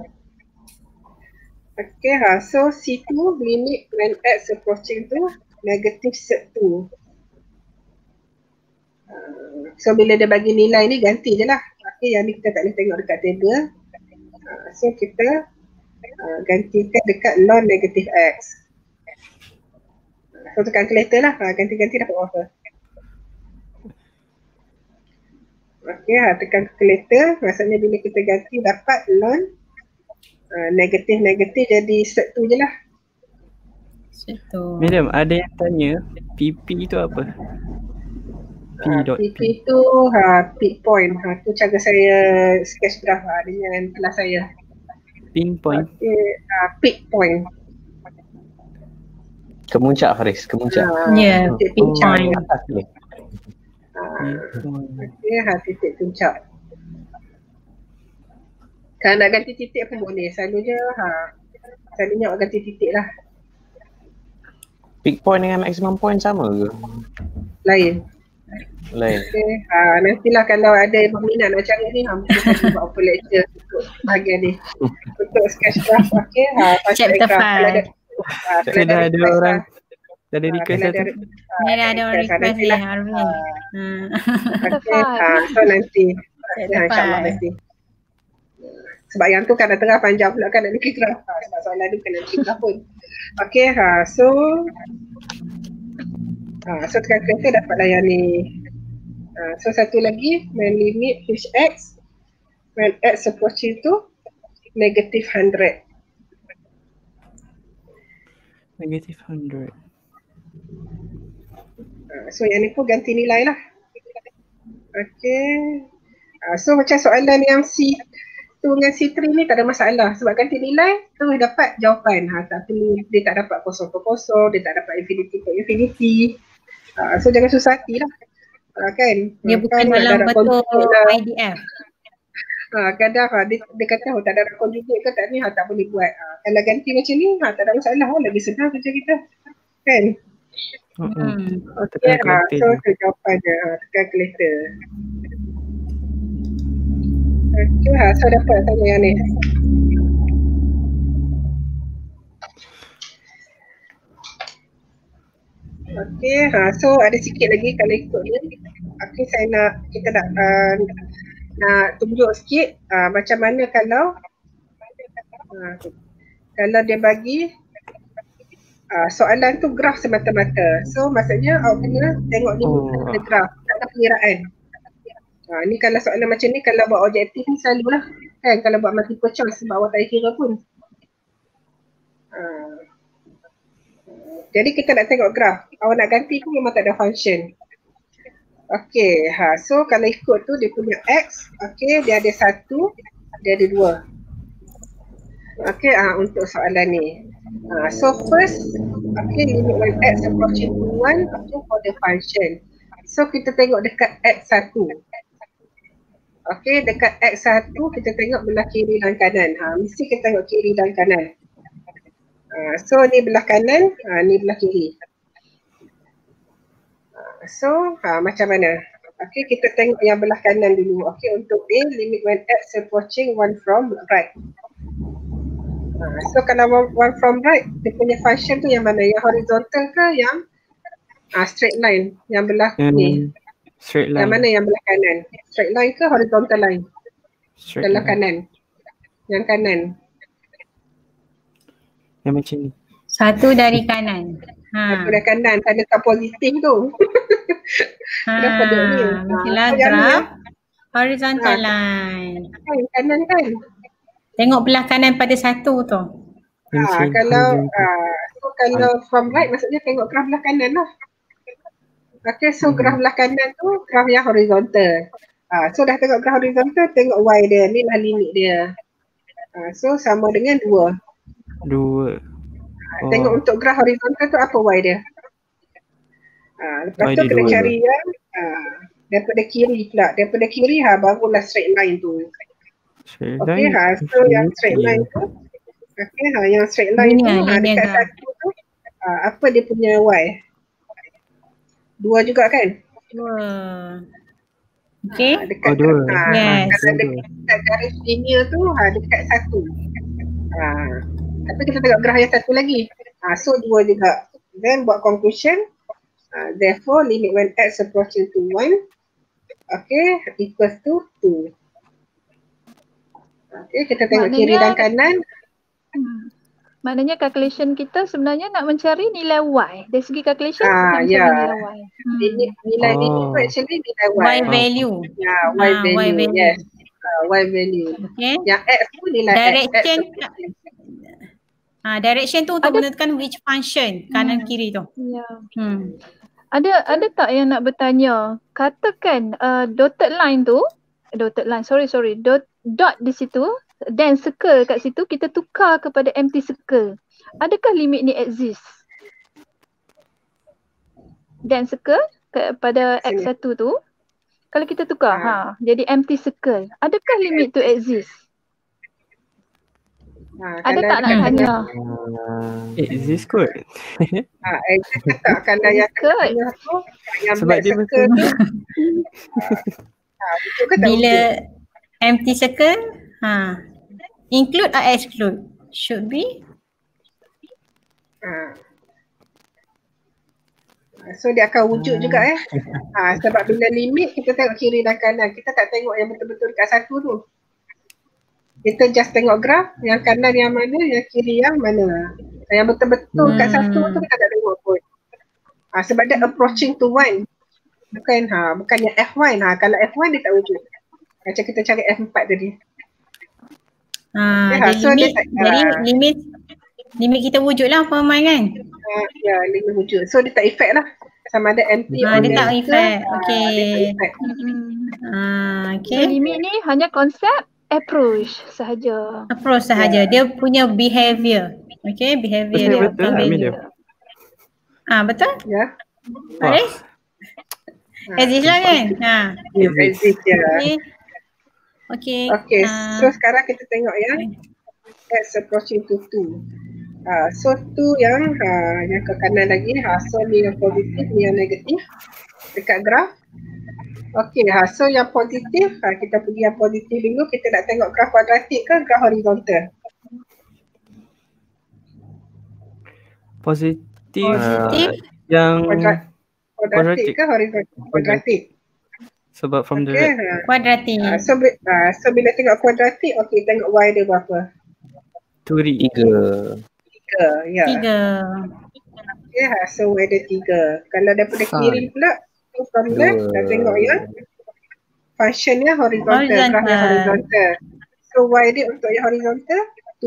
Okay, so C2 limit when x approaching to negative 2. So bila dia bagi nilai ni ganti je lah. Okay, yang ni kita tak boleh tengok dekat table. So kita gantikan dekat log negative x. So tekan calculator lah, ganti-ganti dapat berapa. Okay, tekan calculator, maksudnya bila kita ganti dapat log negatif jadi set tu je lah. Madam, ada yang tanya PP tu apa? PP tu peak point, tu cara saya sketch graph dengan kelas saya. Pinpoint? Peak point. Kemuncak Faris, kemuncak. Ya, peak point. Titik puncak. Kalau nak ganti titik pun boleh, selalunya awak ganti titik lah. Peak point dengan maximum point sama ke? Lain. Okay. Nantilah kalau ada berminat nak cari ni, mungkin saya buat open lecture untuk bahagian ni. Untuk sketch graph, okay. Chapter 5. Dah ada orang dah ada request satu. Ada orang request ni Arvin. Okay, so nanti InsyaAllah nanti. Sebab yang tu kan tengah panjang pula kan nak bikin graf. Sebab soalan tu kena bikin graf pun. Okay, so tekan kereta dapatlah yang ni. So satu lagi, when limit hx when x approaching to negative 100. Negative 100. So yang ni pun ganti nilai lah. Okay. So macam soalan yang C2 dengan C3 ni tak ada masalah. Sebab ganti nilai terus dapat jawapan. Tak perlu, dia tak dapat kosong per kosong, dia tak dapat infinity per infinity. So jangan susah hati lah. Kan? Dia bukan dalam bentuk IDF. Kadang dia kata tak ada conjugate ke tak ni, tak boleh buat. Kalau ganti macam ni, tak ada masalah. Lagi senang kerja kita. Kan? Okay, so jawapan dia, tekan calculator. Okay, so dapat tanya yang ni. Okay, so ada sikit lagi kalau ikut ni. Okay, kita nak tunjuk sikit macam mana kalau dia bagi soalan tu graf semata-mata. So maksudnya awak kena tengok ni ada graf, tak ada pengiraan. Ni kalau soalan macam ni, kalau buat objektif ni selalulah kan, kalau buat multiple choice sebab awak tak kira pun. Jadi kita nak tengok graf, awak nak ganti pun memang tak ada function. Okay, so kalau ikut tu dia punya x, okay, dia ada 1, dia ada 2. Okay, untuk soalan ni. So first, okay, limit when x approaching to 1, okay, for the function. So kita tengok dekat x1. Okay, dekat x1 kita tengok belah kiri dan kanan. Mesti kita tengok kiri dan kanan. So ni belah kanan, ni belah kiri. So macam mana? Okay, kita tengok yang belah kanan dulu. Okay, untuk A, limit when x approaching 1 from right. So kalau 1 from right, dia punya function tu yang mana? Yang horizontal ke yang straight line? Yang belah ni? Straight line. Yang mana yang belah kanan? Straight line ke horizontal line? Straight belah line. kanan. Yang kanan. Yang macam ni. Satu dari kanan. Satu dari kanan, tak ada positif tu. Kenapa dia ni? Mestilah graf horizontal line. Kanan kan? Tengok belah kanan pada satu tu. Kalau from right maksudnya tengok graf belah kanan lah. Okay, so graf belah kanan tu graf yang horizontal. So dah tengok graf horizontal, tengok y dia, ni lah limit dia. So sama dengan 2. Tengok untuk graf horizontal tu apa y dia. Lepas tu kena cari yang daripada kiri pula. Daripada kiri barulah straight line tu. Okay, so yang straight line tu. Okay, yang straight line tu dekat satu tu apa dia punya y? 2 juga kan? 2. Okay. Dekat 2. Yes. Kalau dekat garis linear tu dekat 1. Tapi kita tengok graf yang satu lagi. So 2 juga. Then buat conclusion. Therefore limit when x approaching to 1, okay, equals to 2. Okay, kita tengok kiri dan kanan. Maknanya calculation kita sebenarnya nak mencari nilai y. Dari segi calculation kita mencari nilai y. Nilai ni tu actually nilai y. Y value. Y value. Yes. Y value. Okay. Yang x tu nilai direction. x. Direction tu untuk menentukan which function kanan kiri tu. Ya. Ada tak yang nak bertanya? Katakan dotted line tu, dot di situ, then circle kat situ kita tukar kepada empty circle. Adakah limit ni exist? Dan circle pada x1 tu, kalau kita tukar, jadi empty circle. Adakah limit tu exist? Ada tak nak tanya? Exist kot. Exist tak? Kalau yang tanya tu, yang sebab dia circle tu. Bila empty circle, include or exclude? Should be. So dia akan wujud juga sebab bila limit kita tengok kiri dan kanan, kita tak tengok yang betul-betul dekat satu tu. Kita just tengok graf, yang kanan yang mana, yang kiri yang mana. Yang betul-betul kat satu tu kita tak tengok pun. Sebab dia approaching to 1. Bukan yang F1. Kalau F1 dia tak wujud. Macam kita cari F4 tadi. Jadi limit kita wujud lah Puan kan? Ya, limit wujud. So dia tak effect lah. Sama ada empty dia tak effect. Okay. So limit ni hanya konsep approach sahaja. Approach sahaja. Dia punya behavior. Okay, behavior. Betul tak Amelia? Betul? Ya. Faris? Aziz lah kan? Aziz ya. Okay. So sekarang kita tengok ya. That's approaching to 2. So 2 yang ke kanan lagi. So ni yang positif, ni yang negatif. Dekat graf. Okay, so yang positif, kita pergi yang positif dulu. Kita nak tengok graf kuadratik ke graf horizontal? Positif. Yang kuadratik ke horizontal? Kuadratik. Sebab from the kuadratik. So bila tengok kuadratik, okay, tengok Y dia berapa? 3. 3, ya. 3. Okay, so Y dia 3. Kalau daripada kiri pula, from left, dah tengok ya. Functionnya horizontal, grafnya horizontal. So Y dia untuk yang horizontal,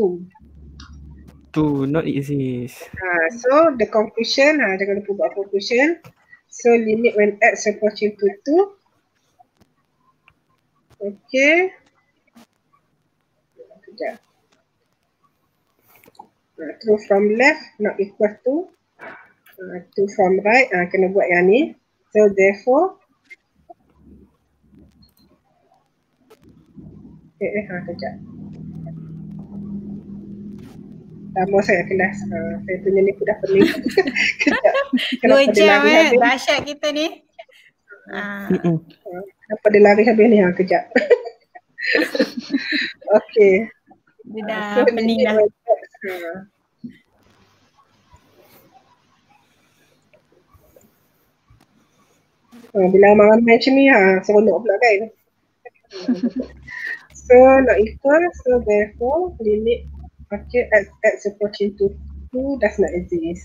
2. Not exist. So the conclusion, jangan lupa buat conclusion. So limit when x approaching to 2. Okay. Sekejap. True from left not equal to 2 from right. Kena buat yang ni. So therefore sekejap. Lama saya kelas. Saya punya ni dah pening. 2 jam dahsyat kita ni. Kenapa dia lari habis ni? Kejap. Okay. Dia dah pening dah. Bila malam macam ni, seronok pula kan. So not equal, so therefore limit x approaching to 2 does not exist.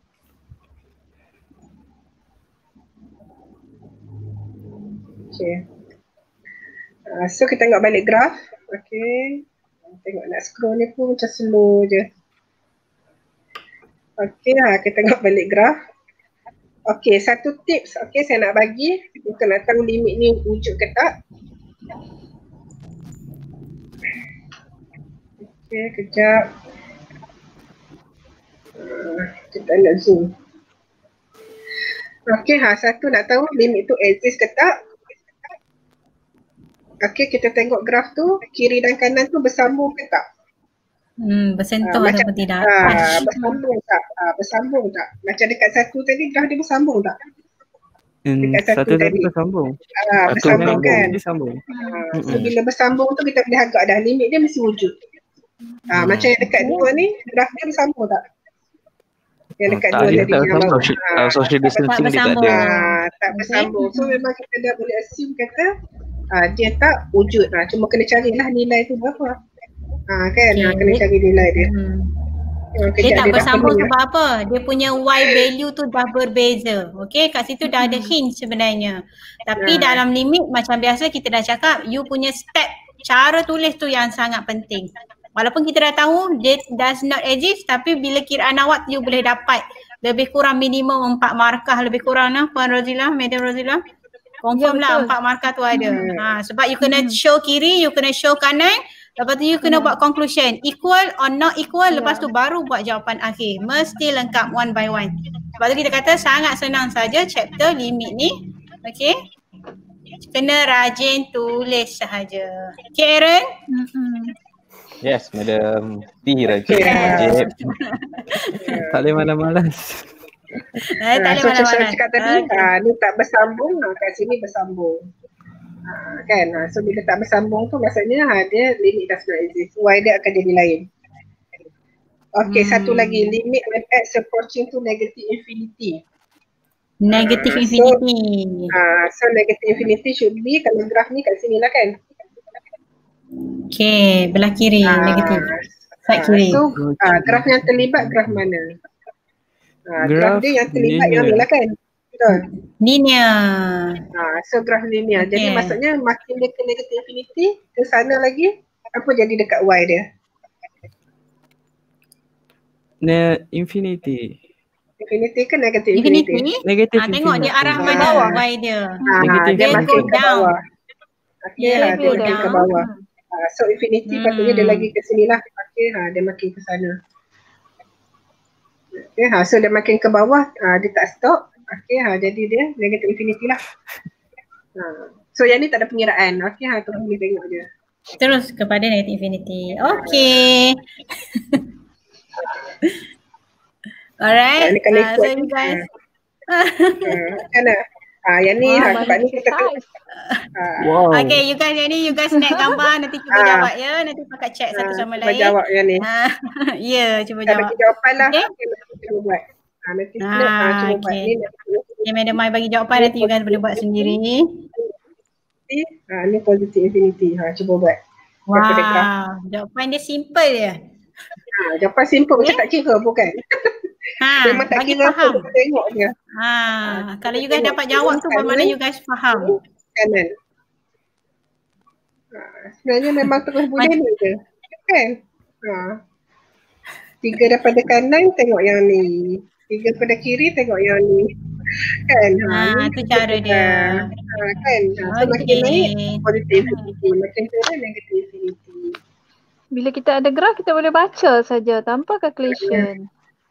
Okay. So kita tengok balik graf. Okay. Tengok nak scroll ni pun macam slow je. Okay, kita tengok balik graf. Okay, satu tips saya nak bagi untuk nak tahu limit ni wujud ke tak. Okay, kejap. Kita nak zoom. Okay, satu nak tahu limit tu exist ke tak. Okay, kita tengok graf tu, kiri dan kanan tu bersambung ke tak? Bersentuh ataupun tidak? Bersambung tak? Bersambung tak? Macam dekat satu tadi, graf dia bersambung tak? Dekat satu tadi bersambung. Bersambung kan? So bila bersambung tu kita boleh agak dah limit dia mesti wujud. Macam yang dekat dua ni, graf dia bersambung tak? Yang dekat dua tadi yang social distancing dia tak ada. Tak bersambung. So memang kita dah boleh assume kata dia tak wujud. Cuma kena carilah nilai tu berapa. Kan? Kena cari nilai dia. Dia tak bersambung sebab apa? Dia punya Y value tu dah berbeza. Okay, kat situ dah ada hint sebenarnya. Tapi dalam limit macam biasa kita dah cakap, you punya step cara tulis tu yang sangat penting. Walaupun kita dah tahu dia does not exist, tapi bila kiraan awak you boleh dapat lebih kurang minimum 4 markah lebih kurang lah Puan Rozila, Madam Rozila. Confirm lah 4 markah tu ada. Sebab you kena show kiri, you kena show kanan. Lepas tu you kena buat conclusion. Equal or not equal, lepas tu baru buat jawapan akhir. Mesti lengkap one by one. Sebab tu kita kata sangat senang saja chapter limit ni. Okay. Kena rajin tulis sahaja. Okay Aaron? Yes, Madam. Rajin. Tak boleh malas-malas. Tak boleh malas-malas. So cakap tadi, ni tak bersambung, kat sini bersambung. Kan, so bila tak bersambung tu maksudnya dia limit does not exist. Y dia akan jadi lain. Okay, satu lagi, limit when x approaching to negative infinity. Negative infinity. So negative infinity should be, kalau graf ni kat sini lah kan. Okay, belah kiri negatif. Side kiri. So graf yang terlibat graf mana? Graf dia yang terlibat yang ni lah kan? Betul? Linear. So graf linear. Jadi maksudnya makin dia ke negative infinity, ke sana lagi, apa jadi dekat Y dia? Infinity. Infinity ke negative infinity? Negative tengok dia arah mana Y dia. Dia makin ke bawah. Dia makin ke bawah. So infinity patutnya dia lagi ke sini lah. Dia makin ke sana. So dia makin ke bawah, dia tak stop. Jadi dia negative infinity lah. So yang ni tak ada pengiraan. Tu boleh tengok je. Terus kepada negative infinity. Okay. Alright. So you guys. Yang ni sebab ni kita Okay, you guys naik gambar, nanti cuba jawab ya. Nanti pakai check satu sama lain. Cuba jawab yang ni. Cuba jawab. Bagi jawapan lah. Cuba buat. Nanti cuba buat ni. Madam Mai bagi jawapan, nanti you guys boleh buat sendiri. Ni positive infinity. Cuba buat. Wow, jawapan dia simple je. Jawapan simple macam tak kira bukan? Memang tak bagi kira faham. apa, tengok je. Kalau you guys dapat jawab tu, bermakna you guys faham. Kanan. Sebenarnya memang terus boleh ni je. Kan? 3 daripada kanan tengok yang ni. 3 daripada kiri tengok yang ni. Kan? Itu cara dia. Kan? So makin naik positive infinity, makin turun negative infinity. Bila kita ada graf, kita boleh baca saja tanpa calculation.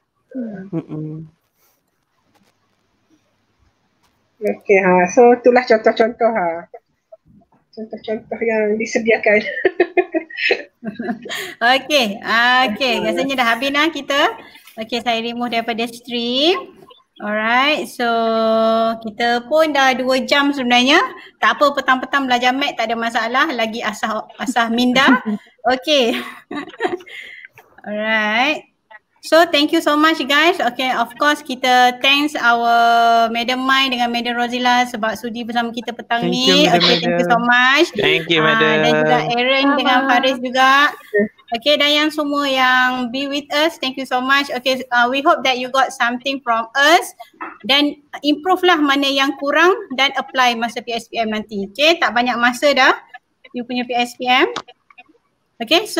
Okay, so itulah contoh-contoh contoh-contoh yang disediakan. Okay, rasanya dah habis dah kita. Okay, saya remove daripada stream. Alright, so kita pun dah 2 jam sebenarnya. Tak apa, petang-petang belajar mat tak ada masalah. Lagi asah minda. Okay. Alright. So thank you so much guys. Okay, of course kita thanks our Madam Mai dengan Madam Rozila sebab sudi bersama kita petang ni. Thank you so much. Thank you Madam. Dan juga Aaron dengan Faris juga. Okay, dan yang semua yang be with us, thank you so much. Okay, we hope that you got something from us dan improve lah mana yang kurang dan apply masa PSPM nanti. Okay, tak banyak masa dah you punya PSPM. Okay, so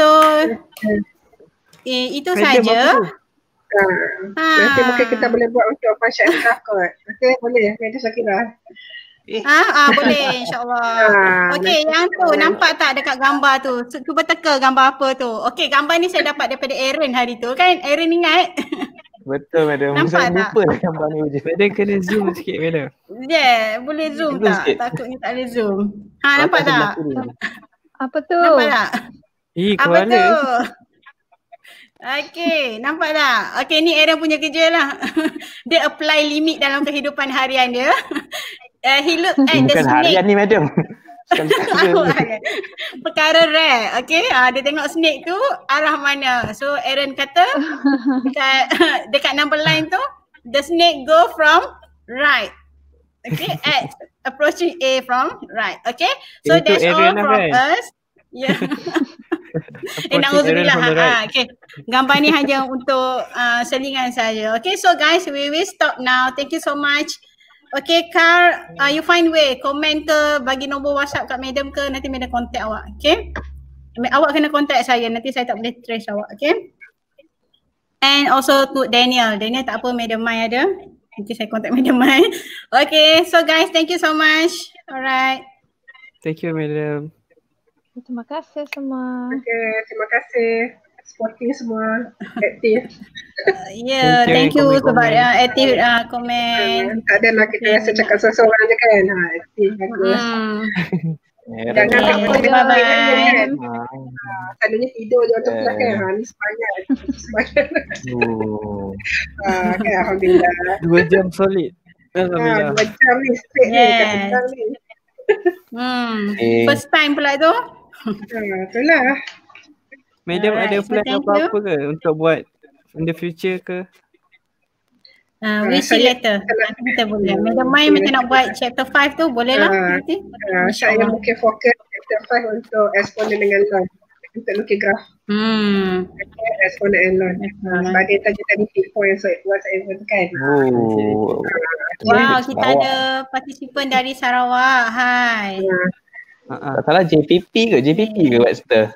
itu saja. Nanti mungkin kita boleh buat untuk Fashion kot. Okay, boleh. Nanti Syakira. Boleh insyaAllah. Okay, yang tu nampak tak dekat gambar tu? Cuba teka gambar apa tu. Okay, gambar ni saya dapat daripada Aaron hari tu kan. Aaron ingat? Betul Madam. Nampak saya tak? lupa dah gambar ni je. Madam kena zoom sikit Madam. Boleh zoom tak? Takutnya tak boleh zoom. Nampak tak? Apa tu? Nampak tak? Apa kepala. tu? Okay, nampak tak? Okay, ni Aaron punya kerja lah. Dia apply limit dalam kehidupan harian dia. He look at the Bukan snake. harian ni Madam. Perkara rare. Okay, dia tengok snake tu arah mana. So Aaron kata dekat number line tu, the snake go from right. Okay, approaching A from right. Okay, so that's all from us. Yeah. Na'udzubillah. Okay. Gambar ni hanya untuk selingan saja. Okay, so guys, we will stop now. Thank you so much. Okay, Kar, you find way. Komen ke, bagi nombor WhatsApp kat Madam ke, nanti Madam contact awak. Okay. Awak kena contact saya. Nanti saya tak boleh trace awak. Okay. And also to Daniel. Daniel tak apa, Madam Mai ada. Nanti saya contact Madam Mai. Okay, so guys, thank you so much. Alright. Thank you Madam. Terima kasih semua. Okay, terima kasih. Supporting semua. Aktif. Thank you sebab aktif komen. Tak ada lah kita rasa cakap seorang je kan. Aktif, bagus. Jangan takut dia bye-bye. Selalunya tidur je untuk kelas kan. Ni semangat. Okay, Alhamdulillah. 2 jam solid. Alhamdulillah. 2 jam ni straight ni. Kat ni. First time pula tu. Itulah. Madam ada plan apa-apa ke untuk buat in the future ke? We see later. Nanti kita boleh. Madam Mai macam nak buat chapter 5 tu boleh lah nanti. Saya mungkin fokus chapter 5 untuk exponent dengan loan. Untuk lukis graf. Exponent and loan. Sebab dia tadi pick point whatever tu kan. Wow, kita ada partisipan dari Sarawak. Hai. Tak salah JPP ke Webster?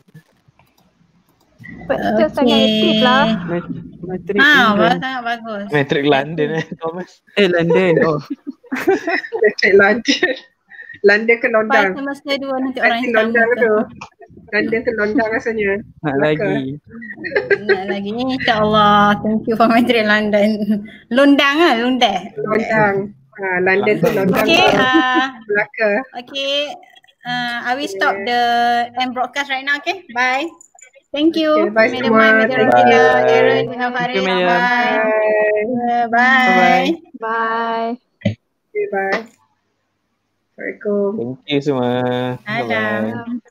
Kita sangat aktif lah. Matrik sangat bagus. Matrik London Thomas. London. Matrik London. London ke London. Semester 2 nanti orang yang London tu. London ke London rasanya. Nak lagi. InsyaAllah. Thank you for Matrik London. Londang lah, Londang. London tu London. Melaka. Okay. I will stop the end broadcast right now. Okay. Bye. Thank you. Okay, bye Madam Mai, Madam Rafila, Aaron dengan Farid. Bye. Bye. Bye. Okay, bye. Assalamualaikum. Thank you semua. Salam.